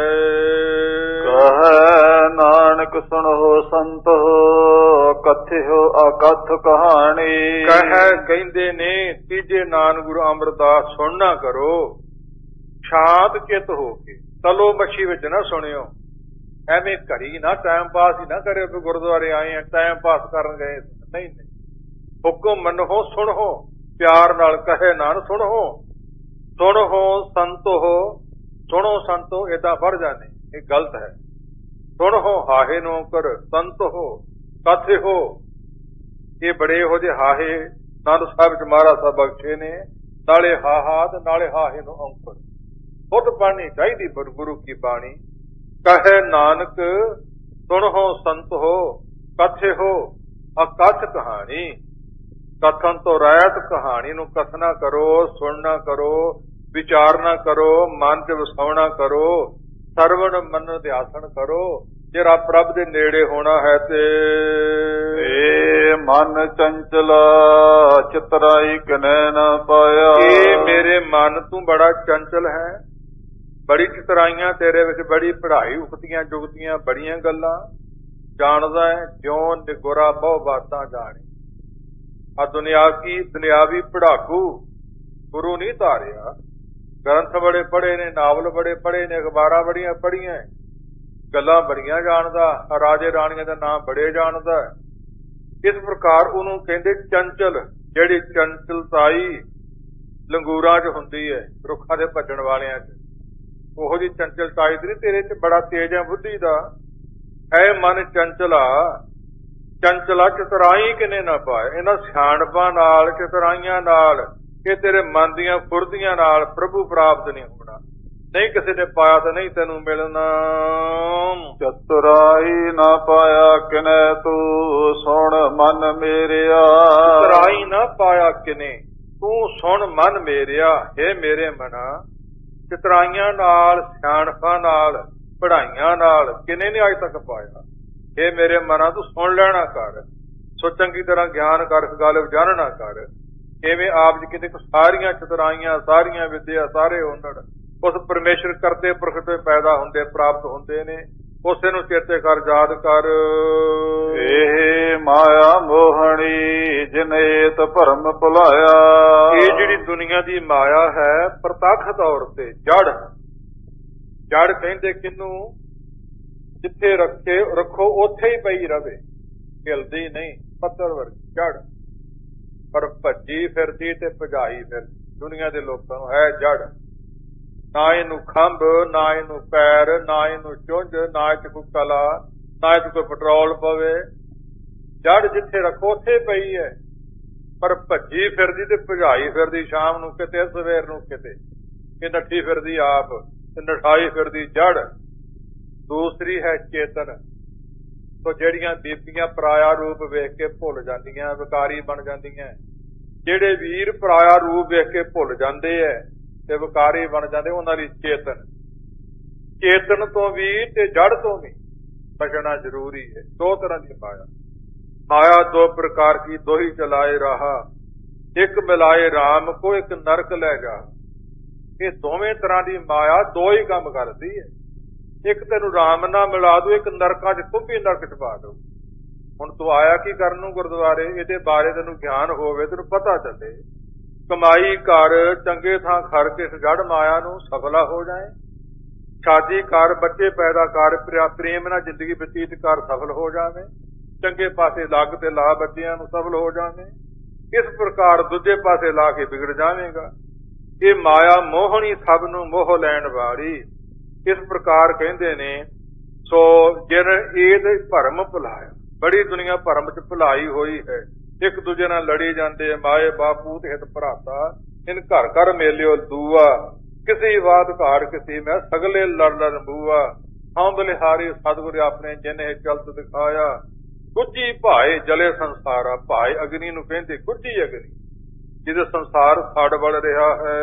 ਕਹੈ ਨਾਨਕ ਸੁਣੋ ਸੰਤੋ, ਕਥਿਓ ਅਕਥ ਕਹਾਣੀ। ਕਹੈ ਕਹਿੰਦੇ ਨੇ ਤੀਜੇ ਨਾਨਕ ਗੁਰੂ ਅਮਰਦਾਸ ਸੁਣਨਾ ਕਰੋ ਸ਼ਾਂਤ ਚਿੱਤ ਹੋ ਕੇ, ਤਲੋ ਮੱਛੀ ਵਿੱਚ ਨਾ ਸੁਣਿਓ। ਐਵੇਂ ਘੜੀ ਨਾ ਟਾਈਮ ਪਾਸ ਹੀ ਨਾ ਕਰਿਓ ਕਿ ਗੁਰਦੁਆਰੇ ਆਏ ਆ ਟਾਈਮ ਪਾਸ ਕਰਨ ਗਏ, ਨਹੀਂ ਨਹੀਂ। ਹੁਕਮ ਮੰਨੋ ਸੁਣੋ ਪਿਆਰ ਨਾਲ, ਕਹੇ ਨਾਨਕ ਸੁਣੋ ਸੁਣੋ ਸੰਤੋ, ਸੁਣੋ ਸੰਤੋ ਏਦਾਂ ਪੜ ਜਾਣੇ, ਇਹ ਗਲਤ ਹੈ। ਸੁਣੋ ਹਾਹੇ ਨੂੰ ਕਰ ਸੰਤੋ ਕਥੇ ਹੋ, ਇਹ ਬੜੇ ਇਹੋ ਜਿਹੇ ਹਾਹੇ ਆਨੰਦ ਸਾਹਿਬ ਚ ਮਹਾਰਾਜ ਸਾਹਿਬ ਬਖਸ਼ੇ ਨੇ, ਨਾਲੇ ਹਾਹਾ ਤੇ ਨਾਲੇ ਹਾਹੇ ਨੂੰ ਔਂਕੜ। ਖੁਦ ਪੜ੍ਹਨੀ ਚਾਹੀਦੀ ਗੁਰੂ ਕੀ ਬਾਣੀ। ਕਹੇ ਨਾਨਕ ਸੁਣੋ ਸੰਤੋ ਕਥੇ ਹੋ ਅਕਥ ਕਹਾਣੀ। ਕਥਨ ਤੋਂ ਰਹਿਤ ਕਹਾਣੀ ਨੂੰ ਕਥਨਾ ਕਰੋ, ਸੁਣਨਾ ਕਰੋ, ਵਿਚਾਰਨਾ ਕਰੋ, ਮਨ ਚ ਵਸਾਉਣਾ ਕਰੋ, ਸਰਵਣ ਮਨ ਧਿਆਸਣ ਕਰੋ। ਜੇ ਰੱਬ ਰੱਬ ਦੇ ਨੇੜੇ ਹੋਣਾ ਹੈ ਤੇ ਏ ਮਨ ਚੰਚਲਾ ਚਤਰਾਈ ਕਨੈ ਨਾ ਪਾਇਆ। ਇਹ ਮੇਰੇ ਮਨ ਤੂੰ ਬੜਾ ਚੰਚਲ ਹੈ, ਬੜੀ ਚਤਰਾਈਆਂ ਤੇਰੇ ਵਿੱਚ, ਬੜੀ ਪੜ੍ਹਾਈ ਉਕਤੀਆਂ ਜੁਗਤੀਆਂ ਬੜੀਆਂ ਗੱਲਾਂ ਜਾਣਦਾ ਹੈ, ਜਿਉਂ ਨਿਗੁਰਾ ਬਹੁ ਬਾਤਾਂ ਜਾਣੀ। ਆ ਦੁਨਿਆ ਕੀ ਦੁਨਿਆਵੀ ਪੜਾਕੂ ਗੁਰੂ ਨਹੀਂ ਧਾਰਿਆ। ਗ੍ਰੰਥ ਬੜੇ ਪੜ੍ਹੇ ਨੇ, ਨਾਵਲ ਬੜੇ ਪੜ੍ਹੇ ਨੇ, ਅਖਬਾਰਾਂ ਬੜੀਆਂ ਪੜ੍ਹੀਆਂ, ਗੱਲਾਂ ਬੜੀਆਂ ਜਾਣਦਾ, ਰਾਜੇ ਰਾਣੀਆਂ ਦਾ ਨਾਮ ਬੜੇ ਜਾਣਦਾ। ਇਸ ਪ੍ਰਕਾਰ ਉਹਨੂੰ ਕਹਿੰਦੇ ਚੰਚਲ, ਜਿਹੜੀ ਚੰਚਲਤਾਈ ਲੰਗੂਰਾਂ 'ਚ ਹੁੰਦੀ ਹੈ, ਰੁੱਖਾਂ ਦੇ ਭੱਜਣ ਵਾਲਿਆਂ 'ਚ, ਉਹੋ ਜਿਹੀ ਚੰਚਲਤਾਈ ਤੇ ਨਹੀਂ ਤੇਰੇ 'ਚ ਬੜਾ ਤੇਜ ਹੈ ਬੁੱਧੀ ਦਾ। ਹੈ ਮਨ ਚੰਚਲਾ, ਚੰਚਲਾ ਚਤਰਾਈ ਕਿਨੇ ਨਾ ਪਾਏ। ਇਹਨਾਂ ਸਿਆਣਪਾਂ ਨਾਲ, ਚਤਰਾਈਆਂ ਨਾਲ, ਇਹ ਤੇਰੇ ਮਨ ਦੀਆਂ ਫੁਰਦੀਆਂ ਨਾਲ ਪ੍ਰਭੂ ਪ੍ਰਾਪਤ ਨਹੀਂ ਹੋਣਾ। ਨਹੀਂ ਕਿਸੇ ਨੇ ਪਾਇਆ ਤਾਂ ਨਹੀਂ ਤੈਨੂੰ ਮਿਲਣਾ। ਚਤੁਰਾਈ ਨਾ ਪਾਇਆ ਕਿਨੇ ਤੂੰ ਸੁਣ ਮਨ ਮੇਰਿਆ। ਚਤੁਰਾਈ ਨਾ ਪਾਇਆ ਕਿਨੇ ਤੂੰ ਸੁਣ ਮਨ ਮੇਰਿਆ। ਹੇ ਮੇਰੇ ਮਨਾ, ਚਤੁਰਾਈਆਂ ਨਾਲ, ਸਿਆਣਪਾਂ ਨਾਲ, ਪੜ੍ਹਾਈਆਂ ਨਾਲ ਕਿਨੇ ਨੇ ਅੱਜ ਤੱਕ ਪਾਇਆ। ਇਹ ਮੇਰੇ ਮਨਾਂ ਤੂੰ ਸੁਣ ਲੈਣਾ ਕਰ, ਸੋ ਚੰਗੀ ਤਰ੍ਹਾਂ ਗਿਆਨ ਕਰ, ਇਸ ਗੱਲ ਜਾਣਨਾ ਕਰ। ਕਿਵੇਂ ਆਪ ਜੀ ਕਿਤੇ ਸਾਰੀਆਂ ਚਤੁਰਾਈਆਂ, ਸਾਰੀਆਂ ਵਿਦਿਆ, ਸਾਰੇ ਹੁਨਰ ਉਸ ਪਰਮੇਸ਼ਰ ਕਰਤੇ ਪੁਰਖ ਤੋਂ ਪੈਦਾ ਹੁੰਦੇ, ਪ੍ਰਾਪਤ ਹੁੰਦੇ ਨੇ। ਉਸੇ ਨੂੰ ਚੇਤੇ ਕਰ, ਯਾਦ ਕਰ। ਇਹ ਮਾਇਆ ਮੋਹਣੀ ਜਿਨੇਤ ਭਰਮ ਭੁਲਾਇਆ। ਇਹ ਜਿਹੜੀ ਦੁਨੀਆ ਦੀ ਮਾਇਆ ਹੈ ਪ੍ਰਤੱਖ ਤੌਰ ਤੇ ਜੜ, ਜੜ ਕਹਿੰਦੇ ਕਿਹਨੂੰ, ਜਿੱਥੇ ਰੱਖੇ ਰੱਖੋ ਉੱਥੇ ਹੀ ਪਈ ਰਵੇ, ਹਿਲਦੀ ਨਹੀਂ, ਪੱਥਰ ਵਰਗੀ ਜੜ। ਪਰ ਭੱਜੀ ਫਿਰਦੀ ਤੇ ਭਜਾਈ ਫਿਰਦੀ ਦੁਨੀਆ ਦੇ ਲੋਕਾਂ ਨੂੰ ਹੈ ਜੜ। ਨਾ ਇਹਨੂੰ ਖੰਭ, ਨਾ ਇਹਨੂੰ ਪੈਰ, ਨਾ ਇਹਨੂੰ ਚੁੰਝ, ਨਾ ਇਹ 'ਚ ਕੋਈ ਕਲਾ, ਨਾ ਇਹ 'ਚ ਕੋਈ ਪੈਟਰੋਲ ਪਵੇ। ਜੜ ਜਿੱਥੇ ਰੱਖੋ ਉੱਥੇ ਪਈ ਹੈ, ਪਰ ਭੱਜੀ ਫਿਰਦੀ ਤੇ ਭਜਾਈ ਫਿਰਦੀ, ਸ਼ਾਮ ਨੂੰ ਕਿਤੇ, ਸਵੇਰ ਨੂੰ ਕਿਤੇ, ਇਹ ਨੱਠੀ ਫਿਰਦੀ ਆਪ ਤੇ ਨਠਾਈ ਫਿਰਦੀ ਜੜ। ਦੂਸਰੀ ਹੈ ਚੇਤਨ। ਤੋ ਜਿਹੜੀਆਂ ਬੀਬੀਆਂ ਪਰਾਇਆ ਰੂਪ ਵੇਖ ਕੇ ਭੁੱਲ ਜਾਂਦੀਆਂ, ਵਿਕਾਰੀ ਬਣ ਜਾਂਦੀਆਂ। ਜਿਹੜੇ ਵੀਰ ਪਰਾਇਆ ਰੂਪ ਵੇਖ ਕੇ ਭੁੱਲ ਜਾਂਦੇ ਐ ਤੇ ਵਿਕਾਰੀ ਬਣ ਜਾਂਦੇ, ਉਹਨਾਂ ਦੀ ਚੇਤਨ। ਚੇਤਨ ਤੋਂ ਵੀ ਤੇ ਜੜ ਤੋਂ ਵੀ ਬਚਣਾ ਜ਼ਰੂਰੀ ਹੈ। ਦੋ ਤਰ੍ਹਾਂ ਦੀ ਮਾਇਆ, ਮਾਇਆ ਦੋ ਪ੍ਰਕਾਰ ਕੀ, ਦੋ ਹੀ ਚਲਾਏ ਰਹਾ, ਇੱਕ ਮਿਲਾਏ ਰਾਮ ਕੋ, ਇੱਕ ਨਰਕ ਲੈ ਜਾ। ਇਹ ਦੋਵੇਂ ਤਰ੍ਹਾਂ ਦੀ ਮਾਇਆ ਦੋ ਹੀ ਕੰਮ ਕਰਦੀ ਹੈ। ਇੱਕ ਤੈਨੂੰ ਰਾਮ ਨਾਲ ਮਿਲਾ ਦੂ, ਇੱਕ ਨਰਕਾਂ 'ਚ ਕੁੱਭੀ ਨਰਕ 'ਚ ਪਾ ਦੂ। ਹੁਣ ਤੂੰ ਆਇਆ ਕੀ ਕਰਨ ਨੂੰ ਗੁਰਦੁਆਰੇ, ਇਹਦੇ ਬਾਰੇ ਤੈਨੂੰ ਗਿਆਨ ਹੋਵੇ, ਤੈਨੂੰ ਪਤਾ ਚੱਲੇ। ਕਮਾਈ ਕਰ, ਚੰਗੇ ਥਾਂ ਖੜ ਕੇ ਇਸ ਜੜ ਮਾਇਆ ਨੂੰ ਸਫਲਾ ਹੋ ਜਾਏ। ਸ਼ਾਦੀ ਕਰ, ਬੱਚੇ ਪੈਦਾ ਕਰ, ਪ੍ਰੇਮ ਨਾਲ ਜ਼ਿੰਦਗੀ ਬਤੀਤ ਕਰ, ਸਫਲ ਹੋ ਜਾਵੇ। ਚੰਗੇ ਪਾਸੇ ਲੱਗ ਤੇ ਲਾ, ਬੱਚਿਆਂ ਨੂੰ ਸਫਲ ਹੋ ਜਾਵੇ। ਇਸ ਪ੍ਰਕਾਰ ਦੂਜੇ ਪਾਸੇ ਲਾ ਕੇ ਵਿਗੜ ਜਾਵੇਗਾ। ਇਹ ਮਾਇਆ ਮੋਹਣੀ, ਸਭ ਨੂੰ ਮੋਹ ਲੈਣ ਵਾਲੀ। ਇਸ ਪ੍ਰਕਾਰ ਕਹਿੰਦੇ ਨੇ, ਸੋ ਜਿਨ ਇਹ ਭਰਮ ਭੁਲਾਇਆ। ਬੜੀ ਦੁਨੀਆ ਭਰਮ ਚ ਭੁਲਾਈ ਹੋਈ ਹੈ, ਇੱਕ ਦੂਜੇ ਨਾਲ ਲੜੀ ਜਾਂਦੇ। ਮਾਏ ਬਾਪੂ ਤੇ ਹਿਤ ਭਰਾਤਾ, ਇਨ ਘਰ ਘਰ ਮੇਲਿਓ ਦੂਆ, ਕਿਸੇ ਬਾਤ ਘਾੜ ਕਿਸੇ ਮੈਂ ਸਗਲੇ ਲੜ ਲੜ ਬੂਆ। ਹਾਂ ਬਲਿਹਾਰੀ ਸਤਿਗੁਰ ਆਪਣੇ ਜਿਨ ਇਹ ਚਲਤ ਦਿਖਾਇਆ, ਗੁੱਜੀ ਭਾਏ ਜਲੇ ਸੰਸਾਰਾ। ਭਾਏ ਅਗਨੀ ਨੂੰ ਕਹਿੰਦੇ ਗੁੱਜੀ ਅਗਨੀ, ਜਿਹਦੇ ਸੰਸਾਰ ਸੜ ਬਲ ਰਿਹਾ ਹੈ।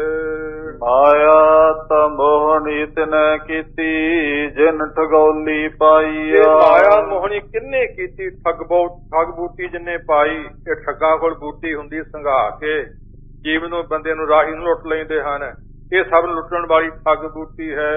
ਮਾਇਆ ਤਾਂ ਮੋਹਣੀ ਤਿਨੈ ਕੀਤੀ, ਜਿਨ ਠਗੌਲੀ ਪਾਈ। ਮਾਇਆ ਮੋਹਣੀ ਕਿੰਨੇ ਕੀਤੀ, ਠੱਗ ਠੱਗ ਬੂਟੀ ਜਿੰਨੇ ਪਾਈ। ਇਹ ਠੱਗਾਂ ਕੋਲ ਬੂਟੀ ਹੁੰਦੀ, ਸੰਘਾ ਕੇ ਜੀਵ ਨੂੰ, ਬੰਦੇ ਨੂੰ, ਰਾਹੀ ਨੂੰ ਲੁੱਟ ਲੈਂਦੇ ਹਨ। ਇਹ ਸਭ ਲੁੱਟਣ ਵਾਲੀ ਠੱਗ ਬੂਟੀ ਹੈ।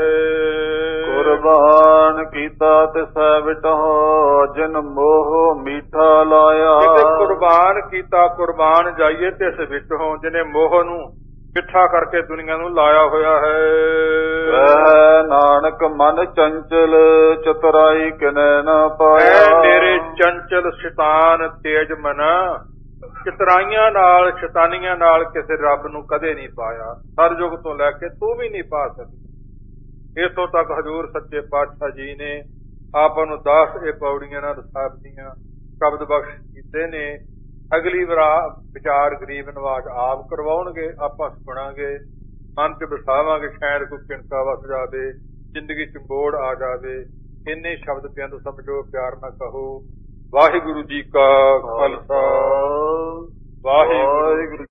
ਕੁਰਬਾਨ ਕੀਤਾ ਤਿਸੈ ਵਿਟਹੁ ਜਿਨ ਮੋਹ ਮੀਠਾ ਲਾਇਆ। ਜਿਹਨੇ ਕੁਰਬਾਨ ਕੀਤਾ ਕੁਰਬਾਨ ਜਾਈਏ ਤਿਸ ਵਿਟਹੁ ਜਿਹਨੇ ਮੋਹ ਨੂੰ ਮਿੱਠਾ ਕਰਕੇ ਦੁਨੀਆ ਨੂੰ ਲਾਇਆ ਹੋਇਆ ਹੈ। ਕਹਿ ਨਾਨਕ ਮਨ ਚੰਚਲ ਚਤੁਰਾਈ ਕਿਨੈ ਨ ਪਾਇਆ। ਐ ਮੇਰੇ ਚੰਚਲ ਸ਼ੈਤਾਨ ਤੇਜ ਮਨਾ ਚਤਰਾਈਆਂ ਨਾਲ ਸ਼ੈਤਾਨੀਆਂ ਨਾਲ ਕਿਸੇ ਰੱਬ ਨੂੰ ਕਦੇ ਨਹੀਂ ਪਾਇਆ। ਹਰ ਯੁੱਗ ਤੋਂ ਲੈ ਕੇ ਤੂੰ ਵੀ ਨਹੀਂ ਪਾ ਸਕਦੀ। ਇਥੋਂ ਤੱਕ ਹਜ਼ੂਰ ਸੱਚੇ ਪਾਤਸ਼ਾਹ ਜੀ ਨੇ ਆਪਾਂ ਨੂੰ ਦਸ ਇਹ ਪੌੜੀਆਂ ਨਾਲ ਸਾਹਿਬ ਦੀਆਂ ਸ਼ਬਦ ਬਖਸ਼ ਕੀਤੇ ਨੇ। ਅਗਲੀ ਵਾਰ ਵਿਚਾਰ ਗਰੀਬ ਨਵਾਜ ਆਪ ਕਰਵਾਉਣਗੇ, ਆਪਾਂ ਸੁਣਾਂਗੇ, ਮਨ ਚ ਵਸਾਵਾਂਗੇ, ਸ਼ਾਇਦ ਕੋਈ ਕਿਣਕਾ ਵਸ ਜਾਵੇ, ਜ਼ਿੰਦਗੀ ਚ ਮੋੜ ਆ ਜਾਵੇ। ਇੰਨੇ ਸ਼ਬਦ ਬਿਆਨ ਸਮਝੋ, ਪਿਆਰ ਨਾ ਕਹੋ। ਵਾਹਿਗੁਰੂ ਜੀ ਕਾ ਖਾਲਸਾ, ਵਾਹਿਗੁਰੂ।